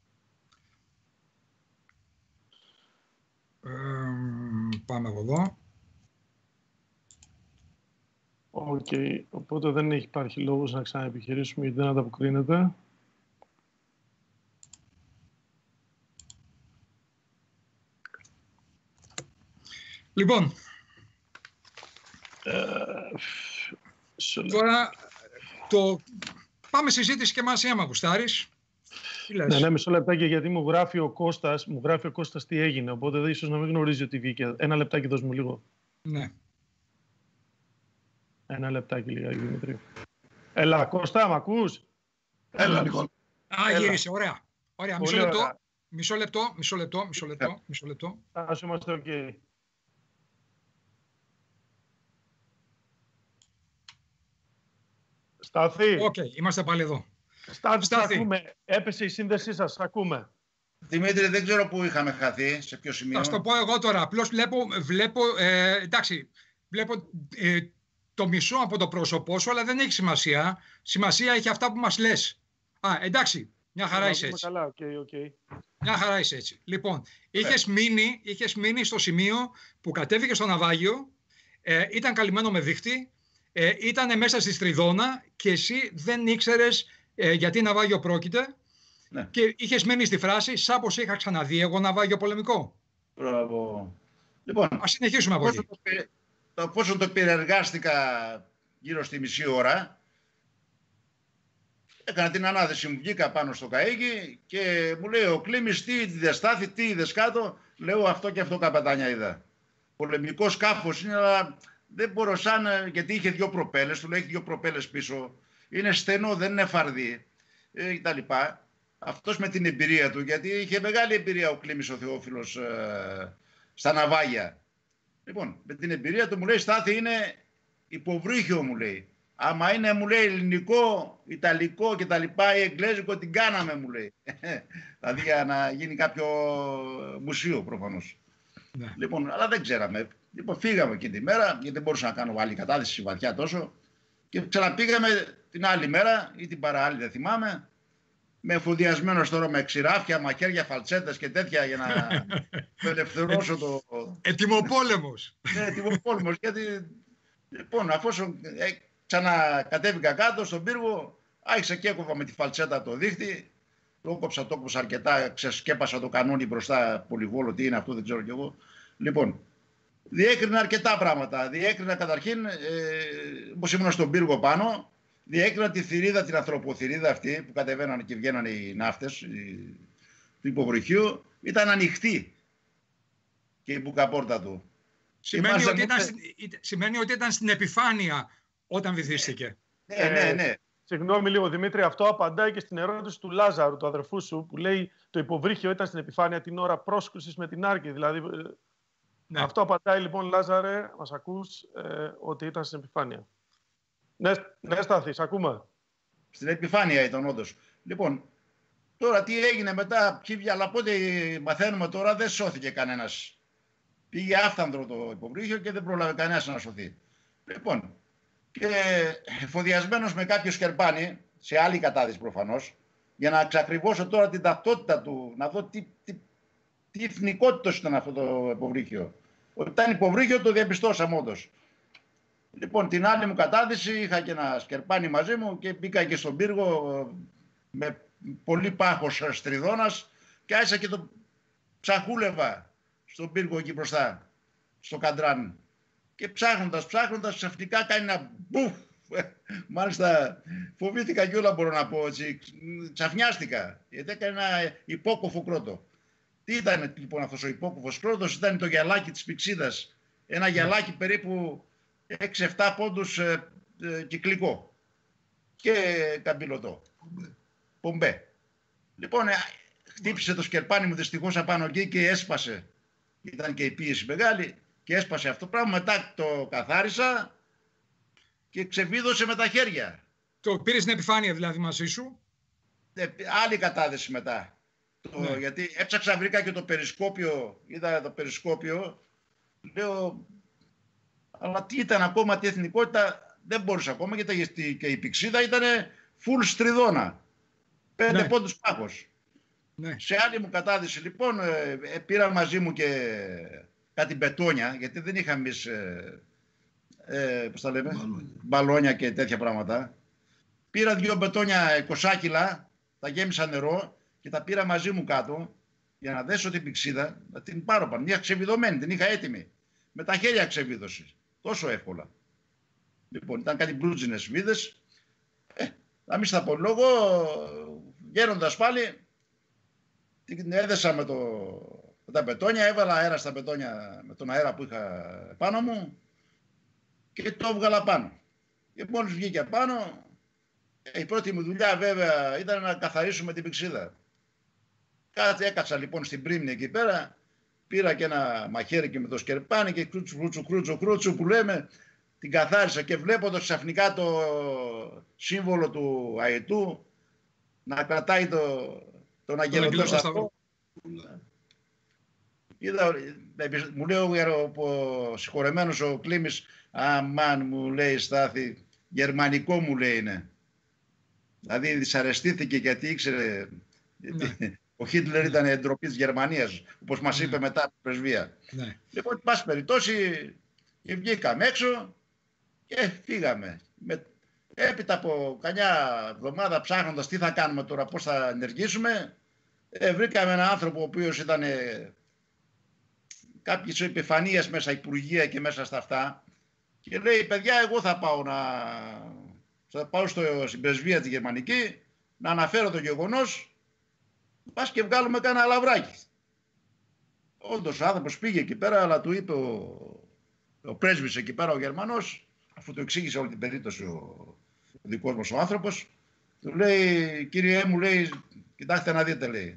Ε, πάμε από εδώ. Οκ, okay. Οπότε δεν έχει υπάρχει λόγος να ξαναεπιχειρήσουμε γιατί δεν ανταποκρίνεται. Λοιπόν, ε, τώρα το... πάμε συζήτηση και μας άμα γουστάρεις. Ναι, ναι, μισό λεπτάκι γιατί μου γράφει ο Κώστας, μου γράφει ο Κώστας τι έγινε, οπότε ίσως να μην γνωρίζει ότι βγήκε. Ένα λεπτάκι δώσ' μου λίγο. Ναι. Ένα λεπτάκι λίγα, Δημήτρη. Έλα, Κώστα, μ' ακούς? Έλα, Νικόλα. Α, γύρισε, ωραία. Ωραία, μισό Πολύ λεπτό, ωραία. μισό λεπτό, μισό λεπτό, μισό λεπτό, μισό λεπτό. Ας είμαστε οκ. Okay. Στάθη. Οκ, okay, είμαστε πάλι εδώ. Στάθη, Στάθη. ακούμε. Έπεσε η σύνδεσή σας, ακούμε. Δημήτρη, δεν ξέρω πού είχαμε χαθεί, σε ποιο σημείο. Θα σου το πω εγώ τώρα. Απλώς βλέπω, βλέπω, ε, εντάξει, βλέπω ε, το μισό από το πρόσωπό σου, αλλά δεν έχει σημασία. Σημασία έχει αυτά που μας λες. Α, εντάξει, μια χαρά είσαι έτσι. Καλά, okay, okay. Μια χαρά είσαι έτσι. Λοιπόν, είχες μείνει, είχες μείνει στο σημείο που κατέβηκε στο ναυάγιο, ε, ήταν καλυμμένο με δίχτυ, ε, ήταν μέσα στη στριδώνα και εσύ δεν ήξερες ε, γιατί ναυάγιο πρόκειται. Ναι. Και είχες μείνει στη φράση «Σαν πως είχα ξαναδεί εγώ ναυάγιο πολεμικό». Μπράβο. Λοιπόν, ας συνεχίσουμε από εκεί. Το πόσο το περιεργάστηκα γύρω στη μισή ώρα, έκανα την ανάθεση μου, βγήκα πάνω στο καΐκι και μου λέει ο Κλήμης τι είδες Στάθη, τι είδες κάτω. Λέω αυτό και αυτό καπετάνια είδα. Πολεμικό σκάφος είναι, αλλά δεν μπορώ σαν, γιατί είχε δύο προπέλες, του λέει έχει δύο προπέλες πίσω, είναι στενό, δεν είναι φαρδί ε, κτλ. Αυτός με την εμπειρία του, γιατί είχε μεγάλη εμπειρία ο Κλήμης ο Θεόφιλος ε, στα ναυάγια. Λοιπόν, με την εμπειρία του μου λέει Στάθη είναι υποβρύχιο μου λέει. Άμα είναι μου λέει ελληνικό, ιταλικό και τα λοιπά ή εγγλέζικο την κάναμε μου λέει. Δηλαδή για να γίνει κάποιο μουσείο προφανώς. Ναι. Λοιπόν, αλλά δεν ξέραμε. Λοιπόν, φύγαμε εκείνη τη μέρα γιατί δεν μπορούσα να κάνω άλλη κατάδυση βαθιά τόσο και ξαναπήγαμε την άλλη μέρα ή την παραάλλη δεν θυμάμαι. Με εφοδιασμένος τώρα με ξηράφια, μαχαίρια, φαλτσέτες και τέτοια για να ελευθερώσω το... Ετοιμοπόλεμος. Ναι, ετοιμοπόλεμος. Γιατί, λοιπόν, αφού ε, ξανακατέβηκα κάτω στον πύργο, άρχισα και έκοβα με τη φαλτσέτα το δίχτυ, το κόψα, το κόψα αρκετά, ξεσκέπασα το κανόνι μπροστά, πολυβόλο, τι είναι αυτό, δεν ξέρω κι εγώ. Λοιπόν, διέκρινα αρκετά πράγματα. Διέκρινα καταρχήν, ε, όπως ήμουν στον πύργο πάνω, διέκρινα τη θηρίδα, την ανθρωποθηρίδα αυτή που κατεβαίνανε και βγαίνανε οι ναύτες του υποβρυχίου, ήταν ανοιχτή και η μπουκαπόρτα του. Σημαίνει ότι, ήταν, σημαίνει ότι ήταν στην επιφάνεια όταν βυθίστηκε. Ναι, ναι, ναι. Ε, συγγνώμη λίγο Δημήτρη, αυτό απαντάει και στην ερώτηση του Λάζαρου, του αδερφού σου, που λέει το υποβρύχιο ήταν στην επιφάνεια την ώρα πρόσκρουσης με την άρκη. Δηλαδή, ναι. Αυτό απαντάει λοιπόν Λάζαρε, μας ακούς, ε, ότι ήταν στην επιφάνεια. Ναι, ναι Στάθη, ακούμε. Στην επιφάνεια ήταν όντως. Λοιπόν, τώρα τι έγινε μετά, αλλά από ό,τι μαθαίνουμε τώρα δεν σώθηκε κανένας. Πήγε άφθανδρο το υποβρύχιο και δεν πρόλαβε κανένας να σωθεί. Λοιπόν, και εφοδιασμένος με κάποιο σκερπάνι, σε άλλη κατάδυση προφανώς, για να εξακριβώσω τώρα την ταυτότητα του, να δω τι, τι, τι εθνικότητος ήταν αυτό το υποβρύχιο. Ότι ήταν υποβρύχιο το διαπιστώσαμε όντως. Λοιπόν, την άλλη μου κατάδυση είχα και ένα σκερπάνι μαζί μου και μπήκα και στον πύργο με πολύ πάχος στριδώνας και άρχισα και το ψαχούλευα στον πύργο εκεί μπροστά, στο καντράν. Και ψάχνοντας, ψάχνοντας, ξαφνικά κάνει ένα μπουφ. Μάλιστα φοβήθηκα κιόλα μπορώ να πω έτσι, ξαφνιάστηκα, γιατί έκανε ένα υπόκοφο κρότο. Τι ήταν λοιπόν αυτός ο υπόκοφος κρότος? Ήταν το γυαλάκι της πηξίδας, ένα γυαλάκι περίπου έξι εφτά πόντους ε, ε, κυκλικό και καμπυλωτό, πομπέ. Λοιπόν, ε, χτύπησε το σκερπάνι μου δυστυχώς απάνω εκεί και έσπασε. Ήταν και η πίεση μεγάλη και έσπασε αυτό το πράγμα. Μετά το καθάρισα και ξεβίδωσε με τα χέρια. Το πήρες στην επιφάνεια δηλαδή μαζί σου? Ε, άλλη κατάδυση μετά. Το, ναι. Γιατί έψαξα, βρήκα και το περισκόπιο, είδα το περισκόπιο, λέω... Αλλά τι ήταν ακόμα, τι εθνικότητα, δεν μπορούσε ακόμα, γιατί και η Πηξίδα ήταν full στριδώνα. Πέντε ναι. πόντους πάχος. Ναι. Σε άλλη μου κατάδυση λοιπόν ε, ε, πήρα μαζί μου και κάτι μπετόνια, γιατί δεν είχαμε εμείς ε, ε, πώς τα λέμε, μπαλόνια. μπαλόνια και τέτοια πράγματα. Πήρα δύο μπετόνια είκοσι κιλά, τα γέμισα νερό και τα πήρα μαζί μου κάτω για να δέσω την Πηξίδα, να την πάρω πάνω. Μια ξεβιδωμένη, την είχα έτοιμη. Με τα χέρια ξεβίδωση. Τόσο εύκολα. Λοιπόν, ήταν κάτι μπλούτζινες βίδες. Ε, να μην στα πω λόγο, γέροντας πάλι, την έδεσα με, το, με τα μπετόνια, έβαλα αέρα στα μπετόνια με τον αέρα που είχα πάνω μου και το έβγαλα πάνω. Και μόλις βγήκε πάνω, η πρώτη μου δουλειά βέβαια ήταν να καθαρίσουμε την Πηξίδα. Κάτι έκατσα λοιπόν στην πρίμνη εκεί πέρα, πήρα και ένα μαχαίρι και με το σκερπάνι και κρούτσου, κρούτσου, κρούτσου, κρούτσου που λέμε, την καθάρισα και βλέποντας ξαφνικά το σύμβολο του αετού να κρατάει το, τον αγγελωτό σταυρό. Είδα, μου λέει ο, ο συγχωρεμένος ο Κλήμης, αμάν μου λέει Στάθη, γερμανικό μου λέει είναι. Δηλαδή δυσαρεστήθηκε γιατί ήξερε, ναι. Ο Χίτλερ ήταν εντροπή της Γερμανίας, όπως μας είπε ναι. μετά από την πρεσβεία. Ναι. Λοιπόν, εν πάση περιπτώσει, βγήκαμε έξω και φύγαμε. Με, έπειτα από καμιά εβδομάδα ψάχνοντας τι θα κάνουμε τώρα, πώς θα ενεργήσουμε, ε, βρήκαμε έναν άνθρωπο ο οποίος ήταν ε, κάποιες επιφανίες μέσα υπουργεία και μέσα στα αυτά και λέει, παιδιά, εγώ θα πάω, να, θα πάω στο, στην πρεσβεία τη γερμανική να αναφέρω το γεγονός, πας και βγάλουμε κάνα λαβράκι. Όντως ο άνθρωπος πήγε εκεί πέρα, αλλά του είπε ο, ο πρέσβης εκεί πέρα, ο Γερμανός, αφού του εξήγησε όλη την περίπτωση ο, ο δικός μας ο άνθρωπος, του λέει, κύριε μου, λέει, κοιτάξτε να δείτε, λέει.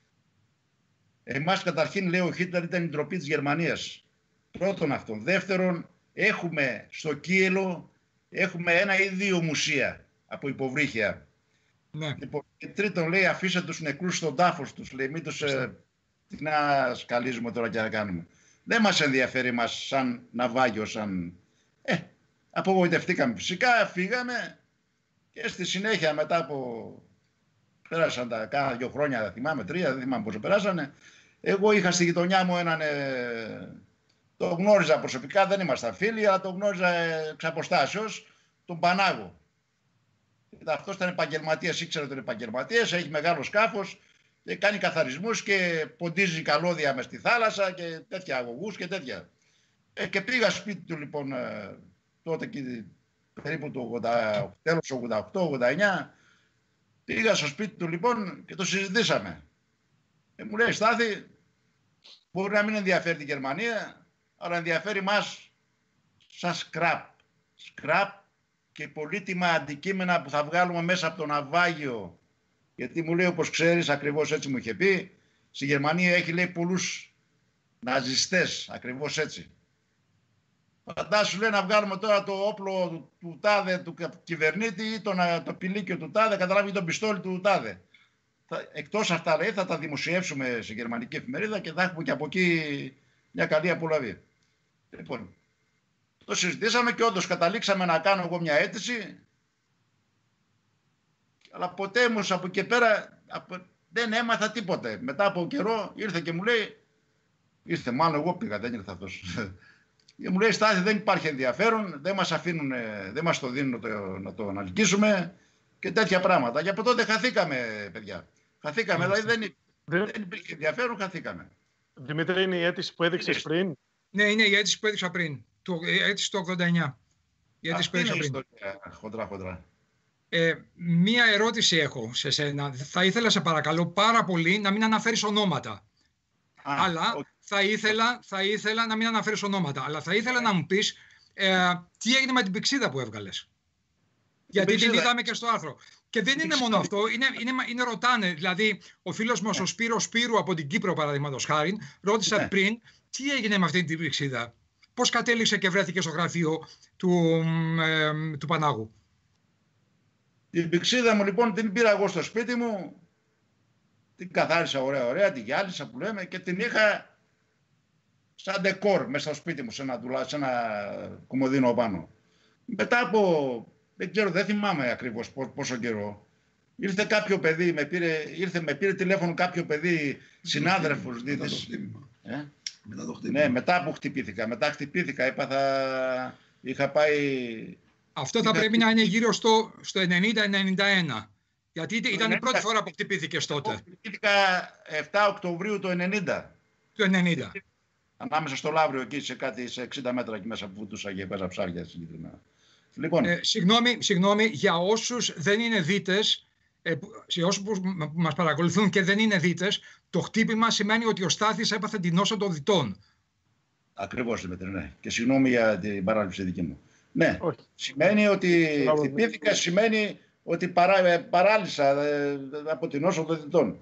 Εμάς καταρχήν, λέει, ο Χίτλερ ήταν η ντροπή της Γερμανίας. Πρώτον αυτόν. Δεύτερον, έχουμε στο Κίελο, έχουμε ένα ή δύο μουσεία από υποβρύχια. Ναι. Λοιπόν, και τρίτον, λέει, αφήστε τους νεκρούς στον τάφο τους, λέει, μην τους ε, τι να σκαλίζουμε τώρα και να κάνουμε. Δεν μας ενδιαφέρει μας σαν ναυάγιο, σαν... Ε, απογοητευτήκαμε φυσικά, φύγαμε και στη συνέχεια μετά από... Πέρασαν τα κάνα δύο χρόνια, δεν θυμάμαι, τρία, δεν θυμάμαι πόσο περάσανε. Εγώ είχα στη γειτονιά μου έναν... Ε, το γνώριζα προσωπικά, δεν ήμασταν φίλοι, αλλά το γνώριζα ε, εξ αποστάσεως, τον Πανάγο. Αυτός ήταν επαγγελματίας, ήξερε τον επαγγελματίας, έχει μεγάλο σκάφος και κάνει καθαρισμούς και ποντίζει καλώδια μες στη θάλασσα και τέτοια αγωγούς και τέτοια. Ε, και πήγα σπίτι του λοιπόν ε, τότε και περίπου το ογδόντα, τέλος ογδόντα οκτώ ογδόντα εννιά. Πήγα στο σπίτι του λοιπόν και το συζητήσαμε. Και μου λέει, Στάθη, μπορεί να μην ενδιαφέρει την Γερμανία, αλλά ενδιαφέρει μας σαν σκραπ. Σκραπ και πολύτιμα αντικείμενα που θα βγάλουμε μέσα από το ναυάγιο. Γιατί μου λέει, όπως ξέρεις, ακριβώς έτσι μου είχε πει, στη Γερμανία έχει, λέει, πολλούς ναζιστές, ακριβώς έτσι. Φαντάσου, λέει, να βγάλουμε τώρα το όπλο του, του τάδε, του κυβερνήτη ή το, το πηλίκιο του τάδε, καταλάβει τον πιστόλι του τάδε. Θα, εκτός αυτά, λέει, θα τα δημοσιεύσουμε σε γερμανική εφημερίδα και θα έχουμε και από εκεί μια καλή απολαβή. Λοιπόν, το συζητήσαμε και όντως καταλήξαμε να κάνω εγώ μια αίτηση, αλλά ποτέ όμως από εκεί πέρα από, δεν έμαθα τίποτε. Μετά από καιρό ήρθε και μου λέει, ήρθε μάλλον εγώ πήγα, δεν ήρθε αυτός. Και μου λέει, Στάθη, δεν υπάρχει ενδιαφέρον, δεν μας αφήνουν, δεν μας το δίνουν το, να το αναλυκίσουμε και τέτοια πράγματα. Και από τότε χαθήκαμε, παιδιά. Χαθήκαμε, δηλαδή δεν, δεν... δεν υπήρχε ενδιαφέρον, χαθήκαμε. Δημήτρη, είναι η αίτηση που έδειξες πριν. Ναι, είναι η αίτηση που έδειξα πριν. Το, η αίτηση του ογδόντα εννιά. Η αίτηση που έδειξα πριν. Χοντρά, χοντρά. Ε, μία ερώτηση έχω σε σένα. Θα ήθελα, σε παρακαλώ, πάρα πολύ να μην αναφέρεις ονόματα. Α, αλλά okay. θα, ήθελα, θα ήθελα να μην αναφέρεις ονόματα. Αλλά θα ήθελα okay. να μου πεις ε, τι έγινε με την Πηξίδα που έβγαλες. Γιατί την, την είδαμε και στο άρθρο. Και δεν είναι μόνο αυτό, είναι, είναι, είναι ρωτάνε. Δηλαδή, ο φίλος μας, yeah. ο Σπύρος Σπύρου από την Κύπρο, παραδείγματος χάριν, ρώτησα yeah. πριν τι έγινε με αυτή την Πηξίδα. Πώς κατέληξε και βρέθηκε στο γραφείο του, ε, του Πανάγου. Την Πηξίδα μου λοιπόν την πήρα εγώ στο σπίτι μου, την καθάρισα ωραία ωραία, την γυάλισα που λέμε και την είχα σαν ντεκόρ μέσα στο σπίτι μου, σε ένα, σε ένα κομμωδίνο πάνω. Μετά από, δεν ξέρω, δεν θυμάμαι ακριβώς πόσο καιρό, ήρθε κάποιο παιδί, με πήρε, ήρθε, με πήρε τηλέφωνο κάποιο παιδί, συνάδελφος δίδης. Ε? Μετά το χτύπημα. Ναι, μετά που χτυπήθηκα. Μετά χτυπήθηκα, έπαθα, είχα πάει... Αυτό θα είχα... πρέπει να είναι γύρω στο, στο ενενήντα ενενήντα ένα. Γιατί ήταν ενενήντα... η πρώτη φορά που χτυπήθηκες τότε. Χτυπήθηκα επτά Οκτωβρίου του ενενήντα. Το ενενήντα. Ανάμεσα στο Λαύριο εκεί σε κάτι σε εξήντα μέτρα εκεί μέσα που βουτούσα και παίζα ψάρια συγκεκριμένα. Λοιπόν. Ε, συγγνώμη, συγγνώμη, για όσους δεν είναι δίτες, ε, σε όσους που μας παρακολουθούν και δεν είναι δίτες, το χτύπημα σημαίνει ότι ο Στάθης έπαθε την νόσο των διτών. Ακριβώς, Δημήτρη, ναι. Και συγγνώμη για την παράληψη δική μου. Ναι, όχι. Σημαίνει ότι χτυπήθηκα, σημαίνει ότι παρά, παράλυσα ε, από την νόσο των διτών.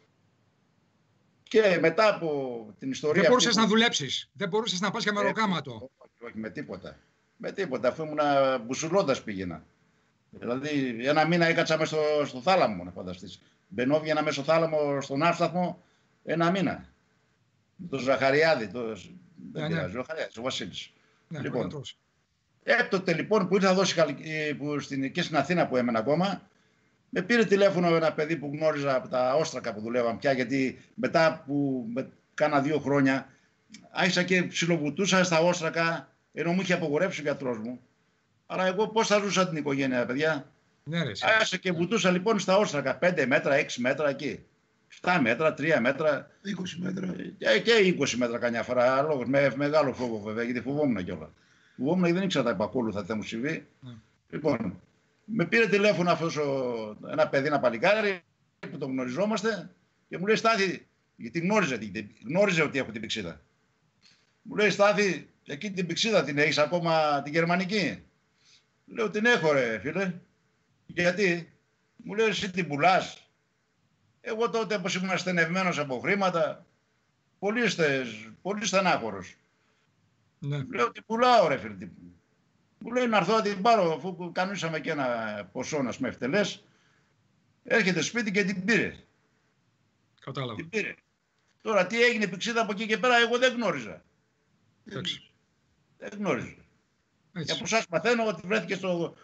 Και μετά από την ιστορία... Δεν μπορούσες που... να δουλέψεις, δεν μπορούσες να πας για μεροκάματο. Όχι, όχι, με τίποτα. Με τίποτα, αφού ήμουν μπουσουλώντας πήγαινα. Δηλαδή, ένα μήνα έκατσα μέσα στο, στο θάλαμο, να φανταστείς. Μπαινόβγαινα μέσα στο θάλαμο, στον Άφσταθμο, ένα μήνα. Το Ζαχαριάδη, το... ναι, δεν πειράζει, ναι. Ο Ζαχαριάδης, ο Βασίλης. Ναι, λοιπόν, έκτοτε λοιπόν που ήρθα εδώ που στην, και στην Αθήνα που έμενα ακόμα, με πήρε τηλέφωνο ένα παιδί που γνώριζα από τα Όστρακα που δουλεύαν πια, γιατί μετά που με, κάνα δύο χρόνια άρχισα και ψιλοβουτούσα στα Όστρακα, ενώ μου είχε απογορεύσει ο γιατρός μου. Αλλά εγώ πώς θα ζούσα την οικογένεια, παιδιά. Ναι, άρχισα και βουτούσα λοιπόν στα Όστρακα, πέντε μέτρα, έξι μέτρα εκεί. επτά μέτρα, τρία μέτρα. είκοσι μέτρα. Και, και είκοσι μέτρα καμιά φορά. Λόγος, με μεγάλο φόβο βέβαια, γιατί φοβόμουν κιόλα. Φοβόμουν γιατί δεν ήξερα τα επακόλουθα τι θα μου συμβεί. Ναι. Λοιπόν, με πήρε τηλέφωνο αυτός ο, ένα παιδί, ένα παλικάρι που τον γνωριζόμαστε και μου λέει Στάθη, γιατί γνώριζε, γνώριζε ότι έχω την πηξίδα. Μου λέει Στάθη, εκείνη την πηξίδα την έχεις ακόμα την γερμανική? Λέω την έχω ρε φίλε. Γιατί? Μου λέει εσύ την πουλάς? Εγώ τότε όπως ήμουν στενευμένος από χρήματα, πολύ, στες, πολύ στενάχωρος. Ναι. Λέω την πουλάω ρε φίλε. Μου λέει να έρθω να την πάρω, αφού κανονίσαμε και ένα ποσό να πούμε ευτελές. Έρχεται σπίτι και την πήρε. Κατάλαβα. Την πήρε. Τώρα τι έγινε πηξίδα από εκεί και πέρα εγώ δεν γνώριζα. Εντάξει. Δεν γνώριζα. Έτσι. Και από εσάς μαθαίνω ότι βρέθηκε στο,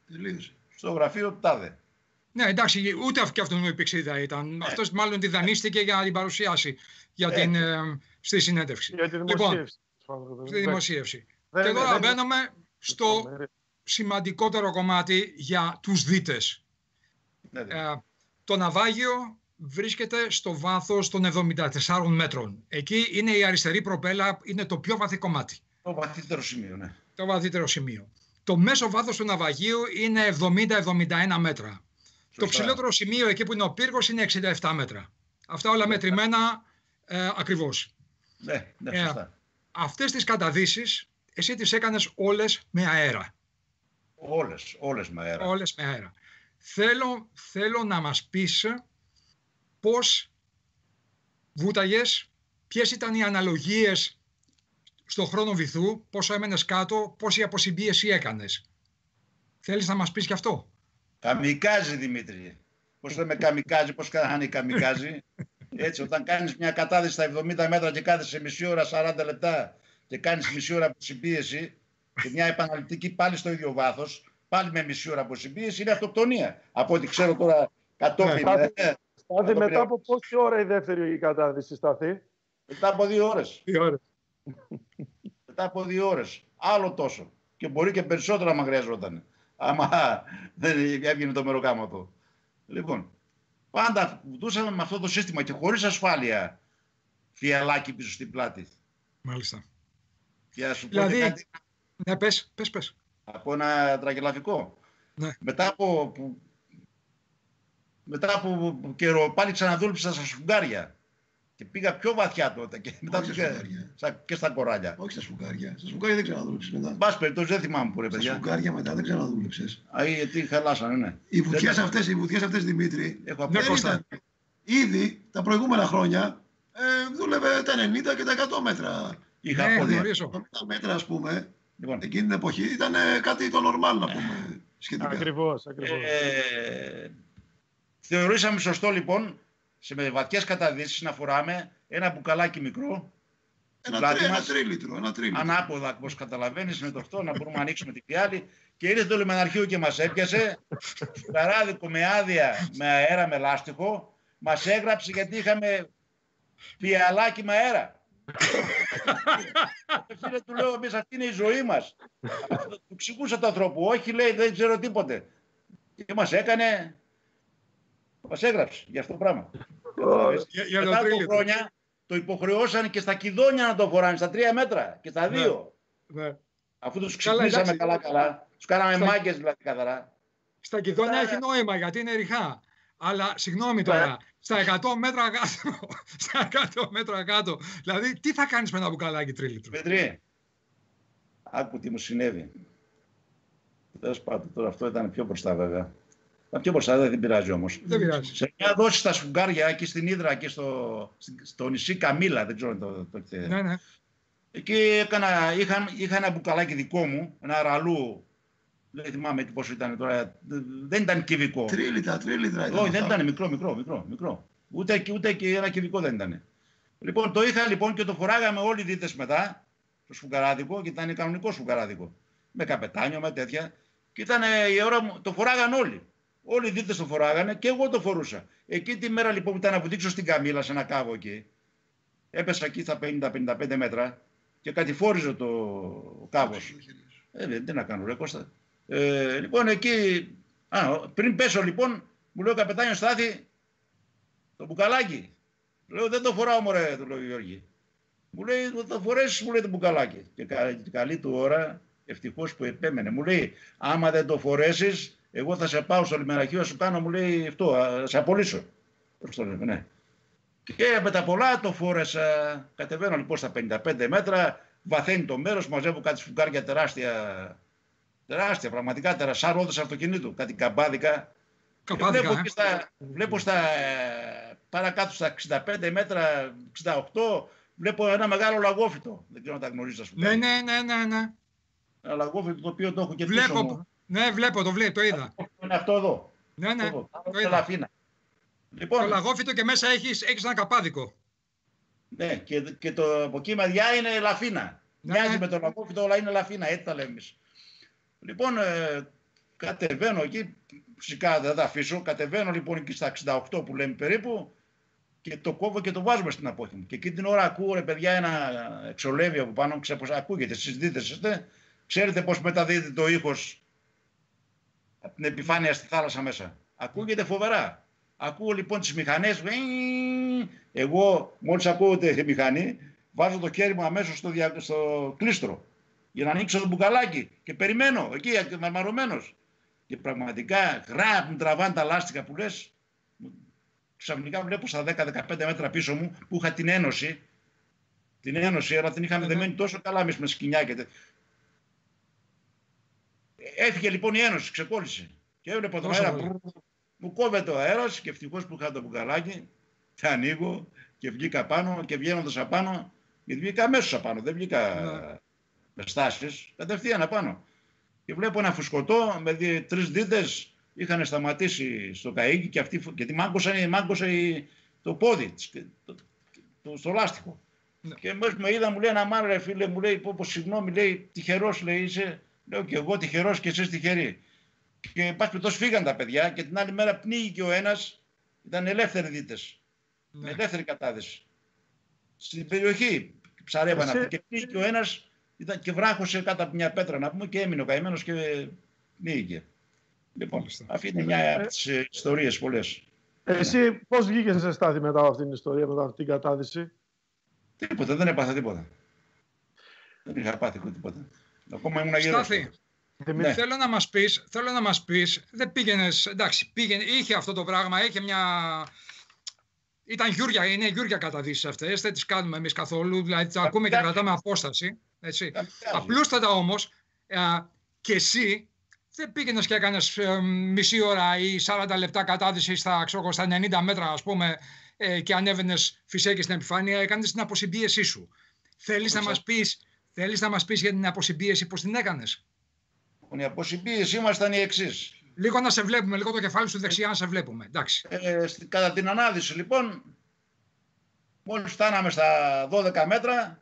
στο γραφείο του τάδε. Ναι, εντάξει, ούτε και αυτόν η πηξίδα ήταν. Ε. Αυτός μάλλον τη δανείστηκε για να την παρουσιάσει για ε. την, ε, στη συνέντευξη. Για τη δημοσίευση. Λοιπόν, στη δημοσίευση. Δεν, και τώρα μπαίνουμε στο σημαντικότερο κομμάτι για τους δίτες. Ε, το ναυάγιο βρίσκεται στο βάθος των εβδομήντα τεσσάρων μέτρων. Εκεί είναι η αριστερή προπέλα, είναι το πιο βαθύ κομμάτι. Το βαθύτερο σημείο, ναι. Το βαθύτερο σημείο. Το μέσο βάθος του ναυαγίου είναι εβδομήντα εβδομήντα ένα μέτρα. Σωστά. Το ψηλότερο σημείο εκεί που είναι ο πύργος είναι εξήντα επτά μέτρα. Αυτά όλα μετρημένα ε, ακριβώς. Ναι, ναι, σωστά. Ε, αυτές τις καταδύσεις εσύ τις έκανες όλες με αέρα. Όλες, όλες με αέρα. Όλες με αέρα. Θέλω, θέλω να μας πεις πώς βούταγες, ποιες ήταν οι αναλογίες στο χρόνο βυθού, πόσο έμενες κάτω, πόση αποσυμπίεση έκανες. Θέλεις να μας πεις και αυτό? Καμικάζι, Δημήτρη. Πώς λέμε καμικάζι, πώς κάνει καμικάζι. Έτσι, όταν κάνεις μια κατάδυση στα εβδομήντα μέτρα και κάθεσαι μισή ώρα, σαράντα λεπτά και κάνεις μισή ώρα αποσυμπίεση και μια επαναληπτική πάλι στο ίδιο βάθος, πάλι με μισή ώρα αποσυμπίεση, είναι αυτοκτονία. Από ό,τι ξέρω τώρα κατόπιν. Στάθη, μετά από πόση ώρα η δεύτερη κατάδυση, Στάθη? Μετά από δύο ώρες. Δύο ώρες. Μετά από δύο ώρες. Άλλο τόσο. Και μπορεί και περισσότερο άμα χρειαζόταν. Άμα δεν έβγαινε το μεροκάματο. Λοιπόν, πάντα βουτούσαμε με αυτό το σύστημα και χωρίς ασφάλεια φιαλάκι πίσω στην πλάτη. Μάλιστα. Και σου δηλαδή, κάτι... ναι, πες, πες, πες. Από ένα τραγελαφικό. Ναι. Μετά από... Που... Μετά από καιρό πάλι ξαναδούλεψα στα σφουγγάρια. Και πήγα πιο βαθιά τότε και μετά πήγα στα, και στα κοράλια. Όχι στα σφουγγάρια. Στα σφουγγάρια δεν ξαναδούλεψες μετά. Μπας περιπτώσει δεν θυμάμαι που ρε παιδιά. Στα σφουγγάρια μετά δεν ξαναδούλεψες. Α, γιατί χαλάσανε, ναι. Οι βουτιές δεν... αυτές, οι βουτιές αυτές, Δημήτρη, έχω δεν ήταν. Ήδη τα προηγούμενα χρόνια ε, δούλευε τα ενενήντα και τα εκατό μέτρα. Είχα ναι, αποδεί. Τα μέτρα, ας πούμε, λοιπόν. εκείνη την εποχή ήταν κάτι το normal, να πούμε, σχετικά. Ακριβώς, ακριβώς. Ε, θεωρήσαμε σωστό λοιπόν σε βαθιές καταδύσεις να φοράμε ένα μπουκαλάκι μικρό Ένα, πλάτη τρί, ένα μας, τρίλιτρο, ένα τρίλιτρο. ανάποδα, όπως καταλαβαίνεις, με το αυτό να μπορούμε να ανοίξουμε τη φιάλη. Και ήρθε το λιμεναρχείο και μας έπιασε. Σφουγγαράδικο με άδεια, με αέρα, με λάστιχο. Μας έγραψε γιατί είχαμε φιαλάκι με αέρα. Φίλε, του λέω, εμείς αυτή είναι η ζωή μας. Του εξηγούσα του ανθρώπου, όχι, λέει, δεν ξέρω τίποτε. Και μας έκανε, μας έγραψε για αυτό το πράγμα. Μετά από χρόνια το υποχρεώσαν και στα κηδόνια να το φοράνε, στα τρία μέτρα και στα δύο. Ναι. Αφού τους ξυπνήσαμε καλά-καλά, τους κάναμε στα... μάγκες δηλαδή καθαρά. Στα κηδόνια έχει νόημα γιατί είναι ριχά. Αλλά συγγνώμη τώρα, στα εκατό μέτρα κάτω, στα εκατό μέτρα κάτω, δηλαδή τι θα κάνεις με ένα μπουκαλάκι τρίλιτρο? Πετρί, άκου τι μου συνέβη. Τέλος πάντων, τώρα αυτό ήταν πιο μπροστά βέβαια. Ήταν πιο μπροστά, δεν πειράζει όμως. Δεν πειράζει. Σε μια δόση στα σφουγγάρια εκεί στην Ύδρα, εκεί στο, στο νησί Καμίλα, δεν ξέρω το, το, το ναι, ναι. Εκεί έκανα, είχα, είχα ένα μπουκαλάκι δικό μου, ένα ραλού. Δεν θυμάμαι πόσο ήταν τώρα. Δεν ήταν κυβικό. Τρίλιτρα, τρίλιτρα. Όχι, δεν ήταν μικρό, μικρό, μικρό. μικρό. Ούτε, ούτε και ένα κυβικό δεν ήταν. Λοιπόν, το είχα λοιπόν και το φοράγαμε όλοι οι δίτες μετά, στο σφουγγαράδικο, και ήταν κανονικό σφουγγαράδικο. Με καπετάνιο, με τέτοια. Και ήταν η ώρα μου, το φοράγαν όλοι. Όλοι οι δίτες το φοράγανε και εγώ το φορούσα. Εκεί τη μέρα λοιπόν που ήταν να βουτήξω στην Καμίλα, σε ένα κάβο εκεί. Έπεσα εκεί στα πενήντα με πενήντα πέντε μέτρα και κατηφόριζε το κάβος. Ε, δεν τι να κάνω, ρε Κώστα. Ε, λοιπόν, εκεί, α, πριν πέσω λοιπόν, μου λέει ο καπετάνιος Στάθη, το μπουκαλάκι. Λέω, δεν το φοράω μωρέ, του λέω Γιώργη. Μου λέει, θα το φορέσεις, μου λέει το μπουκαλάκι. Και κα, καλή του ώρα, ευτυχώς που επέμενε. Μου λέει, άμα δεν το φορέσεις, εγώ θα σε πάω στο λιμεναρχείο, θα σου κάνω, μου λέει αυτό, θα σε απολύσω. Πώς το λέμε, ναι. Και με τα πολλά το φόρεσα. Κατεβαίνω λοιπόν στα πενήντα πέντε μέτρα, βαθαίνει το μέρος, μαζεύω κάτι σφουγγάρια τεράστια. Τεράστια, πραγματικά τεράστια, σαν ρόδες αυτοκινήτου, κάτι καμπάδικα. Καμπάδικα, βλέπω, ε? και στα, βλέπω στα παρακάτω στα εξήντα πέντε μέτρα, εξήντα οκτώ, βλέπω ένα μεγάλο λαγόφυτο. Δεν ξέρω αν τα γνωρίζεις, ας πούμε. Ναι, ναι, ναι, ναι, ναι. Ένα λαγόφυτο το οποίο το έχω και βλέπω, πίσω μου. Ναι, βλέπω, το βλέπω, το είδα. Είναι αυτό εδώ. Ναι, ναι, αυτό το είδα. Λοιπόν, το λαγόφυτο και μέσα έχεις, έχεις ένα καπάδικο. Ναι, και, και το από εκεί μεριά είναι λαφίνα. Ναι, Μοιάζει ναι. με το λαγόφυτο, αλλά είναι λαφίνα, έτσι τα λέμε εμείς. Λοιπόν, ε, κατεβαίνω εκεί, φυσικά δεν τα αφήσω, κατεβαίνω λοιπόν εκεί στα εξήντα οκτώ που λέμε περίπου και το κόβω και το βάζουμε στην απόχη μου. Και εκεί την ώρα ακούω, ρε παιδιά, ένα εξολέβιο από πάνω, ξέρω πώς ακούγεται, εσείς δίτες είστε, ξέρετε πώς μεταδίδεται το ήχος από την επιφάνεια στη θάλασσα μέσα. Ακούγεται φοβερά. Ακούω λοιπόν τις μηχανές, εγώ μόλις ακούω τη μηχανή, βάζω το χέρι μου αμέσως στο, δια... στο κλίστρο για να ανοίξω το μπουκαλάκι και περιμένω εκεί μαρμαρωμένος. Και πραγματικά γρά μου τραβάνε τα λάστιχα που λες. Ξαφνικά βλέπω στα δέκα με δεκαπέντε μέτρα πίσω μου που είχα την Ένωση. Την Ένωση, αλλά την είχαμε δεμένη τόσο καλά εμείς με σκοινιά και... Έφυγε λοιπόν η Ένωση, ξεκόλλησε. Και έβλεπα τον αέρα που μου κόβεται ο αέρας και ευτυχώς που είχα το μπουκαλάκι. Τα ανοίγω και βγήκα πάνω και βγαίνοντας απάνω, γιατί βγήκα αμέσως απάνω, δεν βγήκα ναι. με στάσεις, κατευθείαν απάνω. Και βλέπω ένα φουσκωτό με δι, τρεις δίτες, είχαν σταματήσει στο καΐκι και αυτοί, γιατί μάγκωσαν, μάγκωσε το πόδι το, το, στο λάστιχο. Ναι. Και μόλις με είδα μου λέει ένα μάνα, ρε φίλε, μου λέει πω, πω συγγνώμη, λέει τυχερός λέει είσαι, λέω και εγώ τυχερός και εσείς τυχεροί. Και πας πιτός φύγαν τα παιδιά και την άλλη μέρα πνίγηκε ο ένας, ήταν ελεύθεροι δίτες. Ναι. Με ελεύθερη κατάδυση. Στην περιοχή ψαρεύαν αυτοί και πνίγηκε ο ένας, ήταν και βράχωσε κάτω από μια πέτρα να πούμε και έμεινε ο καημένος και πνίγηκε. Λοιπόν, αυτή είναι μια από τις ε, ιστορίες πολλές. Εσύ ναι. πώς βγήκες σε Στάθη μετά από αυτήν την ιστορία, μετά από αυτήν την κατάδυση? Τίποτα, δεν έπαθα τίποτα. Δεν είχα πάθει τίποτα. Ακόμα ήμουν γύρω. Στάθη, ναι. θέλω, να μας πεις, θέλω να μας πεις, δεν πήγαινες, εντάξει, πήγαινε, είχε αυτό το πράγμα, είχε μια... Ήταν γιούρια, είναι γιούρια καταδύσεις αυτές, δεν τις κάνουμε εμείς καθόλου, δηλαδή τις ακούμε και κρατάμε απόσταση. Έτσι. Απλούστατα όμως, α, και εσύ δεν πήγαινες και έκανες ε, μισή ώρα ή σαράντα λεπτά κατάδυση στα, ξέρω, στα ενενήντα μέτρα, ας πούμε, ε, και ανέβαινες φυσέκι στην επιφάνεια, έκανες την αποσυμπίεσή σου. Θέλεις να, μας πεις, θέλεις να μας πεις για την αποσυμπίεση, πώς την έκανες? Η αποσυμπίεσή μας ήταν η εξής. Λίγο να σε βλέπουμε, λίγο το κεφάλι σου δεξιά να σε βλέπουμε. Εντάξει. Ε, κατά την ανάδυση λοιπόν, μόλις φτάναμε στα δώδεκα μέτρα,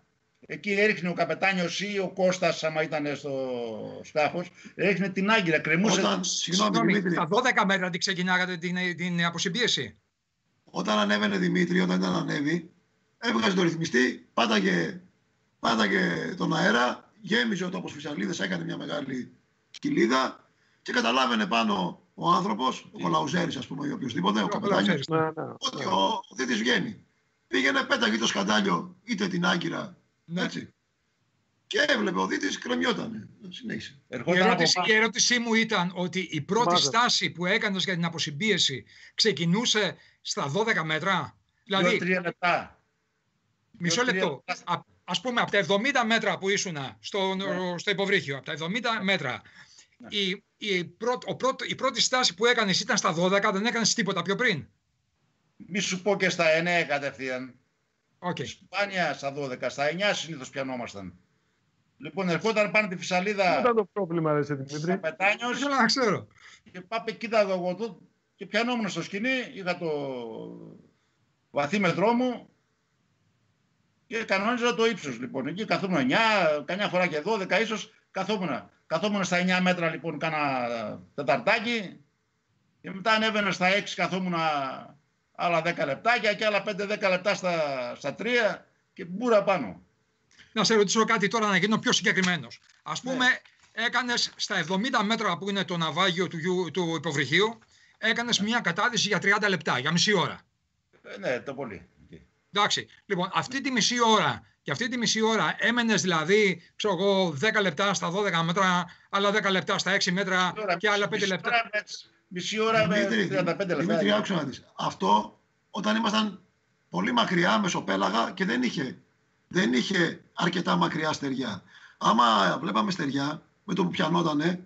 Εκεί έριχνε ο καπετάνιος ή ο Κώστας, άμα ήταν στο σκάφος, έριχνε την άγκυρα, κρεμούσε. Όταν, συγγνώμη, Δημήτρη, στα δώδεκα μέτρα την ξεκινάγατε την, την αποσυμπίεση. Όταν ανέβαινε Δημήτρη, όταν ήταν ανέβει, έβγαζε το ρυθμιστή, πάταγε, πάταγε τον αέρα, γέμιζε ο τόπος φυσαλίδες, έκανε μια μεγάλη κοιλίδα και καταλάβαινε πάνω ο άνθρωπος, ο Κολαουζέρης ας πούμε ή οποιοδήποτε, ο καπετάνιος, Ναι, ναι. ότι ο, ο δίτης βγαίνει. Πήγαινε, πέταγε το σκαντάλιο, είτε την άγκυρα, Ναι. έτσι. Και έβλεπε ο δίτης, κρεμιότανε. Συνέχισε. Η Ερχόταν από ερώτηση, πάνω. η ερώτησή μου ήταν ότι η πρώτη Μάζε. στάση που έκανες για την αποσυμπίεση ξεκινούσε στα δώδεκα μέτρα. Δηλαδή, Δύο-τρία λεπτά. μισό δύο-τρία λεπτό. λεπτά. Α, ας πούμε, από τα εβδομήντα μέτρα που ήσουν στο, Ναι. στο υποβρύχιο, από τα εβδομήντα μέτρα, Ναι. η, η, πρώτη, ο πρώτο, η πρώτη στάση που έκανες ήταν στα δώδεκα, δεν έκανες τίποτα πιο πριν. Μη σου πω και στα εννέα κατευθείαν. Okay. Σπάνια στα δώδεκα, στα εννέα συνήθως πιανόμασταν. Λοιπόν, ερχόταν πάνω τη Τι φυσαλίδα ήταν το πρόβλημα, ρε εσύ, Δημήτρη? καπετάνιος Θέλω να ξέρω. και πάμε, κοίταγα εγώ εδώ και πιανόμουν στο σκηνή, είχα το βαθύμετρό μου και κανόνιζα το ύψος. Λοιπόν, εκεί καθόμουν εννέα, καμιά φορά και δώδεκα ίσως, καθόμουν. Καθόμουν στα εννέα μέτρα, λοιπόν, κάνα τεταρτάκι και μετά ανέβαινα στα έξι, καθόμουν άλλα δέκα λεπτάκια και άλλα πέντε δέκα λεπτά στα, στα τρία και μπούρα πάνω. Να σε ρωτήσω κάτι τώρα να γίνω πιο συγκεκριμένος. Ας Ναι. πούμε, έκανες στα εβδομήντα μέτρα που είναι το ναυάγιο του, γιου- του υποβρυχίου, έκανες μια κατάδυση για τριάντα λεπτά, για μισή ώρα. Ε, ναι, το πολύ. Εντάξει. Λοιπόν, αυτή τη μισή ώρα και αυτή τη μισή ώρα έμενες δηλαδή, ξέρω εγώ, δέκα λεπτά στα δώδεκα μέτρα, άλλα δέκα λεπτά στα έξι μέτρα Ώρα, και άλλα πέντε μισή λεπτά. ώρα με- Μισή ώρα με Δημήτρη, τριάντα πέντε λεπτά. Δημήτρη, άκουσα να δεις. Αυτό όταν ήμασταν πολύ μακριά μεσοπέλαγα και δεν είχε, δεν είχε αρκετά μακριά στεριά. Άμα βλέπαμε στεριά, με το που πιανότανε,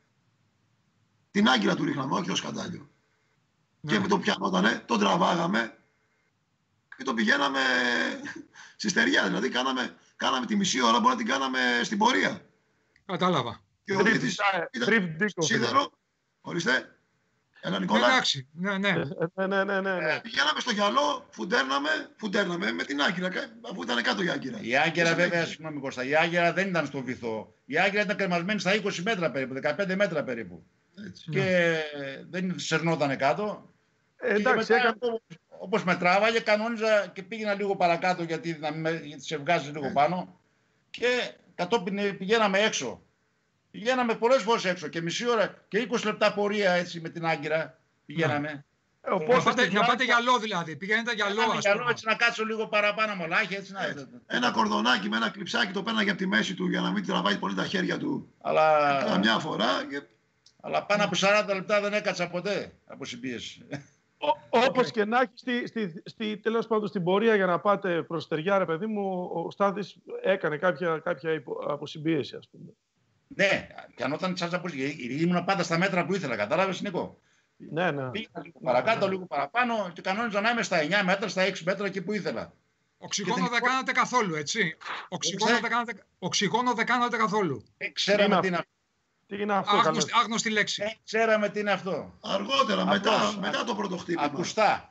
την άγκυρα του ρίχναμε, όχι το σκαντάλιο. Ναι. Και με το που πιανότανε, τον τραβάγαμε και τον πηγαίναμε στη στεριά. Δηλαδή, κάναμε, κάναμε τη μισή ώρα, μπορεί να την κάναμε στην πορεία. Κατάλαβα. Και ο Drift, Δίτης ε, ήταν drift dicko, σίδερο. Ορίστε. Έλα, Νικόλα. Εντάξει. Ναι, ναι. Ε, Ναι, ναι, ναι, ναι, ναι. Πηγαίναμε στο γυαλό, φουντέρναμε, φουντέρναμε με την άγκυρα, κα- αφού ήταν κάτω η άγκυρα. Η Άγκυρα, Και βέβαια, συνέχισε. συγγνώμη Κώστα, η Άγκυρα δεν ήταν στο βυθό. Η Άγκυρα ήταν κρεμασμένη στα είκοσι μέτρα περίπου, δεκαπέντε μέτρα περίπου. Έτσι. Και δεν σερνότανε κάτω. Ε, Και εντάξει, μετά, έκανε... όπω- όπως με τράβαγε, κανόνιζα και πήγαινα λίγο παρακάτω γιατί, να με, γιατί σε βγάζει λίγο Έτσι. πάνω. Και κατόπιν πηγαίναμε έξω. Πηγαίναμε πολλές φορές έξω και μισή ώρα και είκοσι λεπτά πορεία έτσι με την Άγκυρα πηγαίναμε. Ε, Να οπότε πάτε, στη να πάτε διάρκεια- γυαλό δηλαδή. Πηγαίνετε γυαλό, Πάμε ας γυαλό, πούμε. έτσι να κάτσω λίγο παραπάνω μολάχι, έτσι να... Έτσι. Ένα κορδονάκι με ένα κλειψάκι το πέρναγε από τη μέση του για να μην τραβάει πολύ τα χέρια του. Αλλά, Καμιά φορά και αλλά πάνω από σαράντα λεπτά δεν έκατσα ποτέ από συμπίεση. Ό- Όπως και να έχει, στη, στη, στη, τέλος πάντων στην πορεία για να πάτε προς στεριά, ρε παιδί μου, ο Στάθης έκανε κάποια, κάποια υπο- αποσυμπίεση, ας πούμε. Ναι, και αν όταν σας αποσύγει, ήμουν πάντα στα μέτρα που ήθελα, κατάλαβες Νίκο. Ναι, ναι. Πήγα λίγο παρακάτω, λίγο παραπάνω και κανόνιζα να είμαι στα εννέα μέτρα, στα έξι μέτρα εκεί που ήθελα. Οξυγόνο Και δεν δεν- κάνατε καθόλου, έτσι. Οξυγόνο Ξέρε. δεν κάνατε, οξυγόνο δεν κάνατε καθόλου. Ε, ξέραμε Είναι τι είναι αυτό. Τι είναι αυτό, καλέ? Άγνωστη, άγνωστη λέξη. Ε, ξέραμε τι είναι αυτό. αργότερα, Απλώς, μετά, α- μετά το πρώτο χτύπημα. Ακουστά.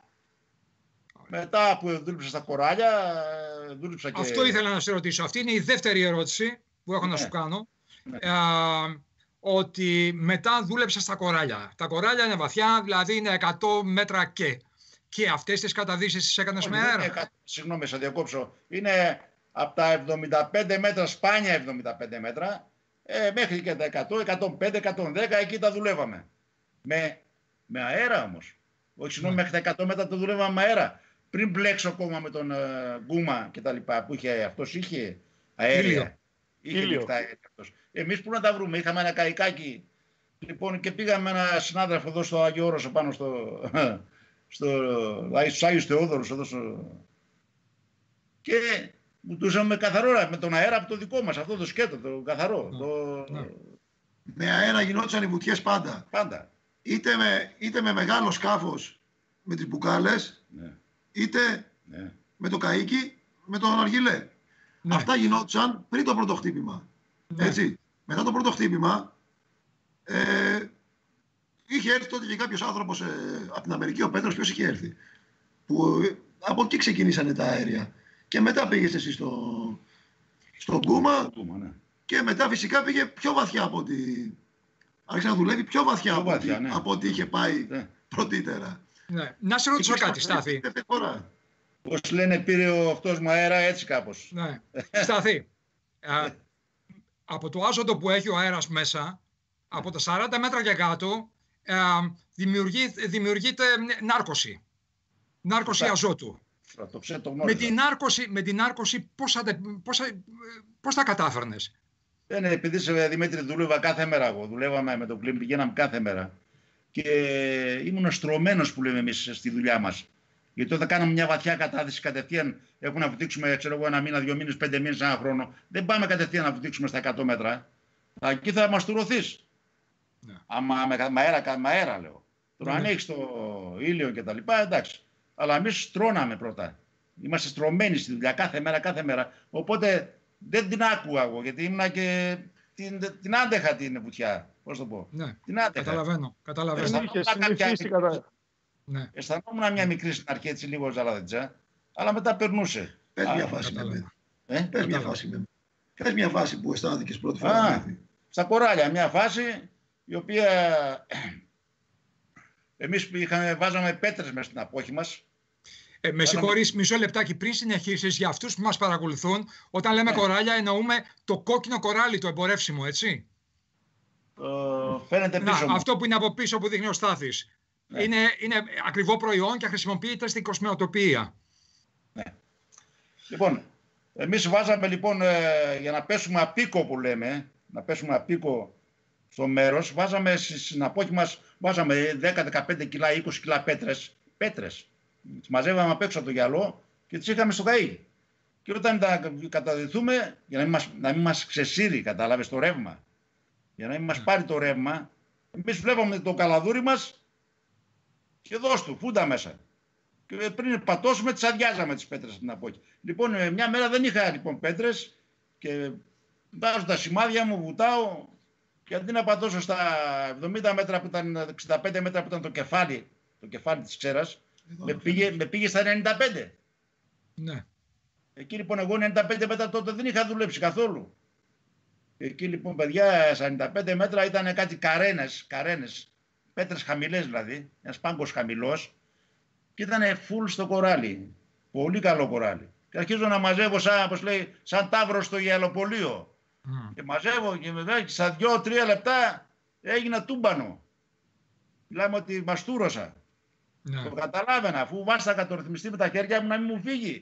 Μετά που δούλεψα στα κοράλια, ε, δούλεψα και... Αυτό ήθελα να σε ρωτήσω. Αυτή είναι η δεύτερη ερώτηση που έχω να Ναι. σου κάνω. Ναι. Ε, ότι μετά δούλεψα στα κοράλια. Τα κοράλια είναι βαθιά, δηλαδή είναι εκατό μέτρα και. Και αυτές τις καταδύσεις τις έκανες Όχι, με δεν αέρα. είναι εκατό, συγγνώμη, σε διακόψω. Είναι από τα εβδομήντα πέντε μέτρα, σπάνια εβδομήντα πέντε μέτρα, ε, μέχρι και τα εκατό, εκατόν πέντε, εκατόν δέκα, εκεί τα δουλεύαμε. Με, με αέρα όμως. Όχι, συγγνώμη, Ναι. μέχρι τα εκατό μέτρα τα δουλεύαμε με αέρα. Πριν μπλέξω ακόμα με τον ε, Γκούμα και τα λοιπά, που είχε, αυτός είχε αέρια. Ήλιο. Είχε Ήλιο. λιχτά αέρια αυτός. Εμείς που να τα βρούμε, είχαμε ένα καϊκάκι. Λοιπόν, και πήγαμε με ένα συνάδελφο εδώ στο Άγιο Όρος, πάνω στο, στο, στους Άγιους Θεόδωρους, εδώ στο... Και βουτούσαμε καθαρό, με τον αέρα από το δικό μας, αυτό το σκέτο, το καθαρό. Ναι. Το... Ναι. Με αέρα γινόντουσαν οι βουτιές πάντα. Πάντα. Είτε με, είτε με μεγάλο σκάφος με τις μπουκάλες, Ναι, είτε ναι. με το καΐκι, με τον αργυλέ. Ναι. Αυτά γινόντουσαν πριν το πρώτο χτύπημα. Ναι. Έτσι. Μετά το πρώτο χτύπημα, ε, είχε έρθει τότε και κάποιος άνθρωπος ε, από την Αμερική, ο Πέτρος, ποιος είχε έρθει. Που ε, από εκεί ξεκινήσανε τα αέρια. Και μετά πήγες εσύ στο, στον Κούμα ναι. και μετά φυσικά πήγε πιο βαθιά από ό,τι... Άρχισε να δουλεύει πιο βαθιά, πιο από, βαθιά ό,τι, ναι. από ό,τι είχε πάει ναι. πρωτήτερα. Ναι. Να σε ρωτήσω κάτι, Στάθη. Πώς λένε, πήρε ο αυτός μου αέρα, έτσι κάπως. Ναι. Στάθη, α, από το άζωτο που έχει ο αέρας μέσα, από τα σαράντα μέτρα και κάτω, α, δημιουργεί, δημιουργείται νάρκωση. Νάρκωση Φά. αζότου. Το το με, την νάρκωση, με την νάρκωση πώς θα, πώς, πώς θα κατάφερνες? Ε, ναι, επειδή σε Δημήτρη δούλευα κάθε μέρα εγώ. Δουλεύαμε με τον κλίμα, πηγαίναμε κάθε μέρα. Και ήμουν στρωμένος που λέμε εμείς στη δουλειά μας. Γιατί όταν κάναμε μια βαθιά κατάδυση κατευθείαν, έχουμε να βουτήξουμε ξέρω εγώ, ένα μήνα, δύο μήνες, πέντε μήνες, ένα χρόνο. Δεν πάμε κατευθείαν να βουτήξουμε στα εκατό μέτρα. Εκεί θα μαστουρωθείς. Ναι. Άμα με αέρα, με αέρα λέω. Τώρα ναι. αν έχεις το ήλιο και τα λοιπά, εντάξει. Αλλά εμείς στρώναμε πρώτα. Είμαστε στρωμένοι στη δουλειά κάθε μέρα, κάθε μέρα. Οπότε δεν την άκουγα εγώ, γιατί ήμουνα και την, την άντεχα την βουτιά. Πώς το πω. Ναι. Την άντεχα. Καταλαβαίνω. Καταλαβαίνω. Ναι. Αισθανόμουν μια μικρή στην αρχή έτσι λίγο ζαλαδετζά, αλλά μετά περνούσε. Πες μια φάση με ε? Πες μια φάση με Πες μια φάση που αισθάνθηκες πρώτη φορά. Α, στα κοράλια, μια φάση η οποία εμείς είχαμε, βάζαμε πέτρες μες στην απόχη μας. Ε, με συγχωρείς, μισό λεπτάκι πριν συνεχίσεις, για αυτούς που μας παρακολουθούν, όταν λέμε ναι. κοράλια εννοούμε το κόκκινο κοράλι, το εμπορεύσιμο, έτσι. Ε, φαίνεται πίσω. Να, αυτό που είναι από πίσω που δείχνει ο Στάθης. Ναι. Είναι, είναι ακριβό προϊόν και χρησιμοποιείται στην κοσμεοτοπία. Ναι. Λοιπόν, εμείς βάζαμε λοιπόν ε, για να πέσουμε απίκο που λέμε, να πέσουμε απίκο στο μέρος, βάζαμε στην απόχη μας, βάζαμε δέκα με δεκαπέντε κιλά, είκοσι κιλά πέτρες, πέτρες. Τις μαζεύαμε απ' έξω από το γυαλό και τις είχαμε στο καΐ. Και όταν τα καταδυθούμε, για να μην μας, να μην μας ξεσύρει, κατάλαβες, το ρεύμα, για να μην μας πάρει το ρεύμα, εμείς βλέπαμε το καλαδούρι μας και δώσ' του, φούντα μέσα. Και πριν πατώσουμε, τις αδειάζαμε τις πέτρες στην απόκη. Λοιπόν, μια μέρα δεν είχα λοιπόν πέτρες και βάζω τα σημάδια μου, βουτάω και αντί να πατώσω στα εβδομήντα μέτρα που ήταν, εξήντα πέντε μέτρα που ήταν το κεφάλι, το κεφάλι της ξέρας, με πήγε, με πήγε στα ενενήντα πέντε. Ναι. Εκεί λοιπόν εγώ ενενήντα πέντε μέτρα τότε δεν είχα δουλέψει καθόλου. Εκεί λοιπόν παιδιά στα ενενήντα πέντε μέτρα ήταν κάτι καρένες, καρένες, πέτρες χαμηλές δηλαδή, ένας πάγκος χαμηλός και ήταν full στο κοράλι. Πολύ καλό κοράλι. Και αρχίζω να μαζεύω σαν, πώς λέει, σαν τάβρο στο γυαλοπωλείο. Mm. Και μαζεύω και μετά στα δύο τρία λεπτά έγινα τούμπανο. Μιλάμε ότι μαστούρωσα. Ναι. Το καταλάβαινα, αφού βάστακα το ρυθμιστή με τα χέρια μου να μην μου φύγει.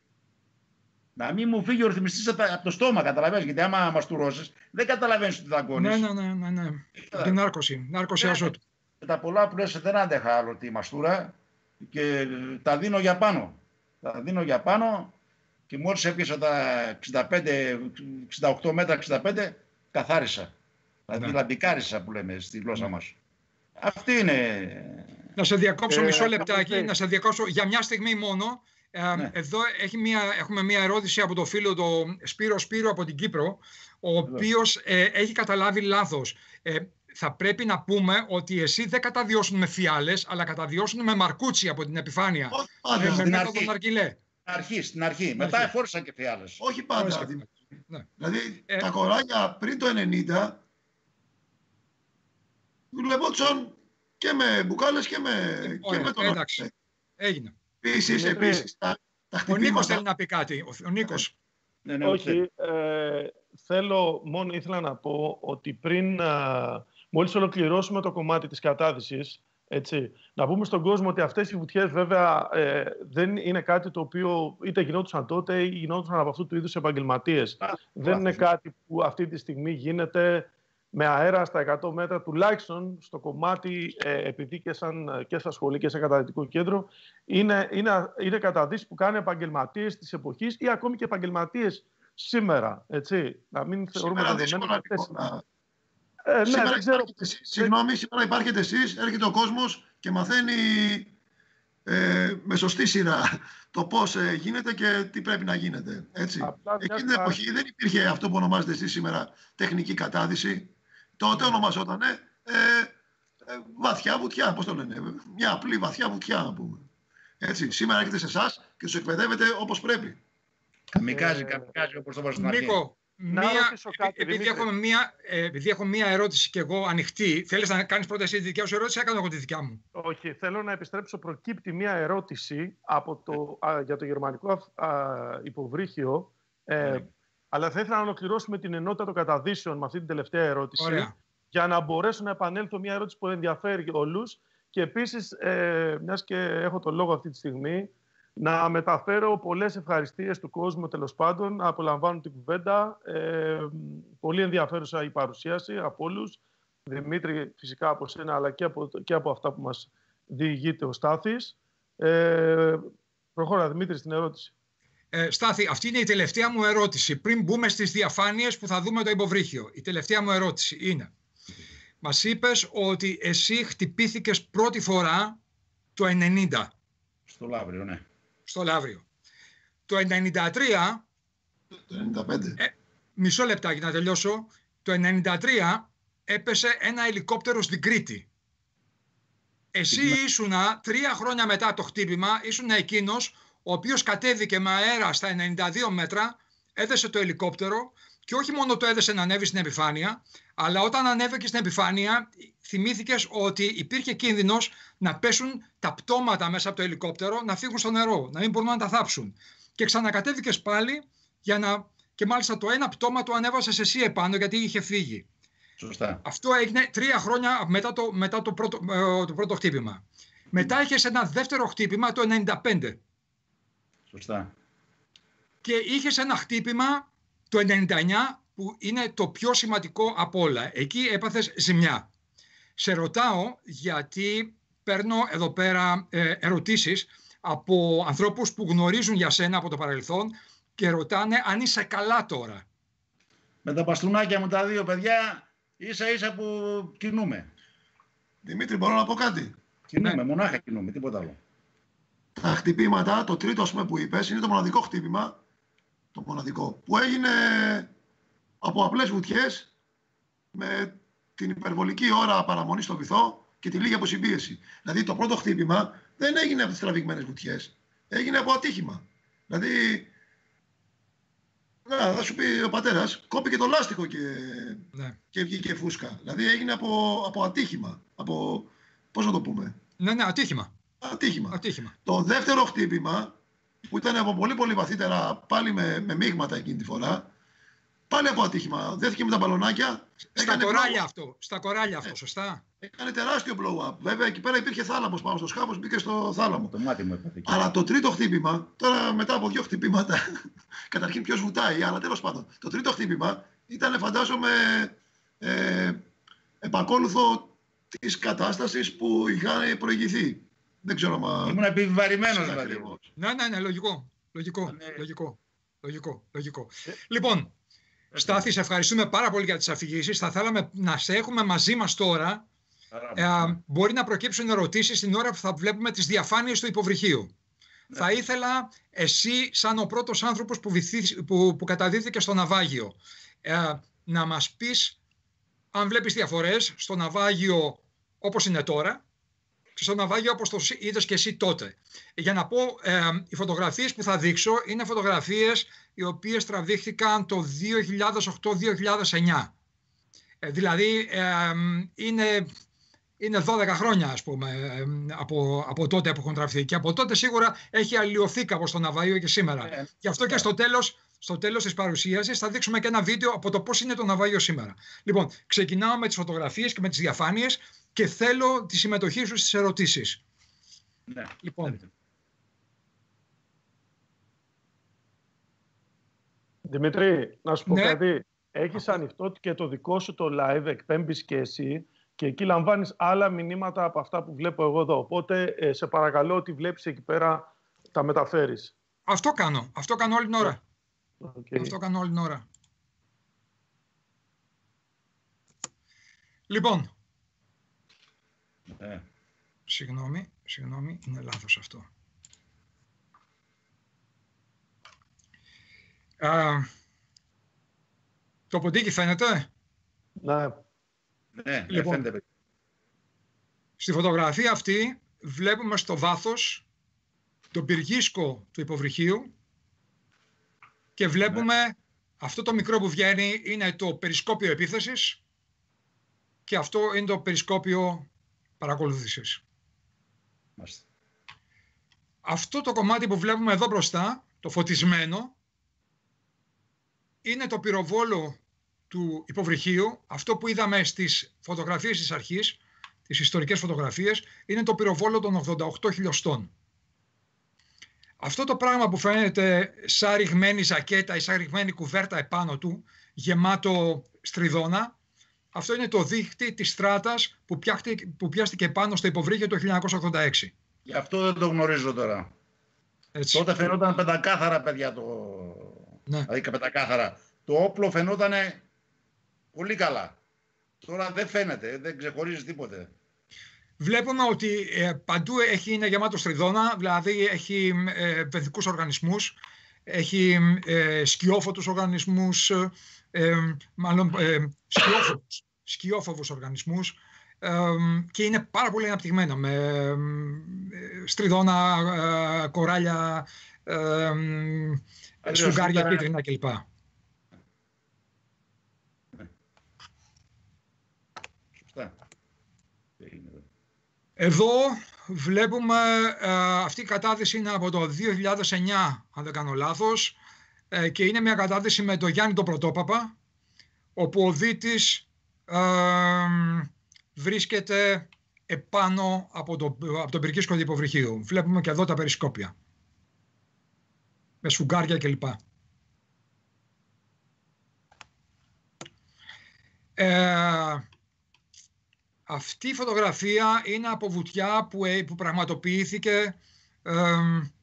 Να μην μου φύγει ο ρυθμιστής από το στόμα, καταλαβαίνεις. Γιατί άμα μαστουρώσεις, δεν καταλαβαίνεις τι θα κόνεις. Ναι, ναι, ναι, ναι, ναι. Την νάρκωση, νάρκωση ναι, αζότου. Και τα πολλά που λες δεν άντεχα άλλο τη μαστούρα και τα δίνω για πάνω. Τα δίνω για πάνω και μόλις έπιασα τα εξήντα πέντε, εξήντα οκτώ μέτρα, εξήντα πέντε, καθάρισα. Δηλαδή ναι. λαμπικάρισα που λέμε στη γλώσσα μας. Αυτή είναι... Να σε διακόψω ε, μισό λεπτάκι, ε, να σε διακόψω για μια στιγμή μόνο. Ε, ναι. Εδώ έχει μια, έχουμε μια ερώτηση από το φίλο το Σπύρο Σπύρο από την Κύπρο, ο οποίος ε, έχει καταλάβει λάθος. Ε, θα πρέπει να πούμε ότι εσύ δεν καταδιώσουν με φιάλες, αλλά καταδιώσουν με μαρκούτσι από την επιφάνεια. Όχι, ε, με μέθοδο ναρκιλέ. Στην αρχή, στην αρχή. Μετά εφόρησαν και φιάλες. Όχι πάντα. Ναι. Δηλαδή ε, τα κοράκια πριν το ενενήντα δουλευόντουσαν και με μπουκάλες και με, ωραία, και με τον εντάξει. Έγινε. Επίσης, επίσης, τα, τα χτυπήματα... Ο Νίκος θέλει να πει κάτι. Ο, ο Νίκος. Ναι, ναι, όχι. Ε, θέλω, μόνο ήθελα να πω ότι πριν, α, μόλις ολοκληρώσουμε το κομμάτι της κατάδυσης, έτσι, να πούμε στον κόσμο ότι αυτές οι βουτιές βέβαια ε, δεν είναι κάτι το οποίο είτε γινόντουσαν τότε ή γινόντουσαν από αυτού του είδους επαγγελματίες. Α, δεν είναι κάτι που αυτή τη στιγμή γίνεται με αέρα στα εκατό μέτρα, τουλάχιστον στο κομμάτι, ε, επειδή και, σαν, και στα σχολεία και σε καταδυτικό κέντρο, είναι, είναι, είναι καταδύσεις που κάνουν επαγγελματίες της εποχής ή ακόμη και επαγγελματίες σήμερα. Έτσι. Να μην θεωρούμε δεδομένα. Ε, ναι, σήμερα, δεν ξέρω. Εσείς, συγγνώμη, σήμερα υπάρχετε εσείς, έρχεται ο κόσμος και μαθαίνει ε, με σωστή σειρά το πώς ε, γίνεται και τι πρέπει να γίνεται. Έτσι. Απλά, εκείνη την εποχή δεν υπήρχε αυτό που ονομάζετε εσείς σήμερα τεχνική κατάδυση. Τότε ονομαζόταν ε, ε, βαθιά βουτιά, πώς το λένε, μια απλή βαθιά βουτιά να πούμε. Έτσι. Σήμερα έρχεται σε εσάς και τους εκπαιδεύετε όπως πρέπει. Καμικάζει, καμικάζει όπως το είπα στην αρχή. Νίκο, μία, κάτι, επειδή, έχουμε μία, επειδή έχω μία ερώτηση και εγώ ανοιχτή, θέλεις να κάνεις πρώτα εσύ τη δικιά σου ερώτηση ή κάνω εγώ τη δικιά μου? Όχι, θέλω να επιστρέψω. Προκύπτει μία ερώτηση από το, α, για το γερμανικό α, υποβρύχιο. Ε, mm. Αλλά θα ήθελα να ολοκληρώσουμε την ενότητα των καταδύσεων με αυτή την τελευταία ερώτηση. Ωραία. Για να μπορέσω να επανέλθω μία ερώτηση που ενδιαφέρει όλους. Και επίσης, ε, μιας και έχω το λόγο αυτή τη στιγμή, να μεταφέρω πολλές ευχαριστίες του κόσμου, τέλος πάντων, να απολαμβάνουν την κουβέντα. Ε, πολύ ενδιαφέρουσα η παρουσίαση από όλους. Δημήτρη, φυσικά από σένα, αλλά και από, και από αυτά που μας διηγείται ο Στάθης. Ε, προχώρα, Δημήτρη, στην ερώτηση. Ε, Στάθη, αυτή είναι η τελευταία μου ερώτηση. Πριν μπούμε στις διαφάνειες που θα δούμε το υποβρύχιο. Η τελευταία μου ερώτηση είναι... Μας είπες ότι εσύ χτυπήθηκες πρώτη φορά το ενενήντα. Στο Λαύριο, ναι. Στο Λαύριο. Το ενενήντα τρία... Το ενενήντα πέντε. Ε, μισό λεπτάκι να τελειώσω. Το ενενήντα τρία έπεσε ένα ελικόπτερο στην Κρήτη. Εσύ ήσουνα τρία χρόνια μετά το χτύπημα, ήσουνα εκείνος ο οποίος κατέβηκε με αέρα στα ενενήντα δύο μέτρα, έδεσε το ελικόπτερο και όχι μόνο το έδεσε να ανέβει στην επιφάνεια, αλλά όταν ανέβηκε στην επιφάνεια θυμήθηκες ότι υπήρχε κίνδυνος να πέσουν τα πτώματα μέσα από το ελικόπτερο, να φύγουν στο νερό, να μην μπορούν να τα θάψουν. Και ξανακατέβηκες πάλι για να... και μάλιστα το ένα πτώμα το ανέβασες εσύ επάνω γιατί είχε φύγει. Σωστά. Αυτό έγινε τρία χρόνια μετά το, μετά το, πρώτο, το πρώτο χτύπημα. Μετά είχες ένα δεύτερο χτύπημα το ενενήντα πέντε. Σωστά. Και είχες ένα χτύπημα το ενενήντα εννιά που είναι το πιο σημαντικό από όλα. Εκεί έπαθες ζημιά. Σε ρωτάω γιατί παίρνω εδώ πέρα ε, ερωτήσεις από ανθρώπους που γνωρίζουν για σένα από το παρελθόν και ρωτάνε αν είσαι καλά τώρα. Με τα μπαστούνάκια μου τα δύο παιδιά ίσα ίσα που κινούμε. Δημήτρη, μπορώ να πω κάτι? Κινούμε, ναι. Μονάχα κινούμε, τίποτα άλλο. Τα χτυπήματα, το τρίτο ας πούμε που είπες, είναι το μοναδικό χτύπημα, το μοναδικό, που έγινε από απλές βουτιές με την υπερβολική ώρα παραμονή στο βυθό και τη λίγη αποσυμπίεση. Δηλαδή το πρώτο χτύπημα δεν έγινε από τις τραβηγμένες βουτιές, έγινε από ατύχημα. Δηλαδή, να, θα σου πει ο πατέρας, κόπηκε το λάστιχο και, ναι. και βγήκε φούσκα. Δηλαδή έγινε από, από ατύχημα, από, πώς να το πούμε. Ναι, ναι, ατύχημα. Ατύχημα. ατύχημα. Το δεύτερο χτύπημα, που ήταν από πολύ πολύ βαθύτερα, πάλι με, με μείγματα εκείνη τη φορά, πάλι από ατύχημα. Δέθηκε με τα μπαλονάκια. Στα κοράλια blow... αυτό, στα κοράλια αυτό, σωστά. Έκανε τεράστιο blow-up. Βέβαια εκεί πέρα υπήρχε θάλαμος πάνω στο σκάφος, μπήκε στο θάλαμο. Το μάτι μου έπαθε. Αλλά το τρίτο χτύπημα, τώρα μετά από δύο χτυπήματα, καταρχήν ποιος βουτάει, αλλά τέλος πάντων. Το τρίτο χτύπημα ήταν, φαντάζομαι, ε, επακόλουθο της κατάστασης που είχαν προηγηθεί. Δεν ξέρω μα... Ήμουν επιβαρημένος δηλαδή. Ναι, ναι, ναι, λογικό. Λογικό, ναι. λογικό, λογικό, λογικό. Ε, λοιπόν, ε, Στάθη, σε ευχαριστούμε πάρα πολύ για τις αφηγήσεις. Θα θέλαμε να σε έχουμε μαζί μας τώρα. Ε, μπορεί να προκύψουν ερωτήσεις την ώρα που θα βλέπουμε τις διαφάνειες του υποβρυχίου. Ναι. Θα ήθελα εσύ, σαν ο πρώτος άνθρωπος που, βυθί, που, που καταδίδθηκε στο ναυάγιο, ε, να μας πεις αν βλέπεις διαφορές στο ναυάγιο όπως είναι τώρα και στο ναυάγιο όπως το είδες και εσύ τότε. Για να πω, ε, οι φωτογραφίες που θα δείξω είναι φωτογραφίες οι οποίες τραβήχθηκαν το δύο χιλιάδες οκτώ δύο χιλιάδες εννιά. Ε, δηλαδή ε, είναι, είναι δώδεκα χρόνια ας πούμε ε, από, από τότε που έχουν τραβηχθεί και από τότε σίγουρα έχει αλλοιωθεί κάπως το ναυάγιο και σήμερα. Ε, Γι' αυτό και στο τέλος, στο τέλος της παρουσίασης θα δείξουμε και ένα βίντεο από το πώς είναι το ναυάγιο σήμερα. Λοιπόν, ξεκινάω με τις φωτογραφίες και με τις διαφάνειες και θέλω τη συμμετοχή σου στις ερωτήσεις. Ναι. Λοιπόν. Δημήτρη, να σου πω ναι. κάτι. Έχεις ανοιχτό και το δικό σου το live, εκπέμπεις και εσύ και εκεί λαμβάνεις άλλα μηνύματα από αυτά που βλέπω εγώ εδώ. Οπότε ε, σε παρακαλώ ότι βλέπεις εκεί πέρα τα μεταφέρεις. Αυτό κάνω. Αυτό κάνω όλη την ώρα. Okay. Αυτό κάνω όλη την ώρα. Λοιπόν. Ε. Συγγνώμη, συγγνώμη, είναι λάθος αυτό. Α, το ποντίκι φαίνεται? Ναι. Ναι, λοιπόν, φαίνεται. Στη φωτογραφία αυτή βλέπουμε στο βάθος τον πυργίσκο του υποβρυχίου και βλέπουμε ναι. αυτό το μικρό που βγαίνει είναι το περισκόπιο επίθεσης και αυτό είναι το περισκόπιο παρακολούθησης. Μάλιστα. Αυτό το κομμάτι που βλέπουμε εδώ μπροστά, το φωτισμένο, είναι το πυροβόλο του υποβρυχίου. Αυτό που είδαμε στις φωτογραφίες της αρχής, τις ιστορικές φωτογραφίες, είναι το πυροβόλο των ογδόντα οκτώ χιλιοστών. Αυτό το πράγμα που φαίνεται σαν ρηγμένη ζακέτα ή σαν ρηγμένη κουβέρτα επάνω του, γεμάτο στριδώνα, αυτό είναι το δίχτυ της στράτας που, που πιάστηκε πάνω στο υποβρύχιο το χίλια εννιακόσια ογδόντα έξι. Γι' αυτό δεν το γνωρίζω τώρα. Έτσι. Τότε φαινόταν πεντακάθαρα, παιδιά, το... Ναι. Δηλαδή πεντακάθαρα. Το όπλο φαινόταν πολύ καλά. Τώρα δεν φαίνεται, δεν ξεχωρίζει τίποτε. Βλέπουμε ότι ε, παντού έχει, είναι γεμάτο στριδώνα, δηλαδή έχει ε, βενθικούς οργανισμούς, έχει ε, σκιόφωτους οργανισμούς, ε, μάλλον ε, σκιόφοβους, σκιόφοβους οργανισμούς ε, και είναι πάρα πολύ αναπτυγμένο με ε, στριδώνα, ε, κοράλια, ε, ε, σφουγγάρια, πίτρινα κλπ. Εδώ βλέπουμε, ε, αυτή η κατάδυση είναι από το δύο χιλιάδες εννιά, αν δεν κάνω λάθος, ε, και είναι μια κατάδυση με τον Γιάννη τον Πρωτόπαπα, όπου ο δίτης ε, βρίσκεται επάνω από, το, από τον πυρκίσκο του υποβρυχίου. Βλέπουμε και εδώ τα περισκόπια, με σφουγγάρια κλπ. Ε, Αυτή η φωτογραφία είναι από βουτιά που, που πραγματοποιήθηκε ε,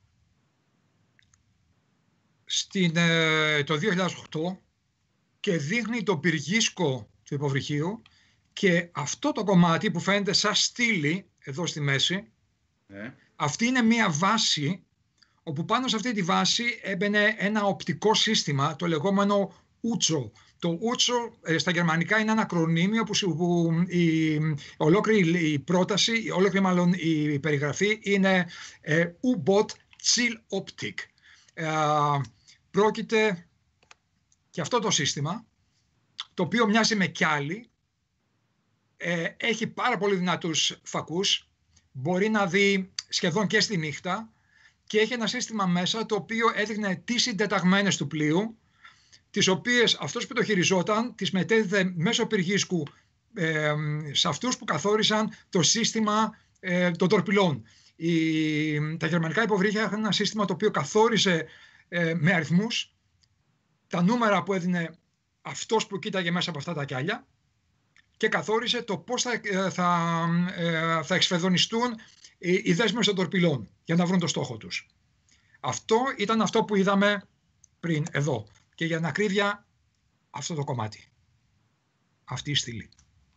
στην, ε, το δύο χιλιάδες οκτώ και δείχνει το πυργίσκο του υποβρυχίου και αυτό το κομμάτι που φαίνεται σαν στήλη εδώ στη μέση, yeah. αυτή είναι μία βάση όπου πάνω σε αυτή τη βάση έμπαινε ένα οπτικό σύστημα, το λεγόμενο ούτσο. Το ούτσο ε, στα γερμανικά είναι ένα ακρονίμιο που, που η, η ολόκληρη η πρόταση, η ολόκληρη μάλλον η περιγραφή είναι ε, U-Boat Chill Optic. Ε, πρόκειται και αυτό το σύστημα, το οποίο μοιάζει με κιάλι, ε, έχει πάρα πολύ δυνατούς φακούς, μπορεί να δει σχεδόν και στη νύχτα και έχει ένα σύστημα μέσα το οποίο έδειχνε τις συντεταγμένες του πλοίου, τις οποίες αυτός που το χειριζόταν τις μετέδιδε μέσω πυργίσκου ε, σε αυτούς που καθόρισαν το σύστημα ε, των τορπιλών. Η, τα γερμανικά υποβρύχια είχαν ένα σύστημα το οποίο καθόρισε ε, με αριθμούς τα νούμερα που έδινε αυτός που κοίταγε μέσα από αυτά τα κιάλια και καθόρισε το πώς θα, ε, θα, ε, θα εξφεδονιστούν οι, οι δέσμες των τορπιλών για να βρουν το στόχο τους. Αυτό ήταν αυτό που είδαμε πριν εδώ. Και για την ακρίβεια αυτό το κομμάτι, αυτή η στήλη.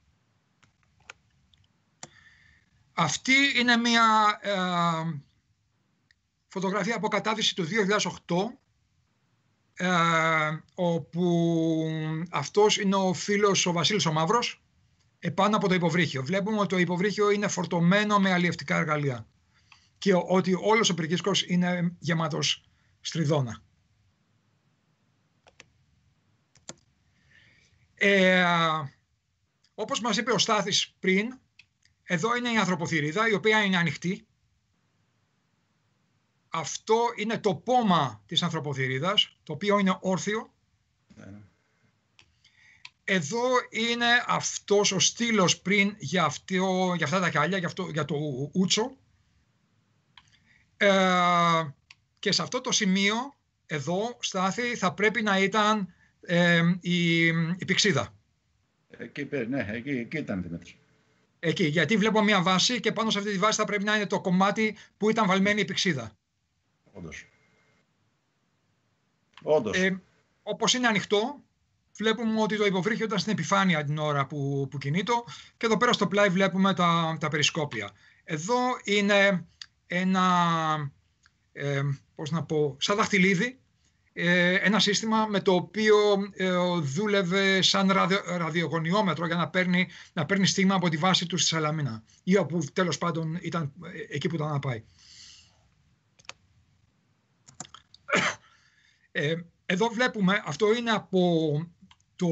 Αυτή είναι μια ε, φωτογραφία από κατάδυση του δύο χιλιάδες οκτώ, ε, όπου αυτός είναι ο φίλος ο Βασίλης ο Μαύρος, επάνω από το υποβρύχιο. Βλέπουμε ότι το υποβρύχιο είναι φορτωμένο με αλλιευτικά εργαλεία και ότι όλος ο πυργίσκος είναι γεμάτος στριδώνα. Ε, όπως μας είπε ο Στάθης πριν, εδώ είναι η ανθρωποθυρίδα, η οποία είναι ανοιχτή. Αυτό είναι το πόμα της ανθρωποθυρίδας, το οποίο είναι όρθιο. Yeah. Εδώ είναι αυτός ο στήλος πριν για, αυτό, για αυτά τα κιάλια, για, αυτό, για το ούτσο. Ε, και σε αυτό το σημείο, εδώ, Στάθη, θα πρέπει να ήταν Ε, η, η πυξίδα. Εκεί, ναι, εκεί, εκεί ήταν Δημήτρη. Εκεί, γιατί βλέπω μια βάση και πάνω σε αυτή τη βάση θα πρέπει να είναι το κομμάτι που ήταν βαλμένη η πυξίδα. Όντως. Όντως. Ε, όπως είναι ανοιχτό, βλέπουμε ότι το υποβρύχιο ήταν στην επιφάνεια την ώρα που, που κινείται και εδώ πέρα στο πλάι βλέπουμε τα, τα περισκόπια. Εδώ είναι ένα, ε, πώς να πω, σαν δαχτυλίδι, ένα σύστημα με το οποίο ε, δούλευε σαν ραδιο, ραδιογωνιόμετρο για να παίρνει, να παίρνει στίγμα από τη βάση του στη Σαλαμίνα ή όπου τέλος πάντων ήταν εκεί που ήταν να πάει. Ε, Εδώ βλέπουμε, αυτό είναι από το,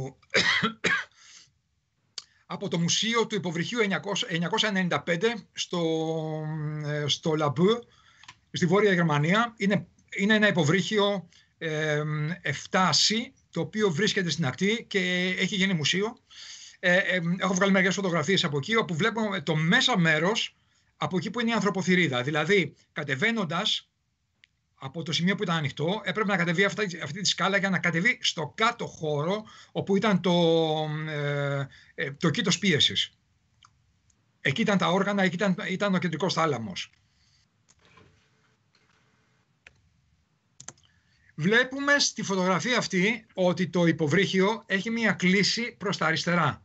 από το Μουσείο του Υποβρυχίου εννιακόσια ενενήντα πέντε στο, στο Λαμπού, στη Βόρεια Γερμανία. Είναι, είναι ένα υποβρύχιο ε, επτά σι, το οποίο βρίσκεται στην ακτή και έχει γίνει μουσείο. Ε, ε, έχω βγάλει μερικές φωτογραφίες από εκεί, όπου βλέπουμε το μέσα μέρος από εκεί που είναι η ανθρωποθυρίδα. Δηλαδή, κατεβαίνοντας από το σημείο που ήταν ανοιχτό, έπρεπε να κατεβεί αυτή, αυτή τη σκάλα για να κατεβεί στο κάτω χώρο, όπου ήταν το, ε, ε, το κήτος πίεσης. Εκεί ήταν τα όργανα, εκεί ήταν, ήταν ο κεντρικός θάλαμος. Βλέπουμε στη φωτογραφία αυτή ότι το υποβρύχιο έχει μία κλίση προς τα αριστερά.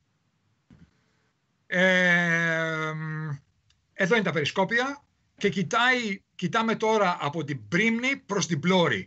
Ε, εδώ είναι τα περισκόπια και κοιτάει, κοιτάμε τώρα από την Πρίμνη προς την Πλώρη.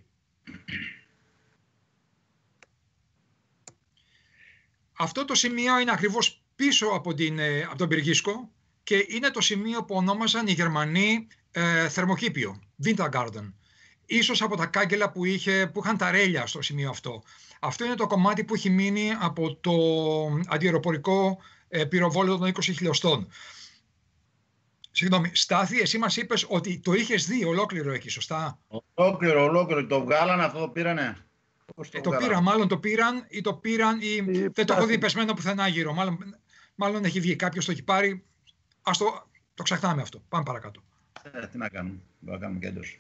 Αυτό το σημείο είναι ακριβώς πίσω από, την, από τον πυργίσκο και είναι το σημείο που ονόμαζαν οι Γερμανοί ε, θερμοκήπιο, Wintergarten. Ίσως από τα κάγκελα που, είχε, που είχαν τα ρέλια στο σημείο αυτό. Αυτό είναι το κομμάτι που έχει μείνει από το αντιεροπορικό ε, πυροβόλο των είκοσι χιλιοστών. Συγγνώμη, Στάθη, εσύ μας είπες ότι το είχες δει ολόκληρο εκεί, σωστά? Ολόκληρο, ολόκληρο. Το βγάλανε αυτό, το πήρανε. Το, ε, το πήραν, μάλλον το πήραν ή το πήραν ή ε, δεν το έχω δει πεσμένο πουθενά γύρω. Μάλλον, μάλλον έχει βγει, κάποιος το έχει πάρει. Ας το, το ξεχνάμε αυτό. Πάμε παρακάτω. Ε, τι να κάνουμε, δεν να κάνουμε κι αλλιώς.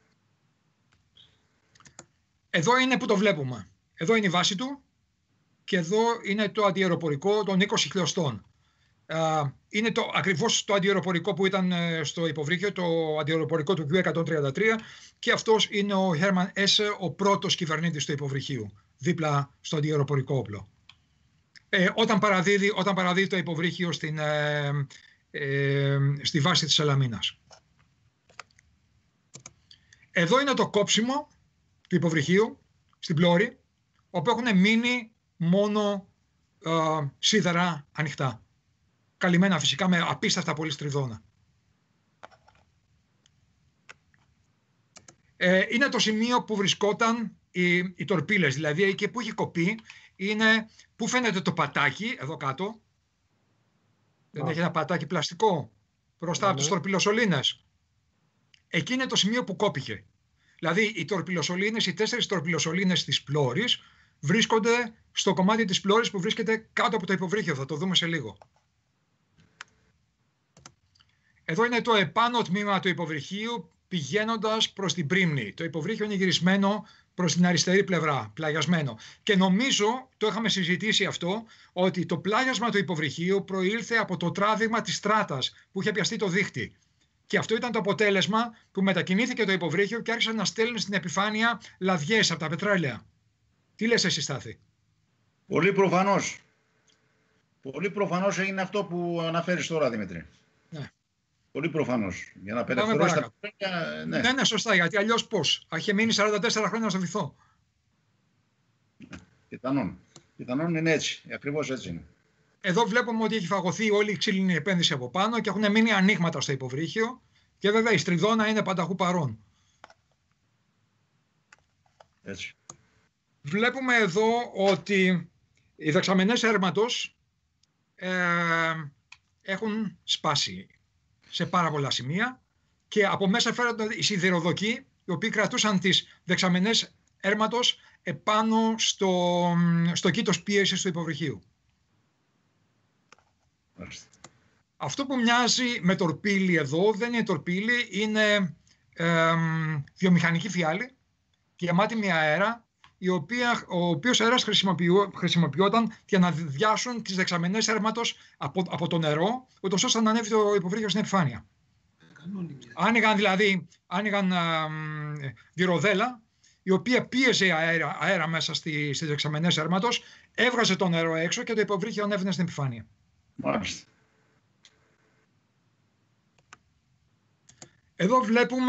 Εδώ είναι που το βλέπουμε. Εδώ είναι η βάση του και εδώ είναι το αντιεροπορικό των είκοσι χιλιοστών. Είναι το, ακριβώς το αντιεροπορικό που ήταν στο υποβρύχιο, το αντιεροπορικό του Κιου εκατόν τριάντα τρία και αυτός είναι ο Χέρμαν Έσε, ο πρώτος κυβερνήτης του υποβρυχίου, δίπλα στο αντιεροπορικό όπλο. Ε, όταν, παραδίδει, όταν παραδίδει το υποβρύχιο στην, ε, ε, στη βάση της Σαλαμίνας. Εδώ είναι το κόψιμο του υποβρυχίου στην Πλώρη, όπου έχουν μείνει μόνο ε, σίδερα ανοιχτά. Καλυμμένα φυσικά με απίστευτα πολύ στριδώνα. Ε, είναι το σημείο που βρισκόταν οι, οι τορπίλες, δηλαδή εκεί που έχει κοπεί είναι που φαίνεται το πατάκι, εδώ κάτω. Δεν έχει ένα πατάκι πλαστικό μπροστά από τους τορπιλοσωλήνες. Εκεί είναι το σημείο που κόπηκε. Δηλαδή οι τορπιλοσωλήνες, οι τέσσερις τορπιλοσωλήνες της Πλώρης βρίσκονται στο κομμάτι της Πλώρης που βρίσκεται κάτω από το υποβρύχιο. Θα το δούμε σε λίγο. Εδώ είναι το επάνω τμήμα του υποβρυχίου πηγαίνοντας προς την Πρίμνη. Το υποβρύχιο είναι γυρισμένο προς την αριστερή πλευρά, πλαγιασμένο. Και νομίζω, το είχαμε συζητήσει αυτό, ότι το πλάγιασμα του υποβρυχίου προήλθε από το τράβηγμα της στράτας που είχε πιαστεί το δίχτυ. Και αυτό ήταν το αποτέλεσμα που μετακινήθηκε το υποβρύχιο και άρχισαν να στέλνουν στην επιφάνεια λαδιές από τα πετρέλαια. Τι λες εσύ, Στάθη? Πολύ προφανώς. Πολύ προφανώς έγινε αυτό που αναφέρεις τώρα, Δημήτρη. Ναι. Πολύ προφανώς. Για να απελευθερώσει τα πετρέλαια. Ναι. ναι, ναι, σωστά. Γιατί αλλιώς πώς? Είχε μείνει σαράντα τέσσερα χρόνια στο βυθό. Πιθανόν. Πιθανόν είναι έτσι. Ακριβώς έτσι είναι. Εδώ βλέπουμε ότι έχει φαγωθεί όλη η ξύλινη επένδυση από πάνω και έχουν μείνει ανοίγματα στο υποβρύχιο και βέβαια η στριδώνα είναι πανταχού παρόν. Έτσι. Βλέπουμε εδώ ότι οι δεξαμενές έρματος ε, έχουν σπάσει σε πάρα πολλά σημεία και από μέσα φέρονται οι σιδηροδοκοί οι οποίοι κρατούσαν τις δεξαμενές έρματος επάνω στο, στο κήτος πίεσης του υποβρυχίου. Αυτό που μοιάζει με τορπίλι εδώ δεν είναι τορπίλι, είναι ε, βιομηχανική φιάλη γεμάτη με αέρα, η οποία, ο οποίος αέρας χρησιμοποιόταν για να διάσουν τις δεξαμενές έρματος από, από το νερό, ούτως ώστε να ανέβει το υποβρύχιο στην επιφάνεια. Άνοιγαν δηλαδή άνοιγαν, α, τη ροδέλα, η οποία πίεζε αέρα, αέρα μέσα στη, στις δεξαμενές έρματος, έβγαζε το νερό έξω και το υποβρύχιο ανέβαινε στην επιφάνεια. Μάλιστα. Εδώ βλέπουμε,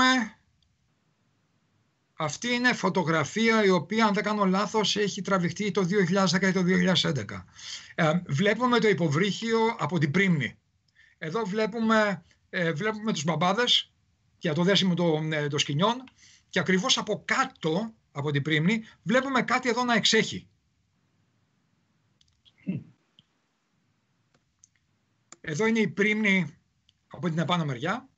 αυτή είναι φωτογραφία η οποία, αν δεν κάνω λάθος, έχει τραβηχτεί το δύο χιλιάδες δέκα ή το δύο χιλιάδες έντεκα. Ε, βλέπουμε το υποβρύχιο από την Πρίμνη. Εδώ βλέπουμε, ε, βλέπουμε τους μπαμπάδες για το δέσιμο των, ε, των σκηνιών και ακριβώς από κάτω, από την πρίμνη, βλέπουμε κάτι εδώ να εξέχει. Εδώ είναι η πρίμνη από την επάνω μεριά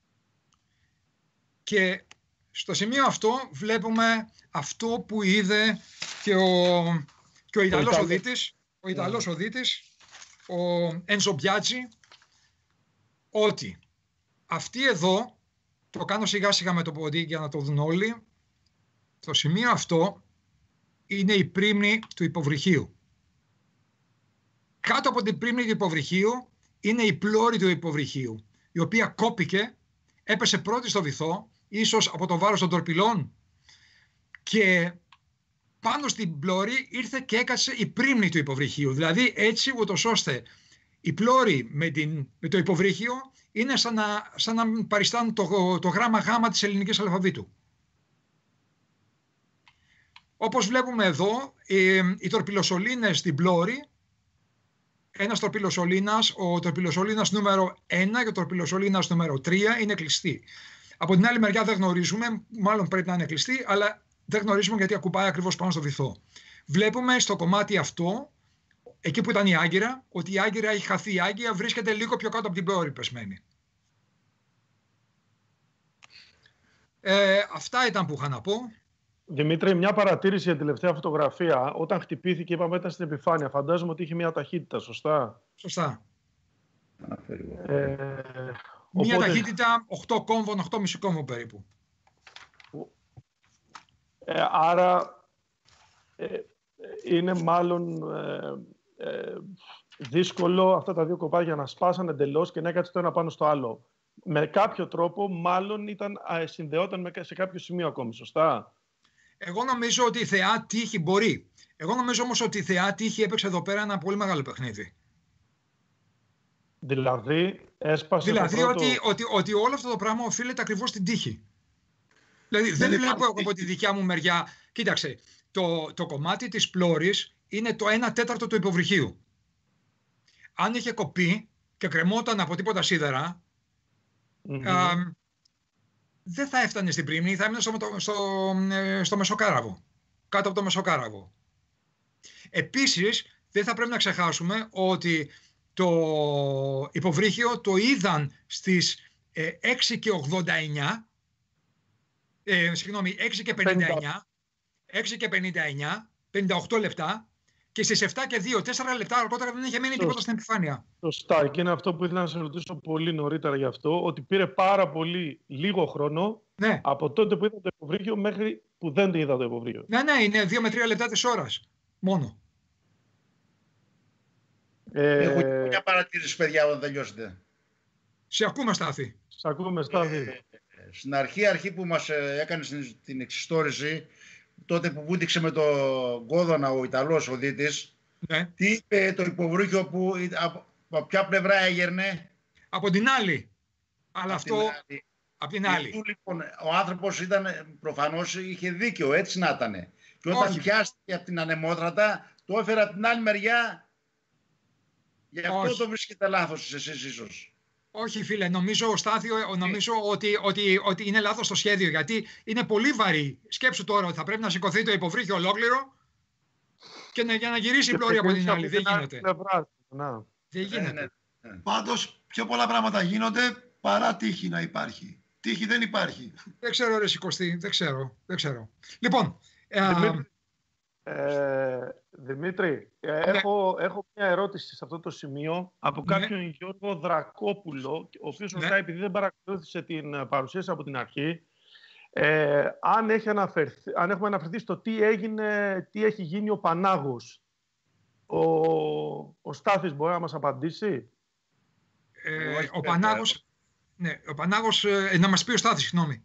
και στο σημείο αυτό βλέπουμε αυτό που είδε και ο, και ο Ιταλός οδύτης, ο Ιταλός yeah. οδύτης, ο Ένσο Μπιάτζι, ότι αυτή εδώ, το κάνω σιγά σιγά με το πόδι για να το δουν όλοι, το σημείο αυτό είναι η πρίμνη του υποβρυχίου. Κάτω από την πρίμνη του υποβρυχίου είναι η πλώρη του υποβρυχίου, η οποία κόπηκε, έπεσε πρώτη στο βυθό, ίσως από το βάρος των τορπιλών, και πάνω στην πλώρη ήρθε και έκατσε η πρίμνη του υποβρυχίου. Δηλαδή έτσι ούτως ώστε η πλώρη με, την, με το υποβρύχιο είναι σαν να, σαν να παριστάνουν το, το γράμμα γάμα της ελληνικής αλφαβήτου. Όπως βλέπουμε εδώ, οι, οι τορπιλοσωλήνες στην πλώρη, ένας τορπιλοσωλήνας, ο τορπιλοσωλήνας νούμερο ένα και ο τορπιλοσωλήνας νούμερο τρία είναι κλειστοί. Από την άλλη μεριά δεν γνωρίζουμε, μάλλον πρέπει να είναι κλειστοί, αλλά δεν γνωρίζουμε γιατί ακουπάει ακριβώς πάνω στο βυθό. Βλέπουμε στο κομμάτι αυτό, εκεί που ήταν η Άγκυρα, ότι η Άγκυρα έχει χαθεί. Η Άγκυρα βρίσκεται λίγο πιο κάτω από την πλώρη πεσμένη. Ε, αυτά ήταν που είχα να πω. Δημήτρη, μια παρατήρηση για τη τελευταία φωτογραφία. Όταν χτυπήθηκε, είπαμε, ήταν στην επιφάνεια. Φαντάζομαι ότι είχε μια ταχύτητα, σωστά? Σωστά. Ε, μια οπότε... ταχύτητα οκτώ κόμβων, οκτώ κόμμα πέντε κόμβων περίπου. Ε, άρα ε, είναι μάλλον ε, ε, δύσκολο αυτά τα δύο κοπάδια να σπάσαν εντελώς και να έκατσε το ένα πάνω στο άλλο. Με κάποιο τρόπο μάλλον ήταν, α, συνδεόταν σε κάποιο σημείο ακόμη, σωστά? Εγώ νομίζω ότι η θεά τύχη μπορεί. Εγώ νομίζω όμως ότι η θεά τύχη έπαιξε εδώ πέρα ένα πολύ μεγάλο παιχνίδι. Δηλαδή έσπασε Δηλαδή το πρώτο... ότι, ότι, ότι όλο αυτό το πράγμα οφείλεται ακριβώς στην τύχη. Δηλαδή δεν, δεν βλέπω από, από τη δικιά μου μεριά. Κοίταξε, το, το κομμάτι της πλώρης είναι το ένα τέταρτο του υποβρυχίου. Αν είχε κοπεί και κρεμόταν από τίποτα σίδερα, mm-hmm. α, δεν θα έφτανε στην πρίμνη, θα έμεινε στο, στο, στο Μεσοκάραβο, κάτω από το Μεσοκάραβο. Επίσης, δεν θα πρέπει να ξεχάσουμε ότι το υποβρύχιο το είδαν στις ε, έξι και ογδόντα εννιά, ε, συγγνώμη, έξι και πενήντα εννιά, έξι και πενήντα εννιά, πενήντα οκτώ λεπτά, και στις επτά και δύο, τέσσερα λεπτά αργότερα δεν είχε μείνει τίποτα στην επιφάνεια. Σωστά. Και είναι αυτό που ήθελα να σε ρωτήσω πολύ νωρίτερα γι' αυτό, ότι πήρε πάρα πολύ λίγο χρόνο, ναι, από τότε που είδα το υποβρύχιο μέχρι που δεν το είδα το υποβρύχιο. Ναι, ναι, είναι δύο με τρία λεπτά της ώρας μόνο. Ε... Έχω μια παρατήρηση, παιδιά, όταν τελειώσετε. Σε ακούμε, Στάθη. Σε ακούμε, Στάθη. Ε, στην αρχή, αρχή που μας έκανε την εξιστόρηση, τότε που βούτυξε με τον κόδωνα ο Ιταλός οδύτης, ναι, τι είπε το υποβρύχιο, που από, από ποια πλευρά έγερνε? Από την άλλη. Αλλά από αυτό την άλλη. από την άλλη. Του, λοιπόν, ο άνθρωπος ήταν, προφανώς είχε δίκιο, έτσι να ήταν. Και όταν Όχι. πιάστηκε από την ανεμότρατα, το έφερε από την άλλη μεριά. Γι' αυτό Όχι. το βρίσκεται λάθος εσείς ίσως. Όχι, φίλε, νομίζω, Στάθιο, νομίζω ότι, ότι, ότι είναι λάθος το σχέδιο, γιατί είναι πολύ βαρύ. Σκέψου τώρα ότι θα πρέπει να σηκωθεί το υποβρύχιο ολόκληρο και να, για να γυρίσει η πλώρη από την άλλη. Δεν γίνεται. Να. Δεν γίνεται. Ναι, ναι, ναι. Πάντως, πιο πολλά πράγματα γίνονται παρά τύχη να υπάρχει. Τύχη δεν υπάρχει. Δεν ξέρω, ρε Σικωστή, δεν ξέρω, δεν ξέρω. Λοιπόν, Δημήτρη, ε, Δημήτρη ε, ναι. έχω, έχω μια ερώτηση σε αυτό το σημείο από κάποιον, ναι, Γιώργο Δρακόπουλο, ο οποίος ρωτάει, ναι, επειδή δεν παρακολούθησε την παρουσίαση από την αρχή, ε, αν, έχει αναφερθεί, αν έχουμε αναφερθεί στο τι, έγινε, τι έχει γίνει ο Πανάγος. Ο, ο Στάθης μπορεί να μας απαντήσει? Ε, ο, ο Πανάγος, ναι, ο Πανάγος, ε, να μας πει ο Στάθης, συγγνώμη.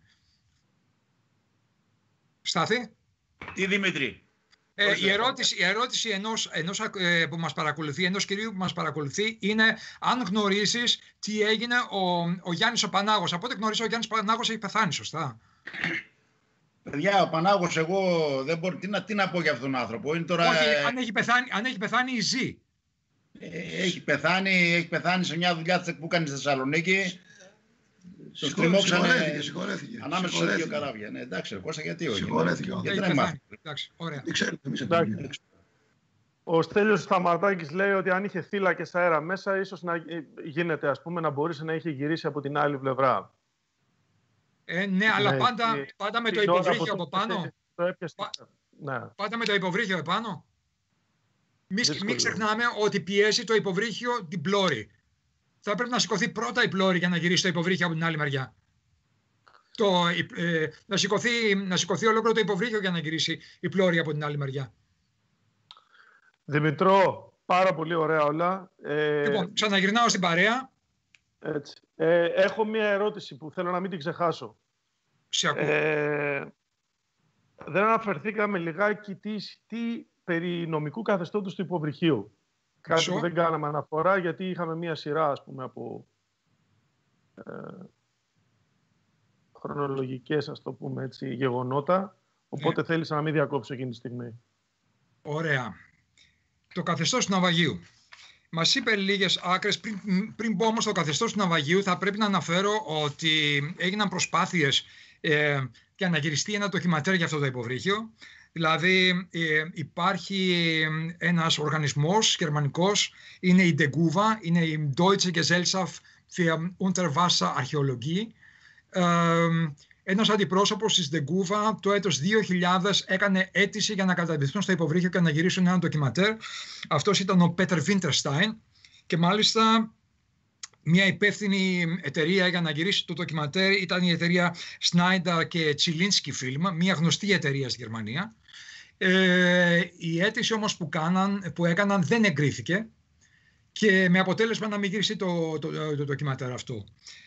Στάθη. Τι, Δημήτρη? Ε, η, ερώτηση, η ερώτηση ενός, ενός ε, που μας παρακολουθεί, ενός κυρίου που μας παρακολουθεί, είναι αν γνωρίζεις τι έγινε ο, ο Γιάννης ο Πανάγος. Από ό,τι γνωρίζω, ο Γιάννης Πανάγος έχει πεθάνει, σωστά? Παιδιά, ο Πανάγος, εγώ δεν μπορώ, τι να, τι να πω για αυτόν τον άνθρωπο. Είναι τώρα, Όχι, ε, αν έχει πεθάνει, αν έχει πεθάνει ή ζει. Ε, έχει, πεθάνει, έχει πεθάνει σε μια δουλειά που κάνει στη Θεσσαλονίκη. Το τριμώξανε Συγχωρέθηκε, συγχωρέθηκε. ανάμεσα σε δύο καράβια. Ναι, εντάξει, Κώστα, γιατί όχι. Συγχωρέθηκε. Γιατί δεν μάθει. Εντάξει, ωραία. Δεν ξέρετε, εμείς Εντάξει. επιλέγουμε. Ο Στέλιος Σταματάκης λέει ότι αν είχε θύλακες αέρα μέσα, ίσως να γίνεται, ας πούμε, να μπορούσε να είχε γυρίσει από την άλλη πλευρά. Ε, ναι, αλλά Ναι, πάντα, και- πάντα με το την ώρα υποβρύχιο που από το- πάνω. Το έπιασε. Πα- Ναι. Πάντα με το υποβρύχιο επάνω. Μην, Δύσκολο. μην ξεχνάμε ότι πιέσει το υποβρύχιο την πλώρη. Θα πρέπει να σηκωθεί πρώτα η πλώρη για να γυρίσει το υποβρύχιο από την άλλη μεριά. Το, ε, να, σηκωθεί, να σηκωθεί ολόκληρο το υποβρύχιο για να γυρίσει η πλώρη από την άλλη μεριά. Δημητρό, πάρα πολύ ωραία όλα. Ε, Λοιπόν, ξαναγυρνάω στην παρέα. έτσι. Ε, έχω μία ερώτηση που θέλω να μην την ξεχάσω. Σε ακούω. Ε, δεν αναφερθήκαμε λιγάκι τι, τι περί νομικού καθεστώτος του υποβρυχίου. Κάτι Σω. που δεν κάναμε αναφορά, γιατί είχαμε μία σειρά, ας πούμε, από ε, χρονολογικές, ας το πούμε έτσι, γεγονότα. Οπότε Ναι. θέλησα να μην διακόψω εκείνη τη στιγμή. Ωραία. Το καθεστώς του ναυαγίου. Μας είπε λίγες άκρες. Πριν, πριν πω όμως στο καθεστώς του ναυαγίου, θα πρέπει να αναφέρω ότι έγιναν προσπάθειες ε, για να γυριστεί ένα ντοκιματέρ για αυτό το υποβρύχιο. Δηλαδή ε, υπάρχει ένας οργανισμός γερμανικός, είναι η ντεγκούβα, είναι η Deutsche Gesellschaft für Unterwasserarchäologie. Ε, ένας αντιπρόσωπος της ντεγκούβα το έτος δύο χιλιάδες έκανε αίτηση για να καταδυθούν στο υποβρύχιο και να γυρίσουν ένα ντοκιματέρ. Αυτός ήταν ο Πέτερ Βίντερστάιν και μάλιστα μια υπεύθυνη εταιρεία για να γυρίσει το ντοκιματέρ ήταν η εταιρεία Schneider και Τσιλίνσκι Film, μια γνωστή εταιρεία στη Γερμανία. Ε, η αίτηση όμως που, κάναν, που έκαναν δεν εγκρίθηκε και με αποτέλεσμα να μην γυρίσει το, το, το, το ντοκιματέρ αυτό.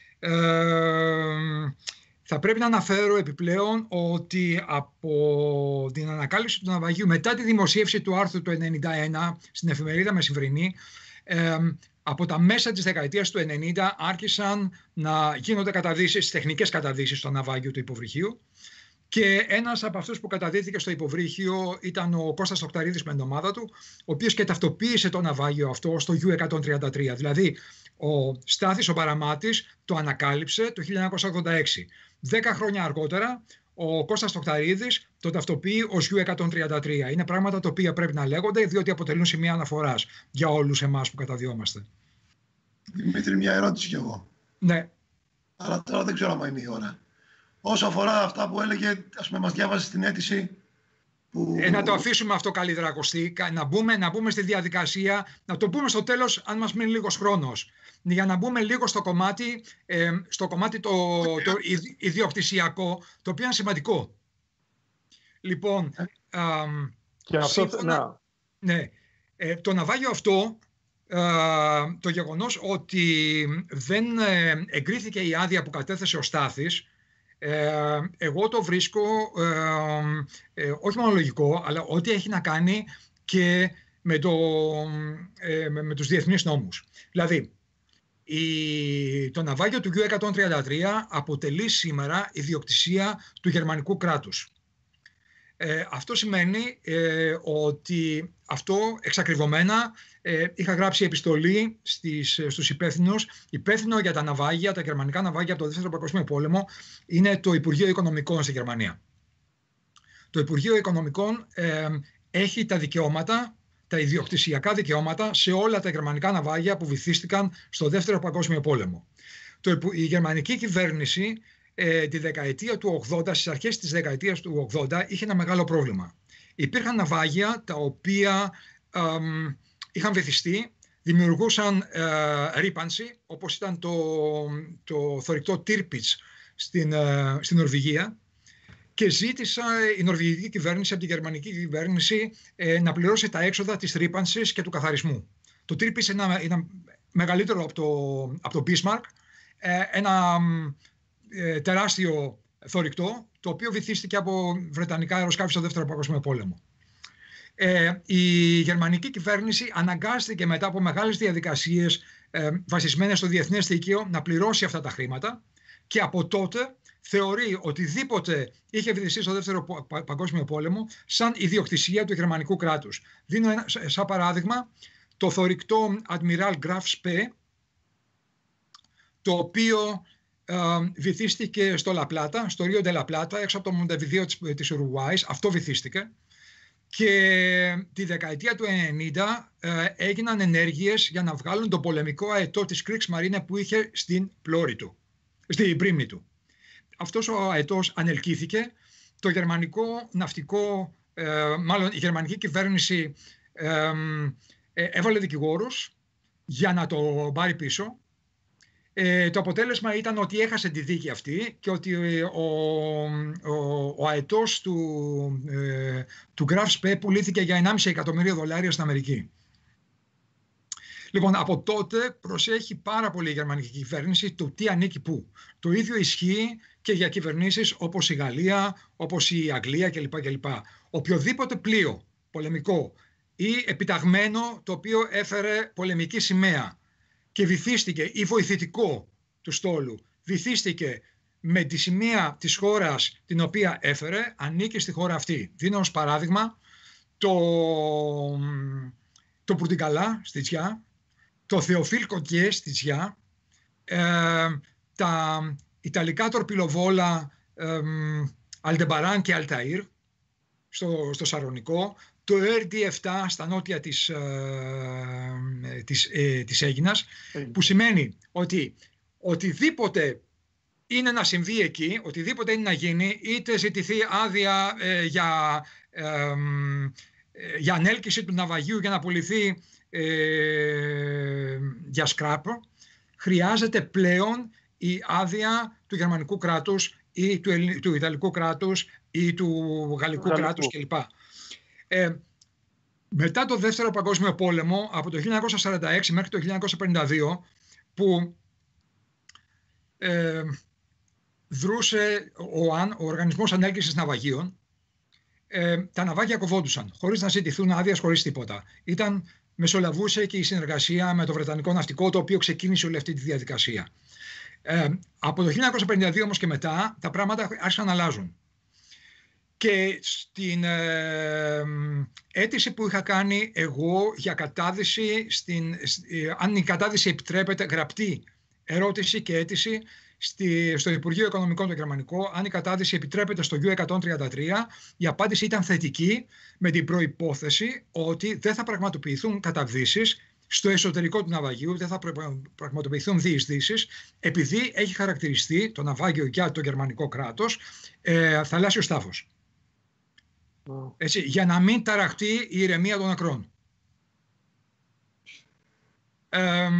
Ε, θα πρέπει να αναφέρω επιπλέον ότι από την ανακάλυψη του ναυαγίου μετά τη δημοσίευση του άρθρου του ενενήντα ένα στην εφημερίδα Μεσημβρινή, ε, από τα μέσα της δεκαετίας του ενενήντα άρχισαν να γίνονται καταδύσεις, τεχνικές καταδύσεις στο ναυάγιο του υποβρυχίου και ένας από αυτούς που καταδύθηκε στο υποβρύχιο ήταν ο Κώστας Τοκταρίδης με την ομάδα του, ο οποίος και ταυτοποίησε το ναυάγιο αυτό στο γιου εκατόν τριάντα τρία. Δηλαδή ο Στάθης ο Παραμάτης το ανακάλυψε το χίλια εννιακόσια ογδόντα έξι. Δέκα χρόνια αργότερα ο Κώστας Τοκταρίδης το ταυτοποιεί ως γιου εκατόν τριάντα τρία. Είναι πράγματα τα οποία πρέπει να λέγονται, διότι αποτελούν σημεία αναφοράς για όλους εμάς που καταδιόμαστε. Δημήτρη, μια ερώτηση κι εγώ. Ναι. Αλλά τώρα δεν ξέρω αν είναι η ώρα. Όσο αφορά αυτά που έλεγε, ας πούμε, μας διάβασε στην αίτηση που... Ε, να το αφήσουμε αυτό καλλιδρακωστή, να μπούμε, να μπούμε στη διαδικασία, να το πούμε στο τέλος αν μας μείνει λίγος χρόνος. Για να μπούμε λίγο στο κομμάτι, ε, στο κομμάτι το, το ιδιοκτησιακό, το οποίο είναι σημαντικό. Λοιπόν, ε, και αυτό, σύμφωνα, ναι, ε, το ναυάγιο αυτό, ε, το γεγονός ότι δεν εγκρίθηκε η άδεια που κατέθεσε ο Στάθης, Ε, εγώ το βρίσκω ε, ε, όχι μόνο λογικό, αλλά ότι έχει να κάνει και με, το, ε, με, με τους διεθνείς νόμους. Δηλαδή, η, το ναυάγιο του γιου εκατόν τριάντα τρία αποτελεί σήμερα ιδιοκτησία του γερμανικού κράτους. Ε, αυτό σημαίνει ε, ότι αυτό εξακριβωμένα ε, είχα γράψει επιστολή στις, στους υπεύθυνους. Υπεύθυνο για τα ναυάγια, τα γερμανικά ναυάγια από το Δεύτερο Παγκόσμιο Πόλεμο είναι το Υπουργείο Οικονομικών στη Γερμανία. Το Υπουργείο Οικονομικών ε, έχει τα δικαιώματα, τα ιδιοκτησιακά δικαιώματα σε όλα τα γερμανικά ναυάγια που βυθίστηκαν στο Δεύτερο Παγκόσμιο Πόλεμο. Το, η γερμανική κυβέρνηση Ε, τη δεκαετία του ογδόντα, στις αρχές της δεκαετίας του ογδόντα, είχε ένα μεγάλο πρόβλημα. Υπήρχαν ναυάγια τα οποία ε, είχαν βυθιστεί, δημιουργούσαν ε, ρύπανση, όπως ήταν το, το θωρηκτό Tirpitz στην, ε, στην Νορβηγία, και ζήτησε η νορβηγική κυβέρνηση από τη γερμανική κυβέρνηση ε, να πληρώσει τα έξοδα της ρύπανσης και του καθαρισμού. Το Tirpitz είναι, είναι μεγαλύτερο από το, από το Bismarck, ε, ένα Ε, τεράστιο θωρηκτό, το οποίο βυθίστηκε από βρετανικά αεροσκάφη στο Δεύτερο Παγκόσμιο Πόλεμο. Ε, η γερμανική κυβέρνηση αναγκάστηκε μετά από μεγάλες διαδικασίες ε, βασισμένες στο διεθνές δίκαιο να πληρώσει αυτά τα χρήματα και από τότε θεωρεί οτιδήποτε είχε βυθιστεί στο Δεύτερο Παγκόσμιο Πόλεμο σαν ιδιοκτησία του γερμανικού κράτους. Δίνω ένα, σαν παράδειγμα το θωρηκτό Admiral Graf Spee, το οποίο ε, βυθίστηκε στο Λαπλάτα, στο Ρίο ντε Λαπλάτα, έξω από το Μοντεβιδίο της, της Ουρουγουάης. Αυτό βυθίστηκε. Και τη δεκαετία του ενενήντα ε, έγιναν ενέργειες για να βγάλουν το πολεμικό αετό της Kriegsmarine που είχε στην πλώρη του, στην πρίμνη του. Αυτός ο αετός ανελκύθηκε. Το γερμανικό ναυτικό, ε, μάλλον η γερμανική κυβέρνηση ε, ε, έβαλε δικηγόρους για να το πάρει πίσω. Ε, το αποτέλεσμα ήταν ότι έχασε τη δίκη αυτή και ότι ο, ο, ο αετός του, ε, του Graf Spee πουλήθηκε για ενάμιση εκατομμύριο δολάρια στην Αμερική. Λοιπόν, από τότε προσέχει πάρα πολύ η γερμανική κυβέρνηση το τι ανήκει πού. Το ίδιο ισχύει και για κυβερνήσεις όπως η Γαλλία, όπως η Αγγλία κλπ. κλπ. Οποιοδήποτε πλοίο πολεμικό ή επιταγμένο το οποίο έφερε πολεμική σημαία και βυθίστηκε ή βοηθητικό του στόλου, βυθίστηκε με τη σημαία της χώρας την οποία έφερε, ανήκει στη χώρα αυτή. Δίνω ως παράδειγμα το, το Πουρτιγκαλά στη Τζιά, το Θεοφίλ Κοκιέ στη Τζιά, ε, τα Ιταλικά τορπιλοβόλα ε, Αλντεμπαράν και Αλταΐρ στο, στο Σαρονικό, το ερ ντι επτά στα νότια της, ε, της, ε, της Αίγινας, που σημαίνει ότι οτιδήποτε είναι να συμβεί εκεί, οτιδήποτε είναι να γίνει, είτε ζητηθεί άδεια ε, για, ε, ε, για ανέλκυση του ναυαγίου για να πουληθεί ε, για σκράπ, χρειάζεται πλέον η άδεια του γερμανικού κράτους ή του, του ιταλικού κράτους ή του γαλλικού κράτους κλπ. Ε, μετά το Δεύτερο Παγκόσμιο Πόλεμο, από το χίλια εννιακόσια σαράντα έξι μέχρι το χίλια εννιακόσια πενήντα δύο, που ε, δρούσε ο, ο Οργανισμός Ανέλκυσης Ναυαγίων, ε, τα ναυάγια κοβόντουσαν, χωρίς να ζητηθούν άδειες, χωρίς τίποτα. Ήταν, μεσολαβούσε και η συνεργασία με το Βρετανικό Ναυτικό, το οποίο ξεκίνησε όλη αυτή τη διαδικασία. Ε, από το χίλια εννιακόσια πενήντα δύο όμως και μετά, τα πράγματα άρχισαν να αλλάζουν. Και στην ε, αίτηση που είχα κάνει εγώ για κατάδυση, στην, ε, αν η κατάδυση επιτρέπεται, γραπτή ερώτηση και αίτηση στη, στο Υπουργείο Οικονομικών το Γερμανικό, αν η κατάδυση επιτρέπεται στο γιου εκατόν τριάντα τρία, η απάντηση ήταν θετική, με την προϋπόθεση ότι δεν θα πραγματοποιηθούν καταδύσεις στο εσωτερικό του ναυαγίου, δεν θα πραγματοποιηθούν διεισδύσεις, επειδή έχει χαρακτηριστεί το ναυάγιο για το γερμανικό κράτος ε, θαλάσσιο στάφος. Έτσι, για να μην ταραχτεί η ηρεμία των ακρών. Ε,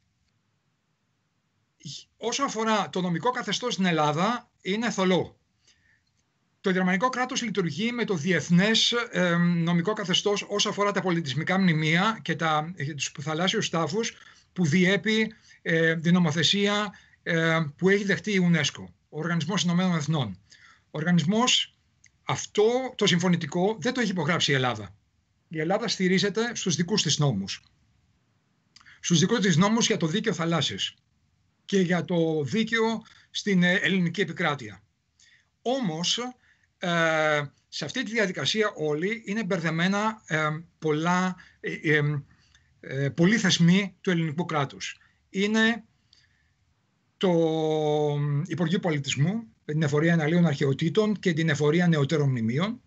όσο αφορά το νομικό καθεστώς στην Ελλάδα, είναι θολό. Το γερμανικό κράτος λειτουργεί με το διεθνές ε, νομικό καθεστώς όσο αφορά τα πολιτισμικά μνημεία και τα, τους θαλάσσιους στάφους που διέπει ε, την νομοθεσία ε, που έχει δεχτεί η UNESCO, ο Οργανισμός Ηνωμένων Εθνών. Ο οργανισμός αυτό το συμφωνητικό δεν το έχει υπογράψει η Ελλάδα. Η Ελλάδα στηρίζεται στους δικούς της νόμους. Στους δικούς της νόμους για το δίκαιο θαλάσσης και για το δίκαιο στην ελληνική επικράτεια. Όμως, ε, σε αυτή τη διαδικασία όλοι είναι μπερδεμένα ε, πολλά, ε, ε, ε, πολλοί θεσμοί του ελληνικού κράτους. Είναι το Υπουργείο Πολιτισμού, την Εφορία Αναλύων Αρχαιοτήτων και την Εφορία Νεωτέρων Μνημείων.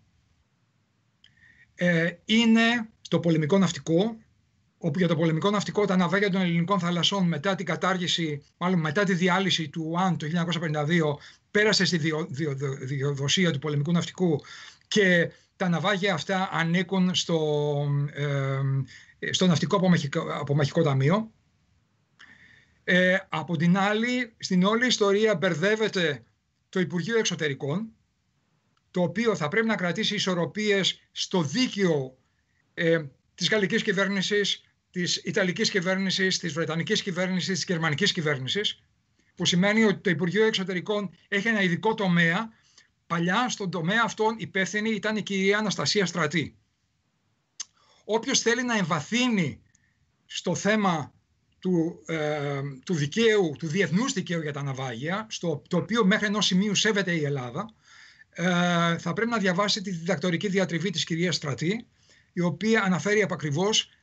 Ε, είναι το πολεμικό ναυτικό, όπου για το πολεμικό ναυτικό τα ναυάγια των ελληνικών θαλασσών μετά την κατάργηση, μάλλον μετά τη διάλυση του ΟΑΝ το χίλια εννιακόσια πενήντα δύο, πέρασε στη δικαιοδοσία του πολεμικού ναυτικού και τα ναυάγια αυτά ανήκουν στο, ε, στο Ναυτικό Απομαχικό, Απομαχικό Ταμείο. Ε, από την άλλη, στην όλη ιστορία μπερδεύεται το Υπουργείο Εξωτερικών, το οποίο θα πρέπει να κρατήσει ισορροπίες στο δίκαιο ε, της γαλλικής κυβέρνησης, της ιταλικής κυβέρνησης, της βρετανικής κυβέρνησης, της γερμανικής κυβέρνησης, που σημαίνει ότι το Υπουργείο Εξωτερικών έχει ένα ειδικό τομέα. Παλιά στον τομέα αυτόν υπεύθυνη ήταν η κυρία Αναστασία Στρατή. Όποιος θέλει να εμβαθύνει στο θέμα του, ε, του δικαίου, του διεθνούς δικαίου για τα ναυάγια, στο, το οποίο μέχρι ενός σημείου σέβεται η Ελλάδα, ε, θα πρέπει να διαβάσει τη διδακτορική διατριβή της κυρίας Στρατή, η οποία αναφέρει επακριβώς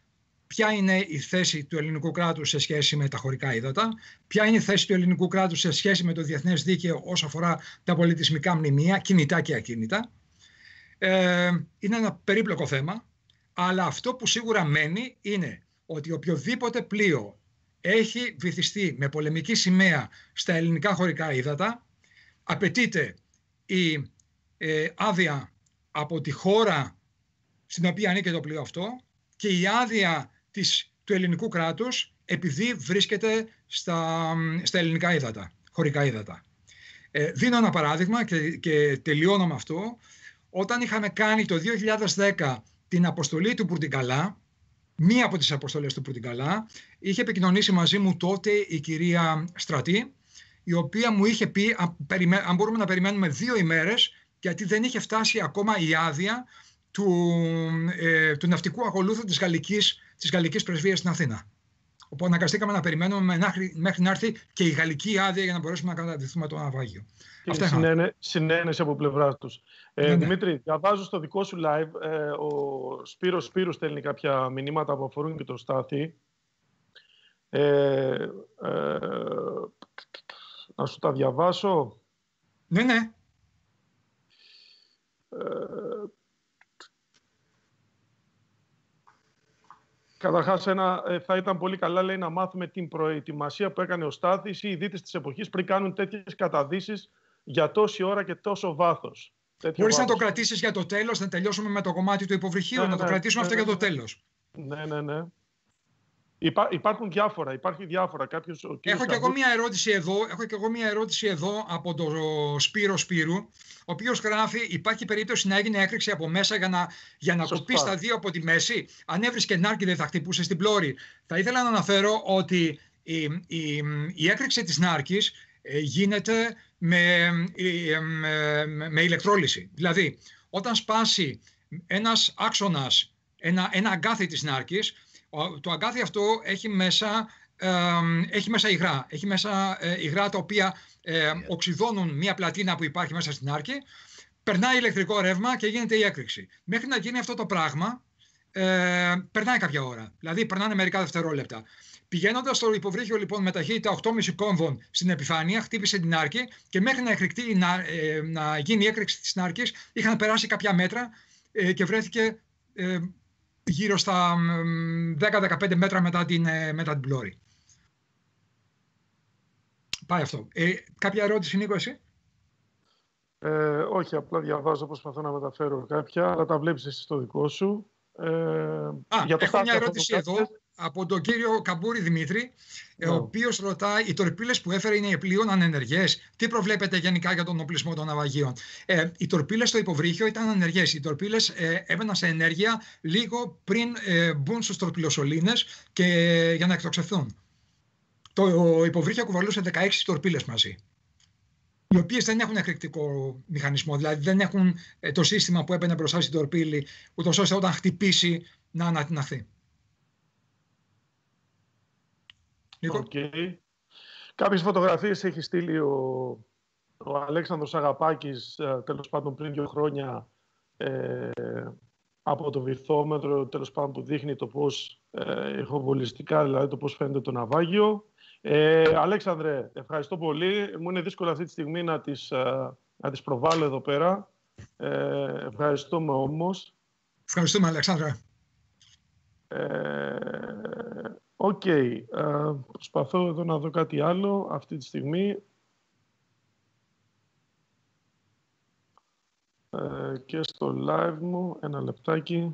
ποια είναι η θέση του ελληνικού κράτους σε σχέση με τα χωρικά ύδατα, ποια είναι η θέση του ελληνικού κράτους σε σχέση με το διεθνές δίκαιο όσο αφορά τα πολιτισμικά μνημεία, κινητά και ακίνητα. Ε, είναι ένα περίπλοκο θέμα, αλλά αυτό που σίγουρα μένει είναι ότι οποιοδήποτε πλοίο έχει βυθιστεί με πολεμική σημαία στα ελληνικά χωρικά ύδατα, απαιτείται η ε, άδεια από τη χώρα στην οποία ανήκει το πλοίο αυτό και η άδεια της, του ελληνικού κράτους επειδή βρίσκεται στα, στα ελληνικά ύδατα, χωρικά ύδατα. Ε, δίνω ένα παράδειγμα και, και τελειώνω με αυτό. Όταν είχαμε κάνει το δύο χιλιάδες δέκα την αποστολή του Πουρτιγκαλά, μία από τις αποστολές του Πουρτιγκαλά, είχε επικοινωνήσει μαζί μου τότε η κυρία Στρατή, η οποία μου είχε πει αν μπορούμε να περιμένουμε δύο ημέρες, γιατί δεν είχε φτάσει ακόμα η άδεια του, ε, του ναυτικού ακολούθου της Γαλλικής, της Γαλλικής Πρεσβείας στην Αθήνα. Οπότε αναγκαστήκαμε να περιμένουμε μέχρι, μέχρι να έρθει και η γαλλική άδεια για να μπορέσουμε να καταδεχθούμε το ναυάγιο. Αυτά συνένε, συνένεση από πλευρά τους. Ε, ναι, ναι. Δημήτρη, διαβάζω στο δικό σου live, ε, ο Σπύρος Σπύρου στέλνει κάποια μηνύματα που αφορούν και το Στάθη. Ε, ε, να σου τα διαβάσω. Ναι, ναι. Ε, Καταρχάς, θα ήταν πολύ καλά, λέει, να μάθουμε την προετοιμασία που έκανε ο Στάθης ή οι δίτες της εποχής πριν κάνουν τέτοιες καταδύσεις για τόση ώρα και τόσο βάθος. Μπορείς να το κρατήσεις για το τέλος, να τελειώσουμε με το κομμάτι του υποβρυχίου, ναι, να το ναι, κρατήσουμε ναι, αυτό ναι, για το τέλος. Ναι, ναι, ναι. Υπά, υπάρχουν διάφορα, υπάρχει διάφορα. Κάποιος, ο έχω, και εγώ μια ερώτηση εδώ, έχω και εγώ μια ερώτηση εδώ από τον Σπύρο Σπύρου, ο οποίος γράφει: υπάρχει περίπτωση να έγινε έκρηξη από μέσα για να, για να κοπεί στα δύο από τη μέση? Αν έβρισκε νάρκη δεν θα χτυπούσε στην πλώρη? Θα ήθελα να αναφέρω ότι η, η, η έκρηξη της νάρκης ε, γίνεται με, ε, με, με ηλεκτρόλυση. Δηλαδή, όταν σπάσει ένας άξονας, ένα, ένα αγκάθι της νάρκης, το αγκάθι αυτό έχει μέσα, ε, έχει μέσα υγρά. Έχει μέσα ε, υγρά τα οποία ε, οξυδώνουν μια πλατίνα που υπάρχει μέσα στην νάρκη. Περνάει ηλεκτρικό ρεύμα και γίνεται η έκρηξη. Μέχρι να γίνει αυτό το πράγμα, ε, περνάει κάποια ώρα. Δηλαδή, περνάνε μερικά δευτερόλεπτα. Πηγαίνοντας στο υποβρύχιο λοιπόν με ταχύτητα οκτώ κόμμα πέντε κόμβων στην επιφάνεια, χτύπησε την νάρκη και μέχρι να, εκρηκτεί, να, ε, να γίνει η έκρηξη της νάρκης είχαν περάσει κάποια μέτρα ε, και βρέθηκε ε, γύρω στα δέκα με δεκαπέντε μέτρα μετά την, μετά την πλώρη. Πάει αυτό. Ε, κάποια ερώτηση, Νίκο, εσύ? Ε, όχι, απλά διαβάζω, προσπαθώ να μεταφέρω κάποια, αλλά τα βλέπεις εσύ στο δικό σου. Ε, Α, για το έχω μια ερώτηση εδώ από τον κύριο Καμπούρη Δημήτρη, yeah. ο οποίος ρωτάει: οι τορπίλες που έφερε είναι πλοίων ανενεργές? Τι προβλέπετε γενικά για τον οπλισμό των ναυαγίων? Ε, οι τορπίλες στο υποβρύχιο ήταν ανενεργές. Οι τορπίλες ε, έβαιναν σε ενέργεια λίγο πριν ε, μπουν στους τορπιλοσωλήνες και για να εκτοξευθούν. Το υποβρύχιο κουβαλούσε δεκαέξι τορπίλες μαζί, οι οποίες δεν έχουν εκρηκτικό μηχανισμό, δηλαδή δεν έχουν ε, το σύστημα που έμπαινε μπροστά στην τορπίλη, ούτως ώστε όταν χτυπήσει να ανατιναχθεί. Okay. Κάποιες φωτογραφίες έχει στείλει ο, ο Αλέξανδρος Αγαπάκης, τέλος πάντων πριν δύο χρόνια, ε, από το βυθόμετρο, τέλος πάντων, που δείχνει το πώς ε, ηχοβολιστικά, δηλαδή το πώς φαίνεται το ναυάγιο. Ε, Αλέξανδρε, ευχαριστώ πολύ. Μου είναι δύσκολο αυτή τη στιγμή να τις, ε, να τις προβάλλω εδώ πέρα. Ε, ευχαριστούμε όμως. Ευχαριστούμε, Αλέξανδρε. Οκ. Okay. Uh, προσπαθώ εδώ να δω κάτι άλλο αυτή τη στιγμή. Uh, και στο live μου, ένα λεπτάκι.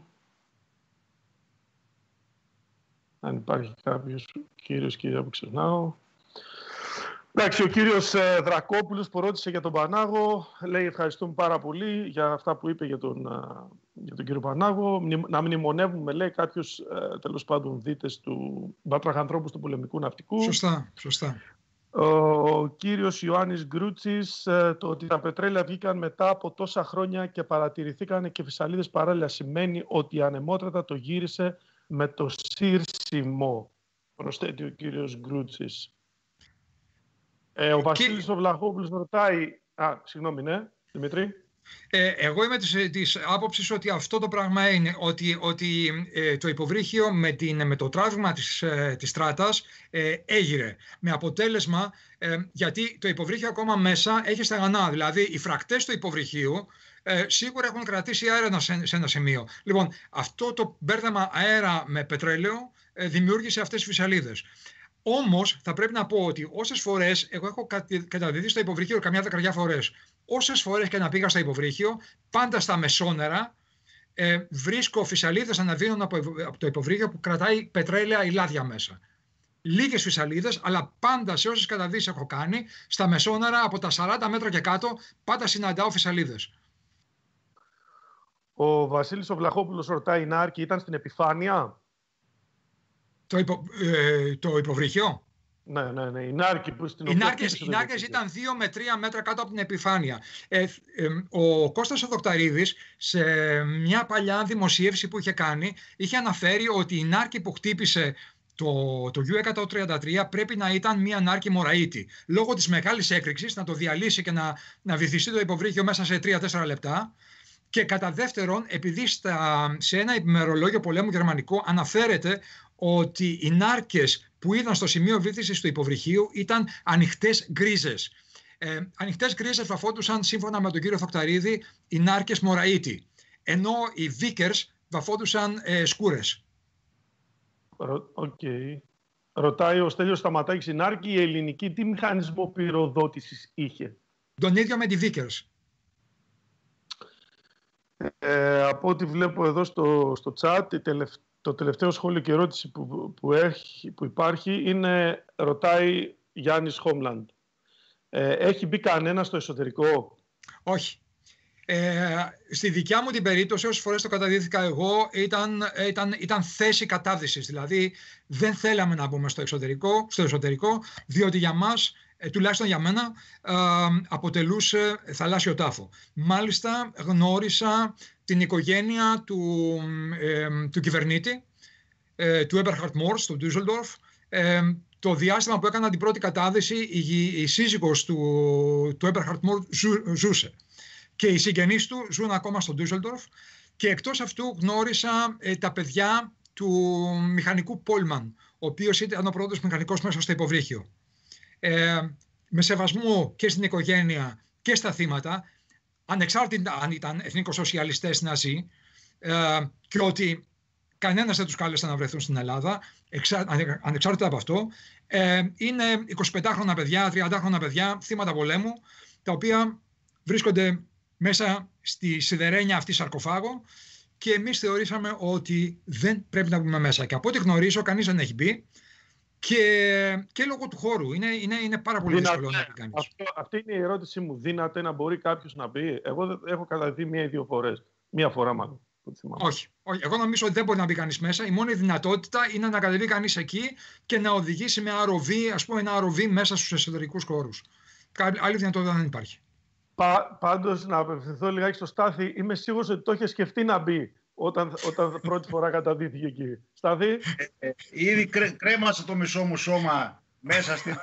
Αν υπάρχει κάποιος κύριος, κυρία, που ξεχνάω. Εντάξει, ο κύριος ε, Δρακόπουλος που ρώτησε για τον Πανάγο, λέει ευχαριστούμε πάρα πολύ για αυτά που είπε για τον, ε, για τον κύριο Πανάγο. Να μνημονεύουμε, λέει, κάποιους ε, τέλος πάντων δίτες του βατραχανθρώπους του πολεμικού ναυτικού. Σωστά, σωστά. Ο, ο κύριος Ιωάννης Γκρούτσης, ε, το ότι τα πετρέλαια βγήκαν μετά από τόσα χρόνια και παρατηρηθήκαν και φυσαλίδες παράλληλα σημαίνει ότι ανεμότρατα το γύρισε με το σύρσιμο, προσθέτει ο κύριος Γκρούτσης. Ε, ο Βασίλης ο Βλαχόπουλος ρωτάει... Α, συγγνώμη, ναι, Δημήτρη. Ε, εγώ είμαι της, της άποψης ότι αυτό το πράγμα είναι ότι, ότι ε, το υποβρύχιο με, την, με το τράβημα της, ε, της στράτας ε, έγειρε. Με αποτέλεσμα, ε, γιατί το υποβρύχιο ακόμα μέσα έχει στεγανά. Δηλαδή οι φρακτές του υποβρυχίου ε, σίγουρα έχουν κρατήσει αέρα σε, σε ένα σημείο. Λοιπόν, αυτό το μπέρδεμα αέρα με πετρέλαιο ε, δημιούργησε αυτές τις φυσαλίδες. Όμως θα πρέπει να πω ότι όσες φορές εγώ έχω καταδίδει στο υποβρύχιο καμιά δεκαριά φορές, όσες φορές και να πήγα στο υποβρύχιο, πάντα στα μεσόνερα ε, βρίσκω φυσαλίδες να αναδύουν από, από το υποβρύχιο που κρατάει πετρέλαια ή λάδια μέσα. Λίγες φυσαλίδες, αλλά πάντα σε όσες καταδύσεις έχω κάνει, στα μεσόνερα από τα σαράντα μέτρα και κάτω, πάντα συναντάω φυσαλίδες. Ο Βασίλης ο Βλαχόπουλος ρωτάει, η Νάρκη ήταν στην επιφάνεια? Το, υπο, ε, το υποβρύχιο. Ναι, ναι, ναι. Η Νάρκη που στην οι Νάρκες, οι Νάρκες ήταν δύο με τρία μέτρα κάτω από την επιφάνεια. Ε, ε, ο Κώστας ο Δοκταρίδης σε μια παλιά δημοσίευση που είχε κάνει είχε αναφέρει ότι η Νάρκη που χτύπησε το, το γιου εκατόν τριάντα τρία πρέπει να ήταν μια Νάρκη Μωραΐτη. Λόγω της μεγάλης έκρηξης να το διαλύσει και να, να βυθιστεί το υποβρύχιο μέσα σε τρία τέσσερα λεπτά. Και κατά δεύτερον, επειδή στα, σε ένα ημερολόγιο πολέμου γερμανικό αναφέρεται ότι οι νάρκες που ήταν στο σημείο βύθισης του υποβρυχίου ήταν ανοιχτές γκρίζες. Ε, ανοιχτές γκρίζες βαφόντουσαν, σύμφωνα με τον κύριο Θοκταρίδη, οι νάρκες Μωραΐτη, ενώ οι Βίκερς βαφόντουσαν ε, σκούρες. Οκ. Okay. Ρωτάει ο Στέλιος Σταματάκης, η Νάρκη η ελληνική τι μηχανισμό πυροδότησης είχε? Τον ίδιο με τη Βίκερς. Ε, από ό,τι βλέπω εδώ στο, στο chat, το τελευταίο σχόλιο και ερώτηση που, που, έχει, που υπάρχει είναι, ρωτάει Γιάννης Χόμλαντ. Ε, έχει μπει κανένα στο εσωτερικό? Όχι. Ε, στη δικιά μου την περίπτωση, όσες φορές το καταδίθηκα εγώ, ήταν, ήταν, ήταν θέση κατάδυσης. Δηλαδή δεν θέλαμε να μπούμε στο εξωτερικό, στο εσωτερικό, διότι για μας, ε, τουλάχιστον για μένα, ε, αποτελούσε θαλάσσιο τάφο. Μάλιστα γνώρισα την οικογένεια του, ε, του κυβερνήτη, ε, του Eberhard Mohr, στο Düsseldorf. Ε, το διάστημα που έκανα την πρώτη κατάδυση, η, η σύζυγος του, του Eberhard Mohr ζου, ζούσε. Και οι συγγενείς του ζουν ακόμα στο Düsseldorf. Και εκτός αυτού γνώρισα ε, τα παιδιά του μηχανικού Πόλμαν, ο οποίος ήταν ο πρώτος μηχανικός μέσα στο υποβρύχιο. Ε, με σεβασμό και στην οικογένεια και στα θύματα, ανεξάρτητα αν ήταν εθνικοσοσιαλιστές ναζί, ε, και ότι κανένας δεν τους κάλεσε να βρεθούν στην Ελλάδα, εξα, ανε, ανεξάρτητα από αυτό, ε, είναι εικοσιπεντάχρονα παιδιά, τριαντάχρονα παιδιά, θύματα πολέμου, τα οποία βρίσκονται μέσα στη σιδερένια αυτή σαρκοφάγο και εμείς θεωρήσαμε ότι δεν πρέπει να μπούμε μέσα. Και από ό,τι γνωρίζω, κανείς δεν έχει μπει. Και, και λόγω του χώρου. Είναι, είναι, είναι πάρα πολύ Δύναται, δύσκολο να πει κανείς. Αυτό, αυτή είναι η ερώτησή μου. Δύναται να μπορεί κάποιος να μπει? Εγώ έχω καταδεί μία ή δύο φορές. Μία φορά μάλλον. Όχι, όχι. Εγώ νομίζω ότι δεν μπορεί να μπει κανείς μέσα. Η μόνη δυνατότητα είναι να κατεβεί κανείς εκεί και να οδηγήσει με αρ ο βι, ας πούμε, ένα αρ ο βι μέσα στους εσωτερικούς χώρους. Άλλη δυνατότητα δεν υπάρχει. Πα, πάντως, να απευθυνθώ λιγάκι στο Στάθη, είμαι σίγουρος ότι το είχε σκεφτεί να μπει όταν, όταν πρώτη φορά καταδύθηκε εκεί. Στάθη. Ε, ε, ήδη κρέ, κρέμασε το μισό μου σώμα μέσα στην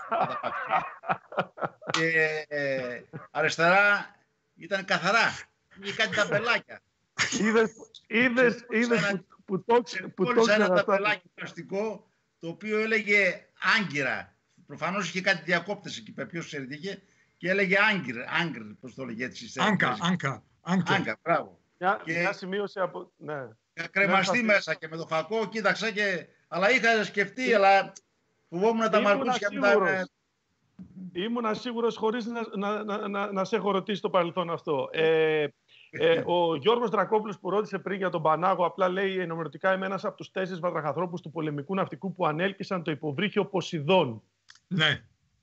και ε, αριστερά ήταν καθαρά. Είχε κάτι ταμπελάκια. Είδες, είδες, είδες που, που το ξέρα ένα ταμπελάκι πλαστικό, το οποίο έλεγε Άγκυρα. Προφανώς είχε κάτι διακόπτες εκεί πέρα, ποιος ξέρει τι είχε, και έλεγε Άγκυρα, Άγκυρα, πώς το λέγε έτσι. Άνκα, Άνκα, Άνκα. Άνκα, μπράβο. Μια, και μια σημείωση από... Ναι. Κρεμαστεί ναι, μέσα και με το φακό, κοίταξα και... Αλλά είχα σκεφτεί, Ή... αλλά φοβόμουν τα μαρκούσια μετά. Ήμουνα σίγουρος χωρίς να, να, να, να, να σε έχω ρωτήσει το παρελθόν αυτό. Ε, ε, ο Γιώργος Δρακόπουλος που ρώτησε πριν για τον Πανάγο, απλά λέει ενημερωτικά είμαι ένας από τους τέσσερις βατραχανθρώπους του πολεμικού ναυτικού που ανέλκυσαν το υποβρύχιο Ποσειδών. Ναι.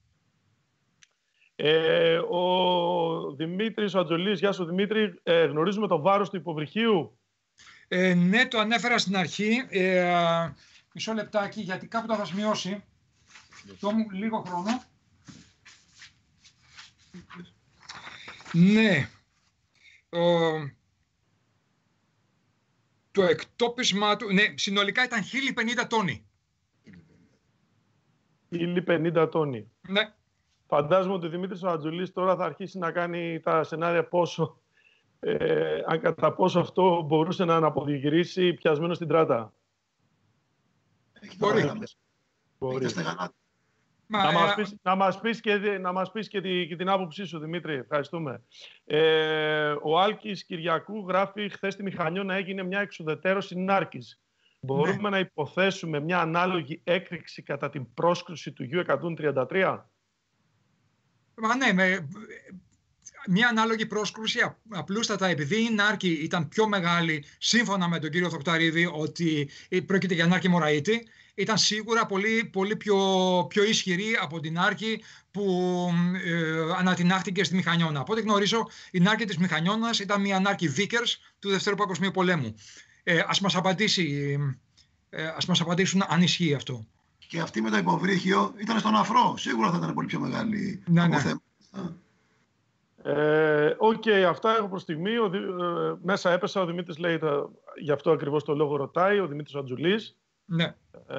Ε, ο Δημήτρης, ο Αντζολής, γεια σου Δημήτρη, ε, γνωρίζουμε το βάρος του υποβρυχίου? Ε, ναι, το ανέφερα στην αρχή. Ε, μισό λεπτάκι, γιατί κάπου το θα σημειώσει. Το μου λίγο χρόνο. Ναι. Ο, το εκτόπισμα του, ναι, συνολικά ήταν χίλια πενήντα τόνοι. χίλια πενήντα τόνοι. Ναι. Φαντάζομαι ότι ο Δημήτρης ο Αντζουλής τώρα θα αρχίσει να κάνει τα σενάρια πόσο, ε, αν κατά πόσο αυτό μπορούσε να αναποδηγυρίσει πιασμένο στην τράτα. Μπορεί. Μπορεί. Μα, να, μας ε... πεις, να μας πεις και, να μας πεις και, τη, και την άποψή σου, Δημήτρη. Ευχαριστούμε. Ε, ο Άλκης Κυριακού γράφει: χθες στη Μηχανιώνα έγινε μια εξουδετερώση Νάρκης. Μπορούμε ναι. να υποθέσουμε μια ανάλογη έκρηξη κατά την πρόσκρουση του Γιου εκατόν τριάντα τρία? Μα ναι, με... μια ανάλογη πρόσκρουση απλούστατα επειδή η Νάρκη ήταν πιο μεγάλη, σύμφωνα με τον κύριο Θοκταρίδη, ότι πρόκειται για Νάρκη Μωραΐτη, ήταν σίγουρα πολύ, πολύ πιο, πιο ισχυρή από την Νάρκη που ε, ανατινάχθηκε στη Μηχανιώνα. Από ό,τι γνωρίζω, η Νάρκη της Μηχανιώνας ήταν μια Νάρκη Βίκερς του Δευτέρου Παγκοσμίου Πολέμου. Ε, ας μας απαντήσει, ε, ας μας απαντήσουν αν ισχύει αυτό. Και αυτή με το υποβρύχιο ήταν στον αφρό. Σίγουρα θα ήταν πολύ πιο μεγάλη ναι, από ναι. θέμα. Ε, Οκ, okay, αυτά έχω προς στιγμή. Ο, ε, μέσα έπεσα, ο Δημήτρης λέει, τα, γι' αυτό ακριβώς το λόγο ρωτάει, ο Δημήτρης Αντζουλής. Ναι.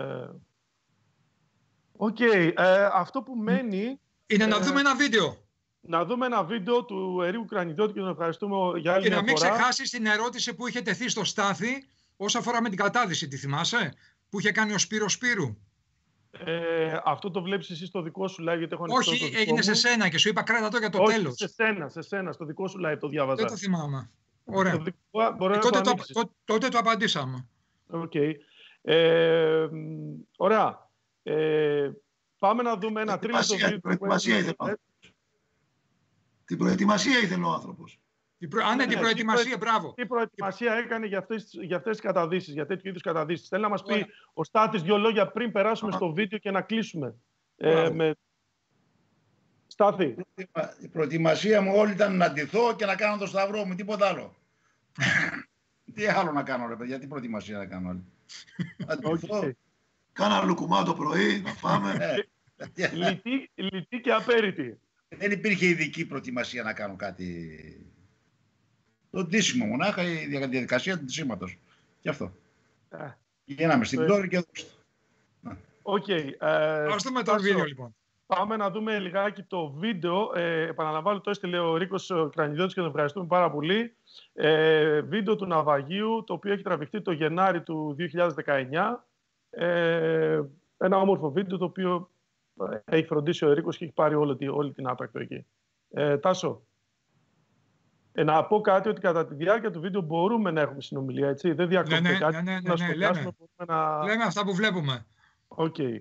Οκ, ε, okay, ε, αυτό που μένει... Είναι ε, να δούμε ένα βίντεο. Να δούμε ένα βίντεο του Ερίκου Κρανιδιώτη και τον ευχαριστούμε για άλλη και μια να μην φορά. ξεχάσεις την ερώτηση που είχε τεθεί στο Στάθη όσον αφορά με την κατάδυση, τη θυμάσαι, που είχε κάνει ο Σπύρος Σπύρου. Ε, αυτό το βλέπεις εσύ στο δικό σου live, γιατί έχω ανοιχτό. Όχι, έγινε μου. σε σένα και σου είπα κράτα το για το Όχι, τέλος. σε σένα, σε σένα, στο δικό σου live το διάβαζα. Δεν το θυμάμαι. Ωραία. Το δικό, μπορεί ε, να τότε, το το, το, τότε το απαντήσαμε. Οκ. Okay. Ε, ωραία. Ε, πάμε να δούμε ένα τρίλεπτο βίντεο. Την προετοιμασία ήθελε. Την προετοιμασία ήθελε ο άνθρωπος. Προ... Αν είναι την προετοιμασία, μπράβο. Τι προετοιμασία έκανε για αυτές, για αυτές τις καταδύσεις, για τέτοιου είδους καταδύσεις. Θέλει να μας πει ο Στάθης δύο λόγια πριν περάσουμε στο βίντεο και να κλείσουμε. Ε, με... Στάθη. Η προετοιμασία μου όλη ήταν να ντυθώ και να κάνω το σταυρό μου, τίποτα άλλο. Τι άλλο να κάνω, ρε παιδιά, τι προετοιμασία να κάνω όλοι. Okay. Κάνα λουκουμά το πρωί, να πάμε. Λυτή, λυτή και απέριτη. Δεν υπήρχε ειδική προετοιμασία να κάνω κάτι. Το ντύσιμο μονάχα, η διαδικασία του ντύσιματος. Γι' αυτό. Yeah. Γίναμε στην πλώρη και δώστε. Οκ. Ας δούμε το βίντεο λοιπόν. Πάμε να δούμε λιγάκι το βίντεο. Ε, επαναλαμβάνω, το έστειλε ο Ρίκος Κρανιδιώτης και τον ευχαριστούμε πάρα πολύ. Ε, βίντεο του ναυαγίου, το οποίο έχει τραβηχτεί το Γενάρη του δύο χιλιάδες δεκαεννιά. Ε, ένα όμορφο βίντεο, το οποίο έχει φροντίσει ο Ρίκος και έχει πάρει όλη, όλη την άπρακτο εκεί. Ε, Τάσο, ε, να πω κάτι, ότι κατά τη διάρκεια του βίντεο μπορούμε να έχουμε συνομιλία, έτσι. Δεν διακόπτει ναι, ναι, κάτι. Ναι, ναι, ναι, να ναι, λέμε. Να... λέμε αυτά που βλέπουμε. Οκ. Okay.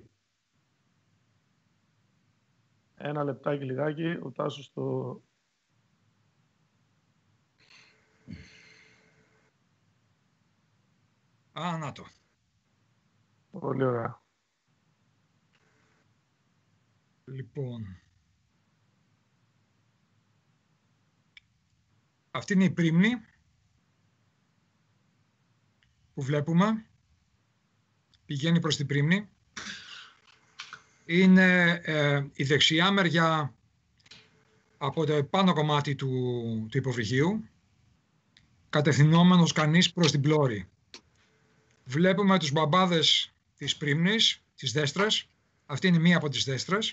Ένα λεπτάκι λιγάκι, ο Τάσος το... Α, να το. Πολύ ωραία. Λοιπόν. Αυτή είναι η πρίμνη που βλέπουμε. Πηγαίνει προς την πρίμνη. Είναι ε, η δεξιά μεριά από το επάνω κομμάτι του, του υποβρυχίου, κατευθυνόμενος κανείς προς την πλώρη. Βλέπουμε τους μπαμπάδες της πρίμνης, τις δέστρες. Αυτή είναι μία από τις δέστρες.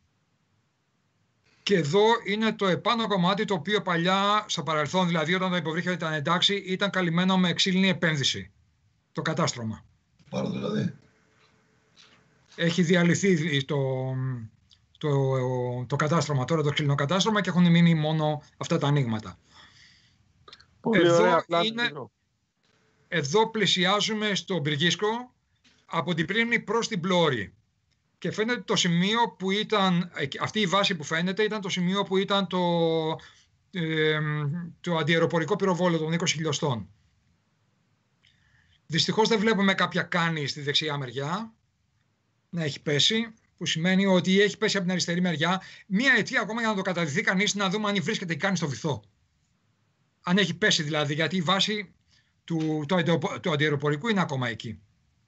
Και εδώ είναι το επάνω κομμάτι, το οποίο παλιά, στο παρελθόν, δηλαδή όταν το υποβρύχιο ήταν εντάξει, ήταν καλυμμένο με ξύλινη επένδυση. Το κατάστρωμα. Πάρα δηλαδή. Έχει διαλυθεί το, το, το κατάστρωμα τώρα, το ξύλινο κατάστρωμα, και έχουν μείνει μόνο αυτά τα ανοίγματα. Πολύ εδώ, ωραία, είναι, εδώ πλησιάζουμε στο Μπυργίσκο από την πρίμνη προς την πλώρη. Και φαίνεται το σημείο που ήταν, αυτή η βάση που φαίνεται ήταν το σημείο που ήταν το, ε, το αντιαεροπορικό πυροβόλο των είκοσι χιλιοστών. Δυστυχώς δεν βλέπουμε κάποια κάνη στη δεξιά μεριά να έχει πέσει, που σημαίνει ότι έχει πέσει από την αριστερή μεριά. Μία αιτία ακόμα για να το καταδειχθεί κανείς, να δούμε αν βρίσκεται η κάνη στο βυθό. Αν έχει πέσει δηλαδή, γιατί η βάση του, του, του αντιαεροπορικού είναι ακόμα εκεί.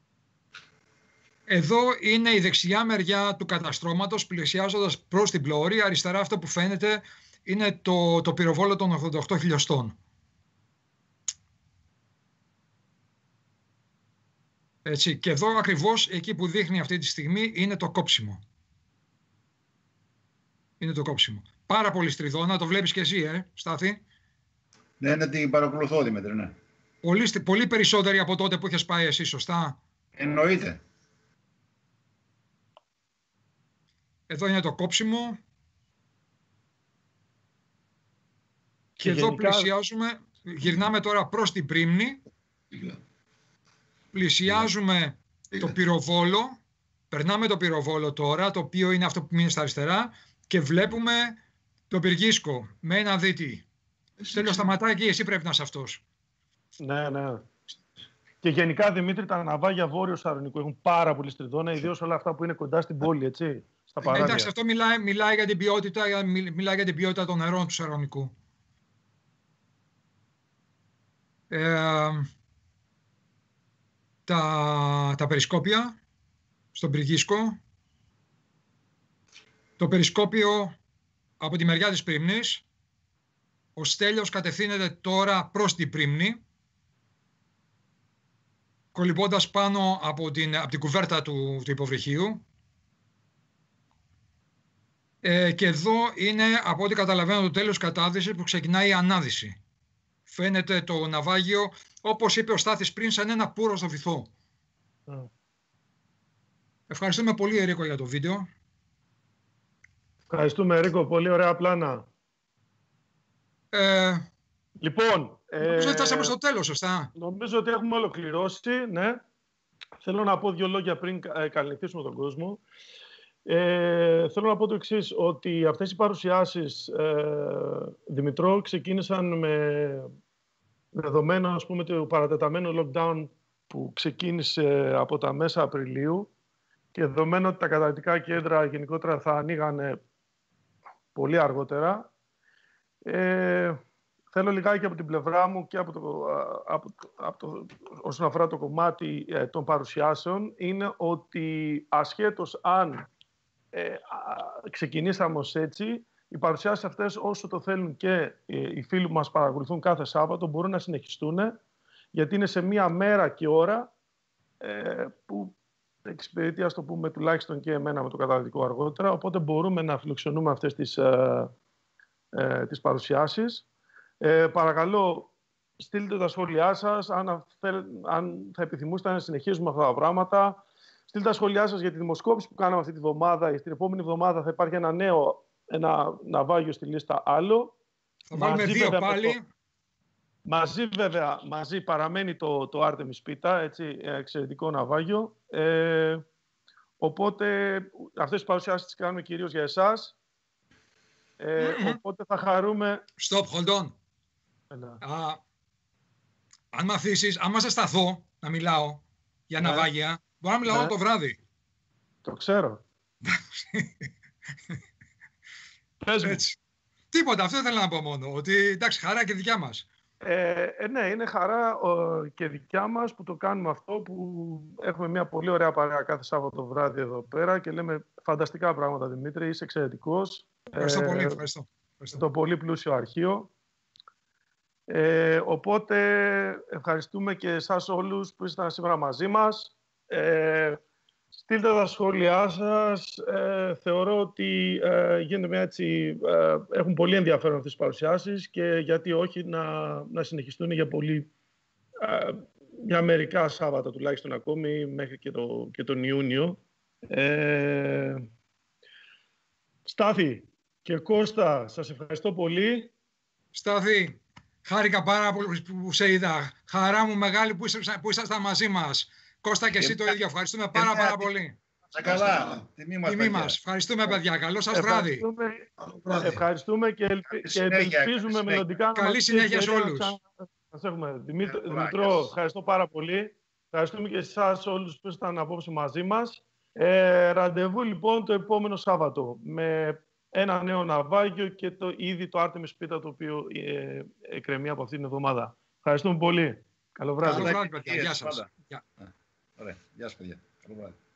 Εδώ είναι η δεξιά μεριά του καταστρώματος, πλησιάζοντας προς την πλώρη. Αριστερά αυτό που φαίνεται είναι το, το πυροβόλο των ογδόντα οκτώ χιλιοστών. Έτσι, και εδώ ακριβώς, εκεί που δείχνει αυτή τη στιγμή, είναι το κόψιμο. Είναι το κόψιμο. Πάρα πολύ στριδώνα, το βλέπεις και εσύ, ε, Στάθη. Ναι, ναι, την παρακολουθώ, Δημήτρη, ναι. Πολύ, πολύ περισσότεροι από τότε που είχες πάει εσύ, σωστά? Εννοείται. Εδώ είναι το κόψιμο. Και, και εδώ γενικά... πλησιάζουμε, γυρνάμε τώρα προς την Πρίμνη. Πλησιάζουμε yeah. το Πυροβόλο. Περνάμε το Πυροβόλο τώρα, το οποίο είναι αυτό που μείνει στα αριστερά. Και βλέπουμε το Πυργίσκο με ένα δίτη. Στέλιο, σταματά εκεί, εσύ πρέπει να είσαι αυτός. Ναι, ναι. Και γενικά, Δημήτρη, τα ναυάγια βόρειο Σαρονικού έχουν πάρα πολύ στριδόνα, ιδίως όλα αυτά που είναι κοντά στην πόλη, έτσι, στα παράλια. Εντάξει, αυτό μιλάει, μιλάει, για την ποιότητα, μιλάει για την ποιότητα των νερών του Σαρονικού. Ε, τα, τα περισκόπια στον Πυργίσκο. Το περισκόπιο από τη μεριά της Πρίμνης. Ο Στέλιος κατευθύνεται τώρα προς την Πρίμνη, κολυμπώντας πάνω από την, από την κουβέρτα του, του υποβρυχίου. Ε, και εδώ είναι, από ό,τι καταλαβαίνω, το τέλος κατάδυσης που ξεκινάει η ανάδυση. Φαίνεται το ναυάγιο, όπως είπε ο Στάθης πριν, σαν ένα πουρο στο βυθό. Mm. Ευχαριστούμε πολύ, Ερίκο, για το βίντεο. Ευχαριστούμε, Ερίκο. Πολύ ωραία πλάνα. Ε, λοιπόν... Νομίζω ότι φτάσαμε στο τέλος, σωστά. Νομίζω ότι έχουμε ολοκληρώσει, ναι. Θέλω να πω δύο λόγια πριν καληνυχτήσουμε τον κόσμο. Ε, θέλω να πω το εξής, ότι αυτές οι παρουσιάσεις, ε, Δημητρό, ξεκίνησαν με δεδομένο, ας πούμε, το παρατεταμένο lockdown που ξεκίνησε από τα μέσα Απριλίου και δεδομένο ότι τα καταρκτικά κέντρα γενικότερα θα ανοίγανε πολύ αργότερα. Ε, θέλω λιγάκι από την πλευρά μου και από το, από, από το, όσον αφορά το κομμάτι ε, των παρουσιάσεων, είναι ότι ασχέτως αν ε, ξεκινήσαμε ως έτσι, οι παρουσιάσεις αυτές, όσο το θέλουν και ε, οι φίλοι που μας παρακολουθούν κάθε Σάββατο, μπορούν να συνεχιστούν, γιατί είναι σε μία μέρα και ώρα ε, που εξυπηρετεί, ας το πούμε, τουλάχιστον και εμένα με το καταδυτικό αργότερα, οπότε μπορούμε να φιλοξενούμε αυτές τις, ε, ε, τις παρουσιάσεις. Ε, παρακαλώ, στείλτε τα σχόλιά σας, αν, θέλ, αν θα επιθυμούσατε να συνεχίσουμε αυτά τα πράγματα. Στείλτε τα σχόλιά σας για τη δημοσκόπηση που κάναμε αυτή τη βδομάδα. Στην επόμενη εβδομάδα θα υπάρχει ένα νέο ένα ναυάγιο στη λίστα άλλο. Θα βάλουμε δύο βέβαια, πάλι. Το, μαζί βέβαια, μαζί παραμένει το, το Artemis Pita, έτσι, εξαιρετικό ναυάγιο. Ε, οπότε αυτές τις παρουσιάσεις τις κάνουμε κυρίως για εσάς. Ε, mm-hmm. Οπότε θα χαρούμε... Stop, hold on. Α, αν με αφήσεις, άμα σε σταθώ να μιλάω για ναυάγια, ναι. μπορώ να μιλάω ναι. το βράδυ. Το ξέρω. Πες μου. Τίποτα, αυτό ήθελα να πω μόνο. Ότι εντάξει, χαρά και δικιά μας. Ε, ε, ναι, είναι χαρά ο, και δικιά μας που το κάνουμε αυτό, που έχουμε μια πολύ ωραία παρέα κάθε Σάββατο βράδυ εδώ πέρα και λέμε φανταστικά πράγματα, Δημήτρη. Είσαι εξαιρετικός. Ευχαριστώ ε, πολύ. Ευχαριστώ. Ευχαριστώ. Το πολύ πλούσιο αρχείο. Ε, οπότε ευχαριστούμε και εσάς όλους που ήσασταν σήμερα μαζί μας. Ε, στείλτε τα σχόλιά σας. Ε, θεωρώ ότι ε, γίνεται μια έτσι, ε, έχουν πολύ ενδιαφέρον αυτές τις παρουσιάσεις και γιατί όχι να, να συνεχιστούν για πολύ, ε, για μερικά Σάββατα τουλάχιστον ακόμη μέχρι και, το, και τον Ιούνιο. Ε, Στάθη και Κώστα, σας ευχαριστώ πολύ. Στάθη, χάρηκα πάρα πολύ που σε είδα. Χαρά μου μεγάλη που, είσαστε, που ήσασταν μαζί μας. Κώστα και εσύ το ίδιο. Ευχαριστούμε πάρα πάρα πολύ. Σε καλά. Τιμή μας, Τιμή μας. Ευχαριστούμε, παιδιά. Καλό σας βράδυ. Ευχαριστούμε, ευχαριστούμε και, ελπι... και ελπίζουμε μελλοντικά. Καλή συνέχεια σε όλους. Σας έχουμε. Δημήτρο, Δημητρό, ευχαριστώ πάρα πολύ. Ευχαριστούμε και εσάς όλους που ήσασταν απόψε μαζί μας. Ε, ραντεβού λοιπόν το επόμενο Σάββατο με ένα νέο ναυάγιο και το, ήδη το Artemis Pita, το οποίο ε, εκκρεμεί από αυτήν την εβδομάδα. Ευχαριστούμε πολύ. Καλό βράδυ. Καλό βράδυ, παιδιά. Γεια σας. Ωραία. Γεια σας, παιδιά. Καλό βράδυ.